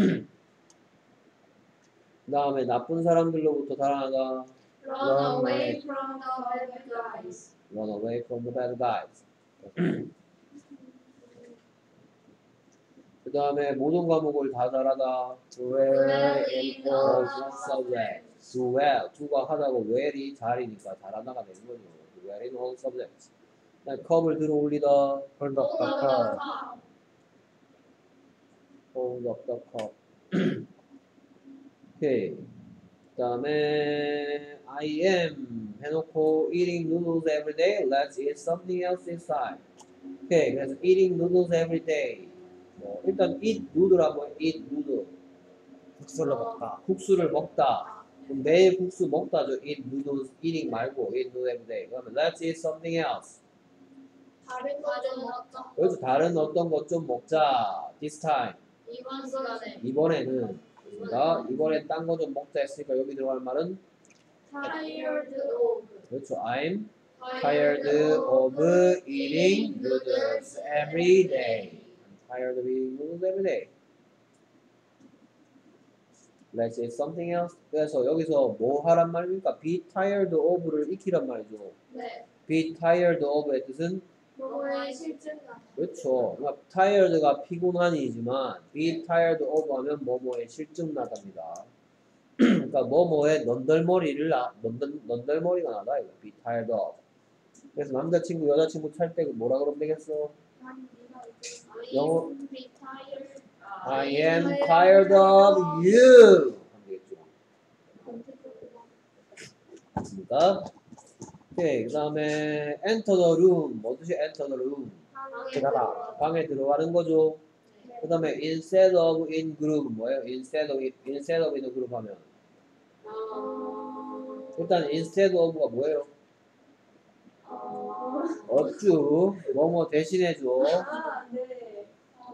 그 다음에 나쁜 사람들로부터 달아나다. Run away from the bad guys. Run away from the bad guys. 그 다음에 모든 과목을 다 잘하다. do well Well in in all all subjects. do well. do가 하다고 well이 잘이니까 잘하다가 되는 거죠. do well in all subjects. 그다음에 컵을 들어 올리다. hold up the cup. hold up the cup. 오케이. 그 다음에 I am 해놓고 eating noodles every day. Let's eat something else this time. 오케이. 그래서 eating noodles every day. 일단 eat noodle 하고 eat noodle. 국수를 먹다. 국수를 먹다. 그럼 매일 국수 먹다죠. eat noodles, eating 말고 eat noodles every day. 그러면 let's eat something else. 다른 거좀 먹자. 여기서 다른 어떤 것 좀 먹자. this time. 이번 시간에 이번에는 이번엔 딴 거 좀 먹자 했으니까 여기 들어갈 말은 tired of. 그렇죠. I'm tired of eating noodles every day. I'm tired of eating noodles every day. Let's eat something else. 그래서 여기서 뭐 하란 말입니까? Be tired of를 익히란 말이죠. 네. Be tired of의 뜻은 뭐의 실증나. 그렇죠. 그러니까 tired가 피곤한이지만 be tired of 하면 뭐뭐에 실증나답니다. 그러니까 뭐뭐에 넌덜머리가 나다 이거. Be tired of. 그래서 남자친구 여자친구 찰 때 뭐라 그러면 되겠어? 영어 be tired. I am tired of you. 하면 되겠죠. 맞습니까? 오케이. 그 다음에 enter the room. 뭐 뜻이 enter the room? 들어가다. 방에 들어가는 거죠. 그 다음에 instead of in group 뭐예요? instead of in a group 하면 일단 instead of가 뭐예요? 어쭈 뭐뭐 대신해줘. 네.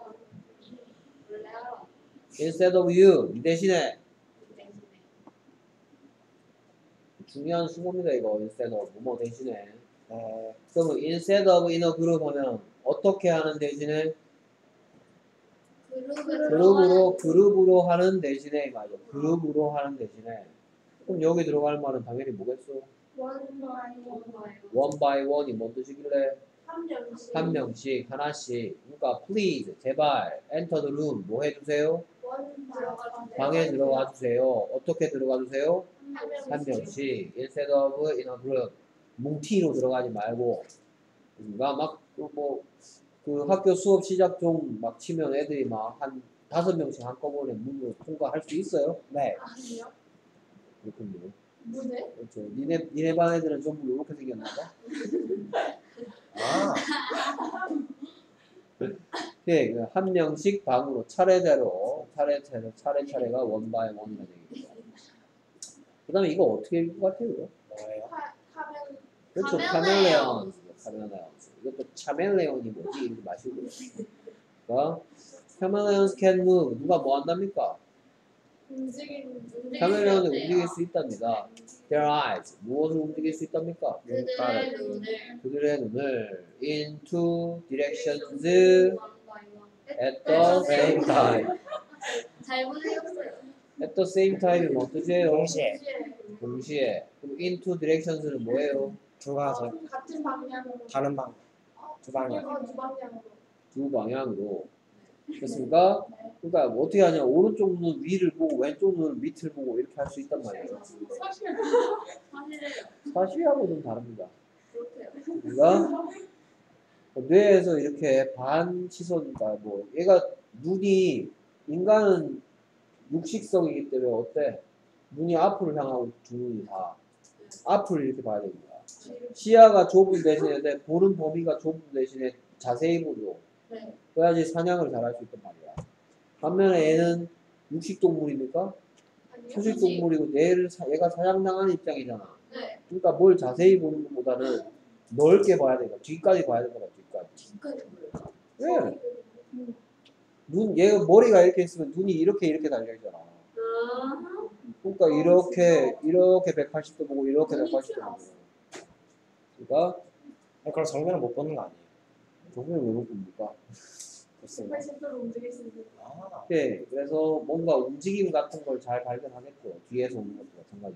원래 알아. instead of you 이 대신에 중요한 수고입니다 이거. instead of 뭐뭐 대신에. 그러면 instead of in a group 하면 어떻게 하는 대신에 그룹으로 하는 대신에 맞아. 그룹으로 하는 대신에. 그럼 여기 들어갈 말은 당연히 뭐겠어? one by one이 뭔 뜻이길래? 한 명씩 하나씩. 그러니까 please 제발 enter the room 뭐 해주세요? 방에 들어가 주세요. 어떻게 들어가 주세요? 한 명씩. instead of in a group. 뭉티로 들어가지 말고. 그러니까 막 그 학교 수업 시작 좀 막 치면 애들이 막 한 5명씩 한꺼번에 문으로 통과할 수 있어요? 네. 아니요. 그렇군요. 문에? 그렇죠. 니네 반 애들은 전부 이렇게 생겼나 봐. 아, 예, 그한 명씩 방으로 차례차례가 원바이 원이라는 얘기죠. 그 다음에 이거 어떻게 읽을 것 같아요? 이거? 뭐예요? 하면 그렇죠. 카멜레온. 카멜레온. 이것도 차멜레온이 뭐지? 이러지 마시고요. 그러니까 카멜레온스 can move. 누가 뭐 한답니까? 움직이는 카멜레온이 네. 움직일 수 있답니다. Their eyes. 무엇을 움직일 수 있답니까? 그들의 눈을 그들의 눈을 in two directions at the same time. 잘 보내셨어요. At the same time이 뭐 뜻이에요? 동시에 동시에. 그럼 in two directions는 뭐예요? 두 가지 같은 방향으로 다른 방, 두 방향. 두 방향으로 두 방향으로. 됐습니까? 그러니까 뭐 어떻게 하냐? 오른쪽 눈 위를 보고 왼쪽 눈 밑을 보고 이렇게 할 수 있단 말이에요. 사실 사실은 사시하고는 다릅니다. 그렇대요. 그러니까 뇌에서 이렇게 반 시선이니까 뭐 얘가 눈이 인간은 육식성이기 때문에 어때? 눈이 앞을 향하고 두 눈이 다 앞을 이렇게 봐야 됩니다. 시야가 좁은 대신에 보는 범위가 좁은 대신에 자세히 보죠. 네. 그래야지 사냥을 잘할 수 있단 말이야. 반면에 얘는 육식동물입니까? 아니요. 초식동물이고 얘가 사냥당하는 입장이잖아. 네. 그러니까 뭘 자세히 보는 것보다는 넓게 봐야 되니까 뒤까지 봐야 되는 거야. 뒤까지. 뒤까지 보여요. 왜? 얘가 머리가 이렇게 있으면 눈이 이렇게 달려있잖아. 아, 그러니까 이렇게 180도 보고 이렇게 180도 보고. 그러니까 그걸 정면을 못 보는 거 아니에요? 정면을 왜 못 봅니까? 글쎄요. 180도로 움직일 수 있는 아, 네, 그래서 뭔가 움직임 같은 걸 잘 발견하겠죠. 뒤에서 오는 것도 마찬가지.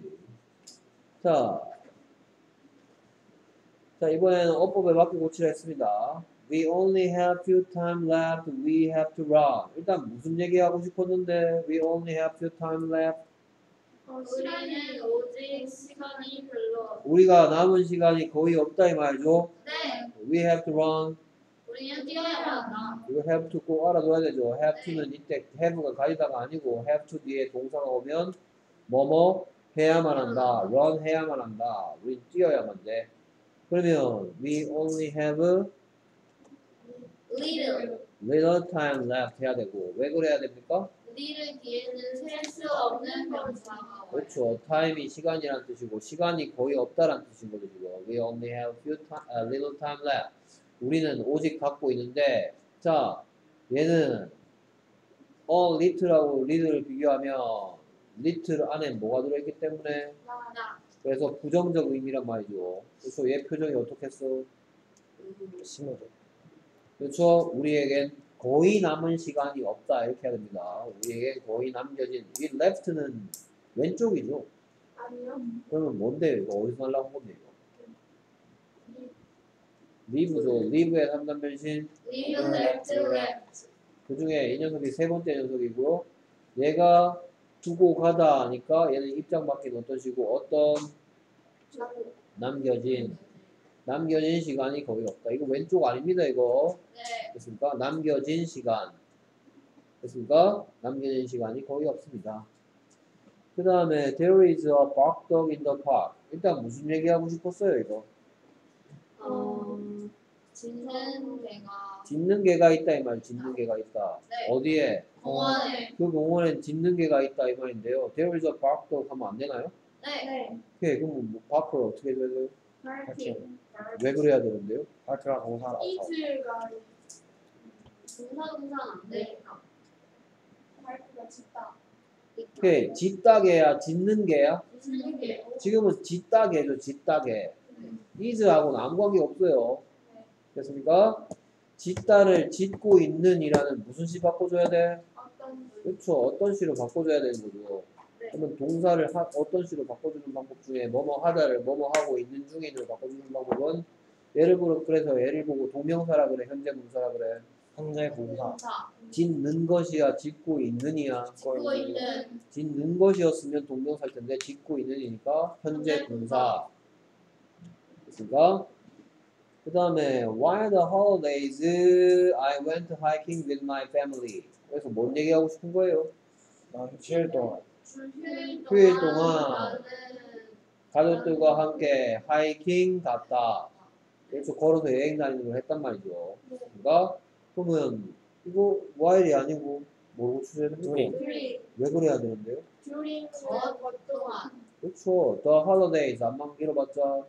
자, 이번에는 어법에 맞게 고치려 했습니다. We only have few time left. We have to run. 일단 무슨 얘기하고 싶었는데 We only have few time left. 우리는 오직 시간이 별로 없- 우리가 남은 시간이 거의 없다 이 말이죠. 네. We have to run. 우리는 뛰어야 한다. 이거 have to 꼭 알아둬야 되죠. have to는 이때 have가 가리다가 아니고 have to 뒤에 동사가 오면 뭐뭐 해야만 한다. run 해야만 한다. 우린 뛰어야만 돼. 그러면 we only have little. little time left 해야 되고 왜 그래야 됩니까? little 뒤에는 셀 수 없는 명사가 와요. 그렇죠. time이 시간이란 뜻이고 시간이 거의 없다란 뜻인 거죠. 지금. We only have little time left. 우리는 오직 갖고 있는데 자 얘는 little하고 little를 비교하면 little 안에 뭐가 들어있기 때문에 나. 그래서 부정적 의미란 말이죠. 그래서 얘 표정이 어떻겠어? 심으로. 그렇죠. 우리에겐 거의 남은 시간이 없다 이렇게 해야 됩니다. 우리에겐 거의 남겨진 이 left는 왼쪽이죠. 아니요. 그러면 뭔데 이거 어디서 날라온 건데 이거? leave죠. leave의 3단 변신 leave left left. 그 중에 이 녀석이 세 번째 녀석이고요. 얘가 두고 가다 하니까 얘는 입장 바뀐 어떤 시고 어떤 남겨진 시간이 거의 없다. 이거 왼쪽 아닙니다 이거. 네. 됐습니까? 남겨진 시간. 됐습니까? 남겨진 시간이 거의 없습니다. 그 다음에 there is a bark dog in the park. 일단 무슨 얘기하고 싶었어요 이거? 짖는 개가 짖는 개가 있다 이 말. 짖는 개가 있다. 네. 어디에? 공원에 그 공원엔 짖는 개가 있다 이 말인데요. there is a bark dog 하면 안 되나요? 네. 네. 오케이 그럼 뭐 bark를 어떻게 해줘야 돼요? 파이팅. 왜 그래야 되는데요? 파트가 동사라서. 이틀가 동사는 안 되니까. 파이트가 짙다. 오케이 짖다 개야 짖는 개야? 짖는 개. 지금은 짖다 개죠 짖다 개. is하고는 아무 관계 없어요. 됐습니까? 짖다를 짖고 있는이라는 무슨 시 바꿔줘야 돼? 어떤 그렇죠. 어떤 시로 바꿔줘야 되는 거죠. 네. 그러면 동사를 어떤 시로 바꿔주는 방법 중에 뭐뭐 하다를 뭐뭐 하고 있는 중인으로 바꿔주는 방법은 예를 보고 동명사라 그래 현재 분사라 그래. 현재 동사. 동사. 짖는 것이야 짖고 있느니야. 짖고 있는. 짖는 것이었으면 동명사일 텐데 짖고 있느니까 현재 분사. 됐습니까? 그 다음에 while the holidays I went hiking with my family. 그래서 뭔 얘기하고 싶은 거예요? 휴일 동안 휴일 동안 가족들과 함께 하이킹 갔다. 그래서 걸어서 여행 다니는 걸 했단 말이죠. 그러니까 그러면 이거 while이 아니고 뭐라고 추세는 during. 왜 그래야 되는데요? during 것 동안. 그렇죠. The holidays 안만 길어봤자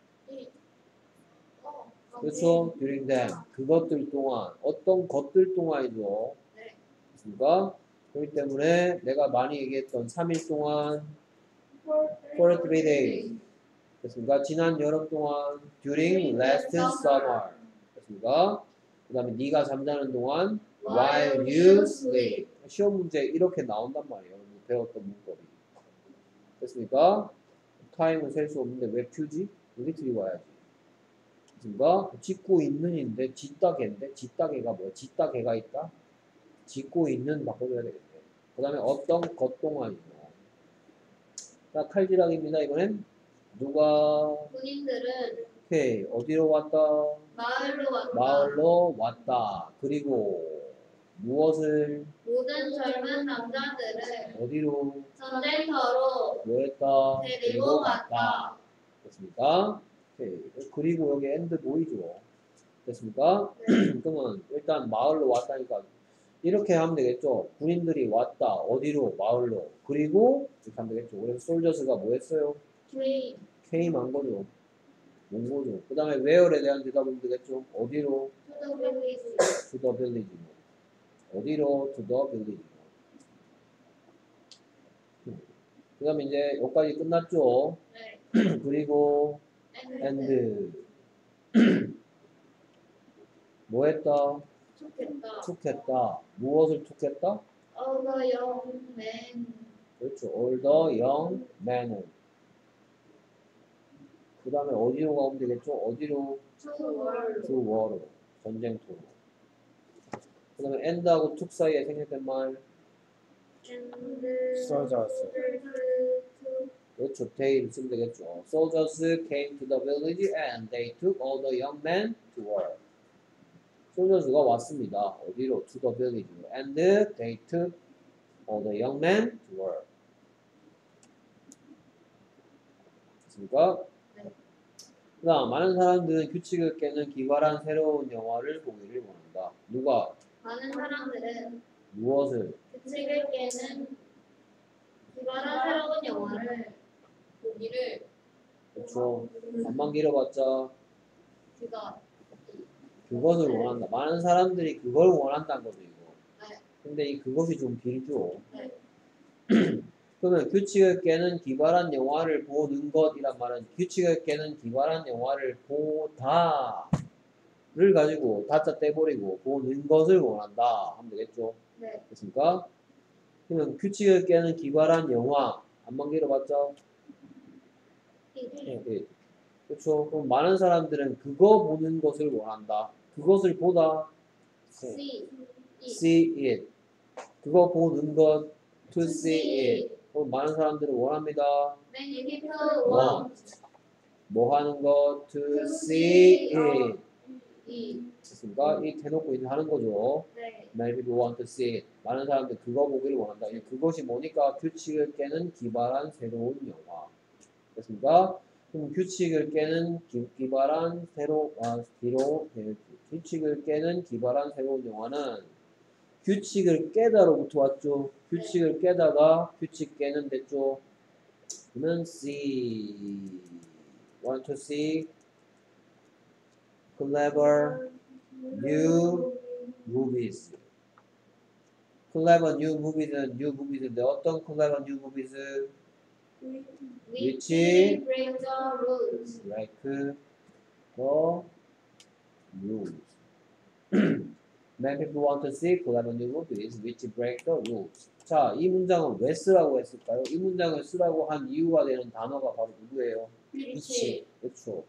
그렇죠. during them 그것들 동안 어떤 것들 동안이죠. 네. 그렇습니까? 그렇기 때문에 내가 많이 얘기했던 3일 동안 for 3 days 됐습니까? 지난 여름 동안 during last summer 됐습니까? 그 다음에 네가 잠자는 동안 while you sleep 시험 문제 이렇게 나온단 말이에요. 배웠던 문법이 됐습니까? 타임은 셀 수 없는데 왜 퓨지? 여기 들이와야지 됐습니까? 짓고 있는인데 짓다 개인데 짓다 개가 뭐야? 짓다 개가 있다? 짓고 있는 바꿔줘야 되겠네. 그 다음에 어떤 것 동안이죠. 자, 칼질하기입니다. 이번엔 누가 군인들은 오케이 어디로 왔다? 마을로 왔다. 마을로 왔다. 그리고 무엇을 모든 젊은 남자들을 어디로 전쟁터로 뭐했다? 데리고 갔다. 됐습니까? 오케이. 그리고 여기 엔드 보이죠? 됐습니까? 그러면 일단 마을로 왔다니까 이렇게 하면 되겠죠? 군인들이 왔다. 어디로? 마을로. 그리고 이렇게 하면 되겠죠? 그래서 솔저스가 뭐 했어요? Came came 한 거죠. 온 거죠. 그 다음에 where에 대한 대답은 되겠죠? 어디로? to the village. to the village. 어디로? to the village. 그 다음에 이제 여기까지 끝났죠? 네. 그리고 And and 뭐 했다? 좋겠다. 툭했다. 무엇을 툭했다? All the young men 그렇죠. all the young men은 그 다음에 어디로 가면 되겠죠? 어디로? to war. to war로 전쟁터로. 그 다음에 end하고 툭 사이에 생략된 말 And soldiers. 그렇죠. they를 쓰면 되겠죠. soldiers came to the village and they took all the young men to war. 소저스가 왔습니다. 어디로? to the village. and they took all the young men to war. 됐습니까? 네. 그 다음 많은 사람들은 규칙을 깨는 기발한 새로운 영화를 보기를 원한다. 누가? 많은 사람들은 무엇을? 규칙을 깨는 기발한 새로운 영화를 보기를 그렇죠. 안만 길어봤자 그가 그것을 원한다. 많은 사람들이 그걸 원한다는 거죠, 이거. 네. 근데 이 그것이 좀 길죠. 네. 그러면 규칙을 깨는 기발한 영화를 보는 것이란 말은 규칙을 깨는 기발한 영화를 보다를 가지고 다짜 떼버리고 보는 것을 원한다 하면 되겠죠. 네. 됐습니까? 그러면 규칙을 깨는 기발한 영화 안만 길어봤죠? 예. 그렇죠. 그럼 많은 사람들은 그거 보는 것을 원한다. 그것을 보다 See see it. 그거 보는 것 to see see it. 그럼 많은 사람들은 원합니다. Many people want 뭐 하는 것 to to see see it. it. 됐습니까? 이 대놓고 있는 하는 거죠. 네. Many people want to see it. 많은 사람들 그거 보기를 원한다. 이 그것이 뭐니까 규칙을 깨는 기발한 새로운 영화. 됐습니까? 그럼 규칙을 깨는 기발한 규칙을 깨는 기발한 새로운 영화는 규칙을 깨다로부터 왔죠. 규칙을 깨다가 규칙 깨는 됐죠. 그러면 see want to see clever new movies. clever new movies는 new movies인데 어떤 clever new movies? Which which break the rules. like the rules. Many people want to see clever new movies which break the rules. 자, 이 문장은 왜 쓰라고 했을까요? 이 문장을 쓰라고 한 이유가 되는 단어가 바로 누구예요? which 그렇죠.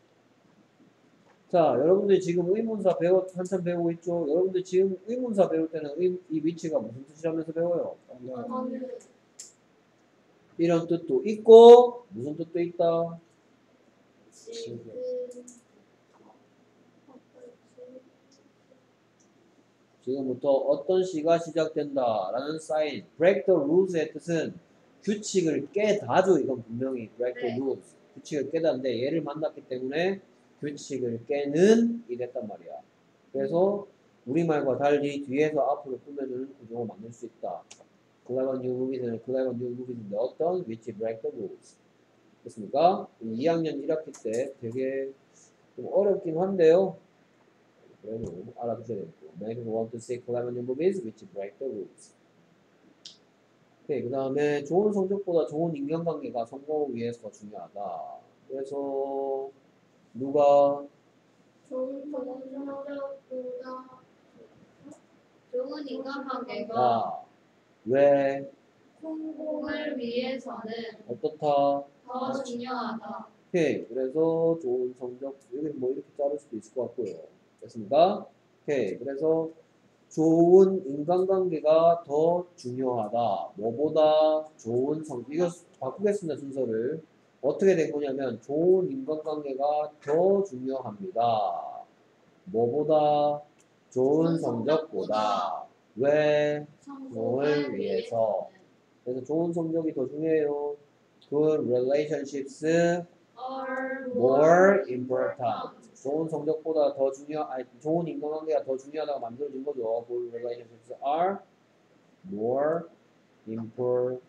자, 여러분들 지금 의문사 한참 배우고 있죠? 여러분들 지금 의문사 배울 때는 이 위치가 무슨 뜻이라면서 배워요? 어느 이런 뜻도 있고 무슨 뜻도 있다? 지금부터 어떤 시가 시작된다 라는 사인 break the rules의 뜻은 규칙을 깨다죠. 이건 분명히 break the 네. rules 규칙을 깨다는데 얘를 만났기 때문에 규칙을 깨는 이 됐단 말이야. 그래서 우리말과 달리 뒤에서 앞으로 꾸며주는 구조를 만들 수 있다. clever new movies는 clever new movies인데 어떤 which break the rules 됐습니까? 2학년 1학기 때 되게 좀 어렵긴 한데요. 그래도 알아두셔야 되고 Many people want to see clever new movies which break the rules. 오케이, 그 다음에 좋은 성적보다 좋은 인간관계가 성공을 위해서 더 중요하다. 그래서 누가 좋은 성적보다 좋은 인간관계가 나 왜 성공을 위해서는 어떻다 더 중요하다. 오케이, 그래서 좋은 성적 여기 뭐 이렇게 자를 수도 있을 것 같고요. 됐습니까? 오케이, 그래서 좋은 인간관계가 더 중요하다. 뭐보다 좋은 이거 바꾸겠습니다. 순서를 어떻게 된 거냐면 좋은 인간관계가 더 중요합니다. 뭐보다 좋은 성적보다 왜 성공을 위해서 그래서 좋은 성적이 더 중요해요. Good relationships are more important. 좋은 성적보다 더 좋은 인간관계가 더 중요하다고 만들어진 거죠. Good relationships are more important.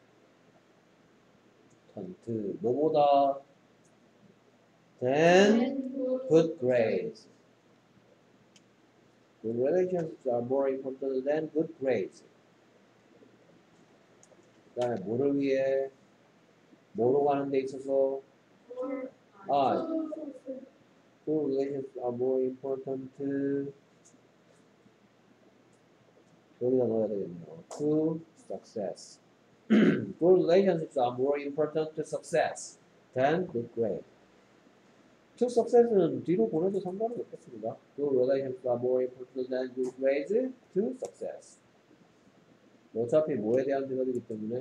뭐보다 than good grades. Good relationships are more important than good grades. 그 다음에 뭐를 위해 뭐로 가는 데 있어서 good relationships are more important 여기다 넣어야 되겠네요. To success. Good relationships are more important to success than good grade. To success는 뒤로 보내도 상관은 없겠습니다. Good relationships are more important than good grades to success. 어차피 뭐에 대한 대답이기 때문에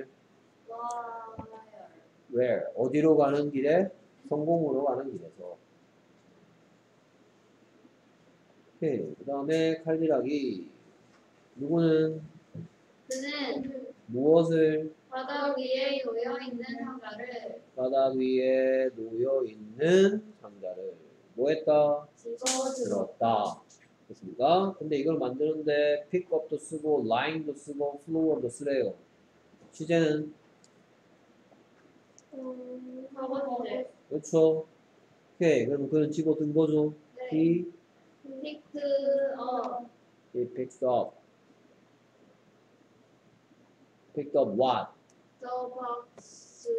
where 어디로 가는 길에 성공으로 가는 길에서. 오케이. 그 다음에 칼질하기. 누구는 그는 무엇을 바닥 위에 놓여 있는 상자를 바닥 위에 놓여 있는 상자를 뭐 했다? 들었다. 됐습니까? 근데 이걸 만드는데 pickup도 쓰고 line도 쓰고 floor도 쓰래요. 시제는 적어주제. 그렇죠. 오케이. 그럼 그는 집어든 거죠. 네. He picked up picked up. picked up what? the box.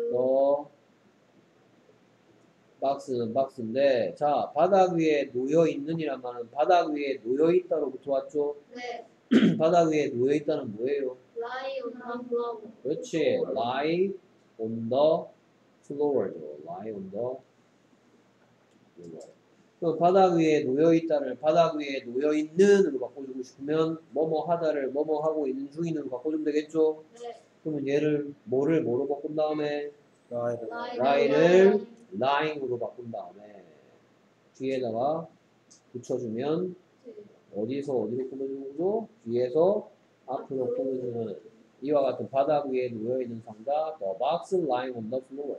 박스는 박스인데 자 바닥 위에 놓여 있는이란 말은 바닥 위에 놓여 있다로부터 왔죠. 네. 바닥 위에 놓여 있다는 뭐예요? lie on the floor. 그렇지. lie on the floor죠. lie on the floor. 그럼 바닥 위에 놓여 있다를 바닥 위에 놓여 있는으로 바꿔주고 싶으면 뭐뭐 하다를 뭐뭐 하고 있는 중인으로 바꿔주면 되겠죠. 네. 그러면 얘를 뭐로 바꾼 다음에 lie를 lie를 lying으로 바꾼 다음에 뒤에다가 붙여주면 어디서 어디로 꾸며주는 거죠? 뒤에서 앞으로 꾸며주는 이와 같은 바닥 위에 놓여있는 상자 The box lying on the floor.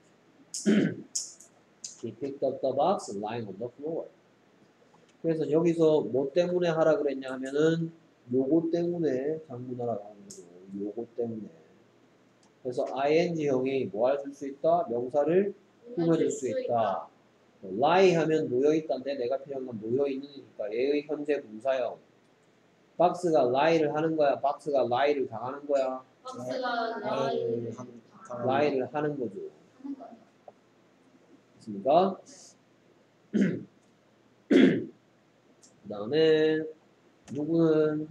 He picked up the box lying on the floor. 그래서 여기서 뭐 때문에 하라 그랬냐 하면은 요거 때문에 장문하라고 하는 거죠. 요거 때문에. 그래서 ing형이 뭐 할 수 있다? 명사를 꾸며줄 수 있다. lie 하면 놓여있다인데 내가 필요한 건 놓여있는이니까 얘의 현재 분사형. 박스가 lie를 하는 거야? 박스가 lie를 당하는 거야? 박스가 lie를 lie를 하는 거죠. 하는 거예요. 됐습니까? 그 다음에 누구는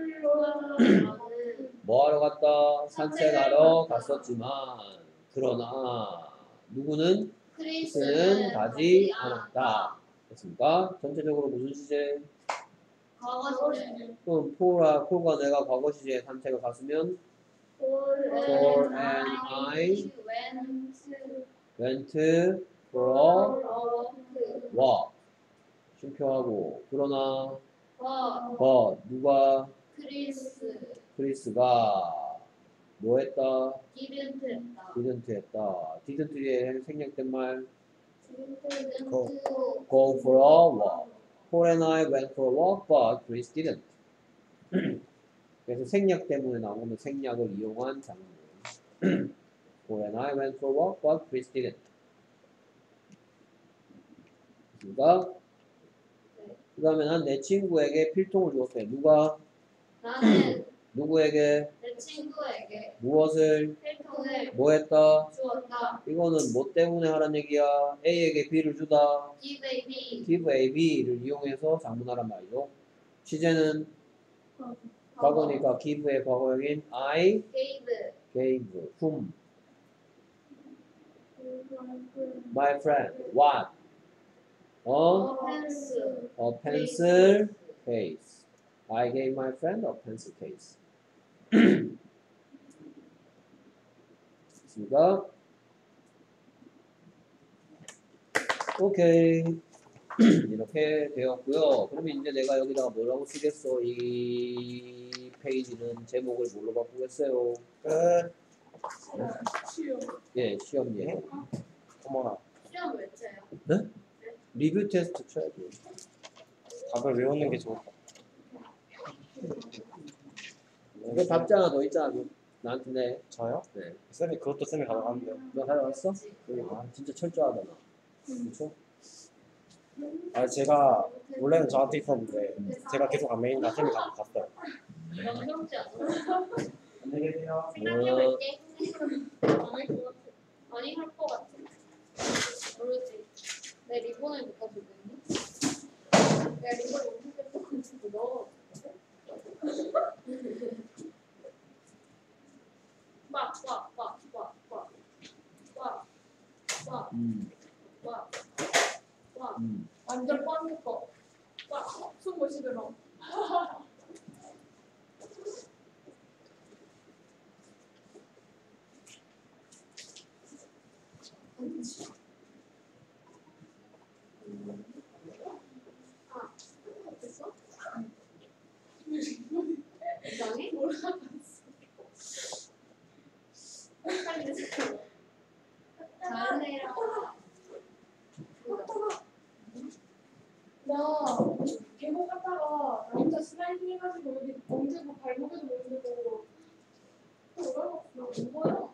뭐 하러 갔다? 산책하러 갔었지만 그러나 누구는 크리스는 가지 않았다. 됐습니까? 전체적으로 무슨 시제? 과거 시제. 그럼 폴과 내가 과거 시제에 산책을 갔으면 Paul and I went went for a walk. 쉼표하고 그러나 but 누가 크리스가 뭐 했다? didn't 했다. didn't 뒤에 생략된 말 go for a walk. Paul and I went for a walk, but Chris didn't. 그래서 생략 때문에 나오는 생략을 이용한 장면. Paul and I went for a walk, but Chris didn't. 그 다음에 난 내 친구에게 필통을 주었어요. 누가? 나는 누구에게? 내 친구에게 무엇을? 필통을 뭐 했다? 주었다. 이거는 뭐 때문에 하란 얘기야? A에게 B를 주다. Give a B. give A, B를 이용해서 장문하란 말이죠. 취재는 과거니까 give의 과거형인 I Gave gave whom my friend what a pencil case. I gave my friend a pencil case. 됐습니까? 오케이. 이렇게 되었고요. 그러면 이제 내가 여기다가 뭐라고 쓰겠어? 이 페이지는 제목을 뭘로 바꾸겠어요? 끝. 쉬워. 예, 시험 예고. 어머나. 시험 몇 채요? 네? 리뷰 테스트 쳐야죠. 답을 외우는 게 좋을 것 같아. 이거 답장 하나 더 있잖아. 그거 나한테 내. 저요? 네. 쌤이 그것도 쌤이 가져갔는데. 너 가져왔어? 아, 진짜 철저하다 나. 그렇죠? 아 제가 원래는 저한테 있었는데 제가 계속 안 메인가 쌤이 갖고 갔어요. 영상지 않아? 안녕히 계세요. 생각해볼게. 안할 것 같아. 아니 할 것 같아. 모르지. 내 리본을 못 가지고 있니? 내가 리본을 못 가지고 너. 와. 완전 뻔히 거. 숨 못 쉬더라. 됐어? 이상해? 잘해라. 나 계곡 갔다가 나 혼자 슬라이딩 해가지고 여기 멍들고 발목에도 멍들고 돌아갔어. 뭐야?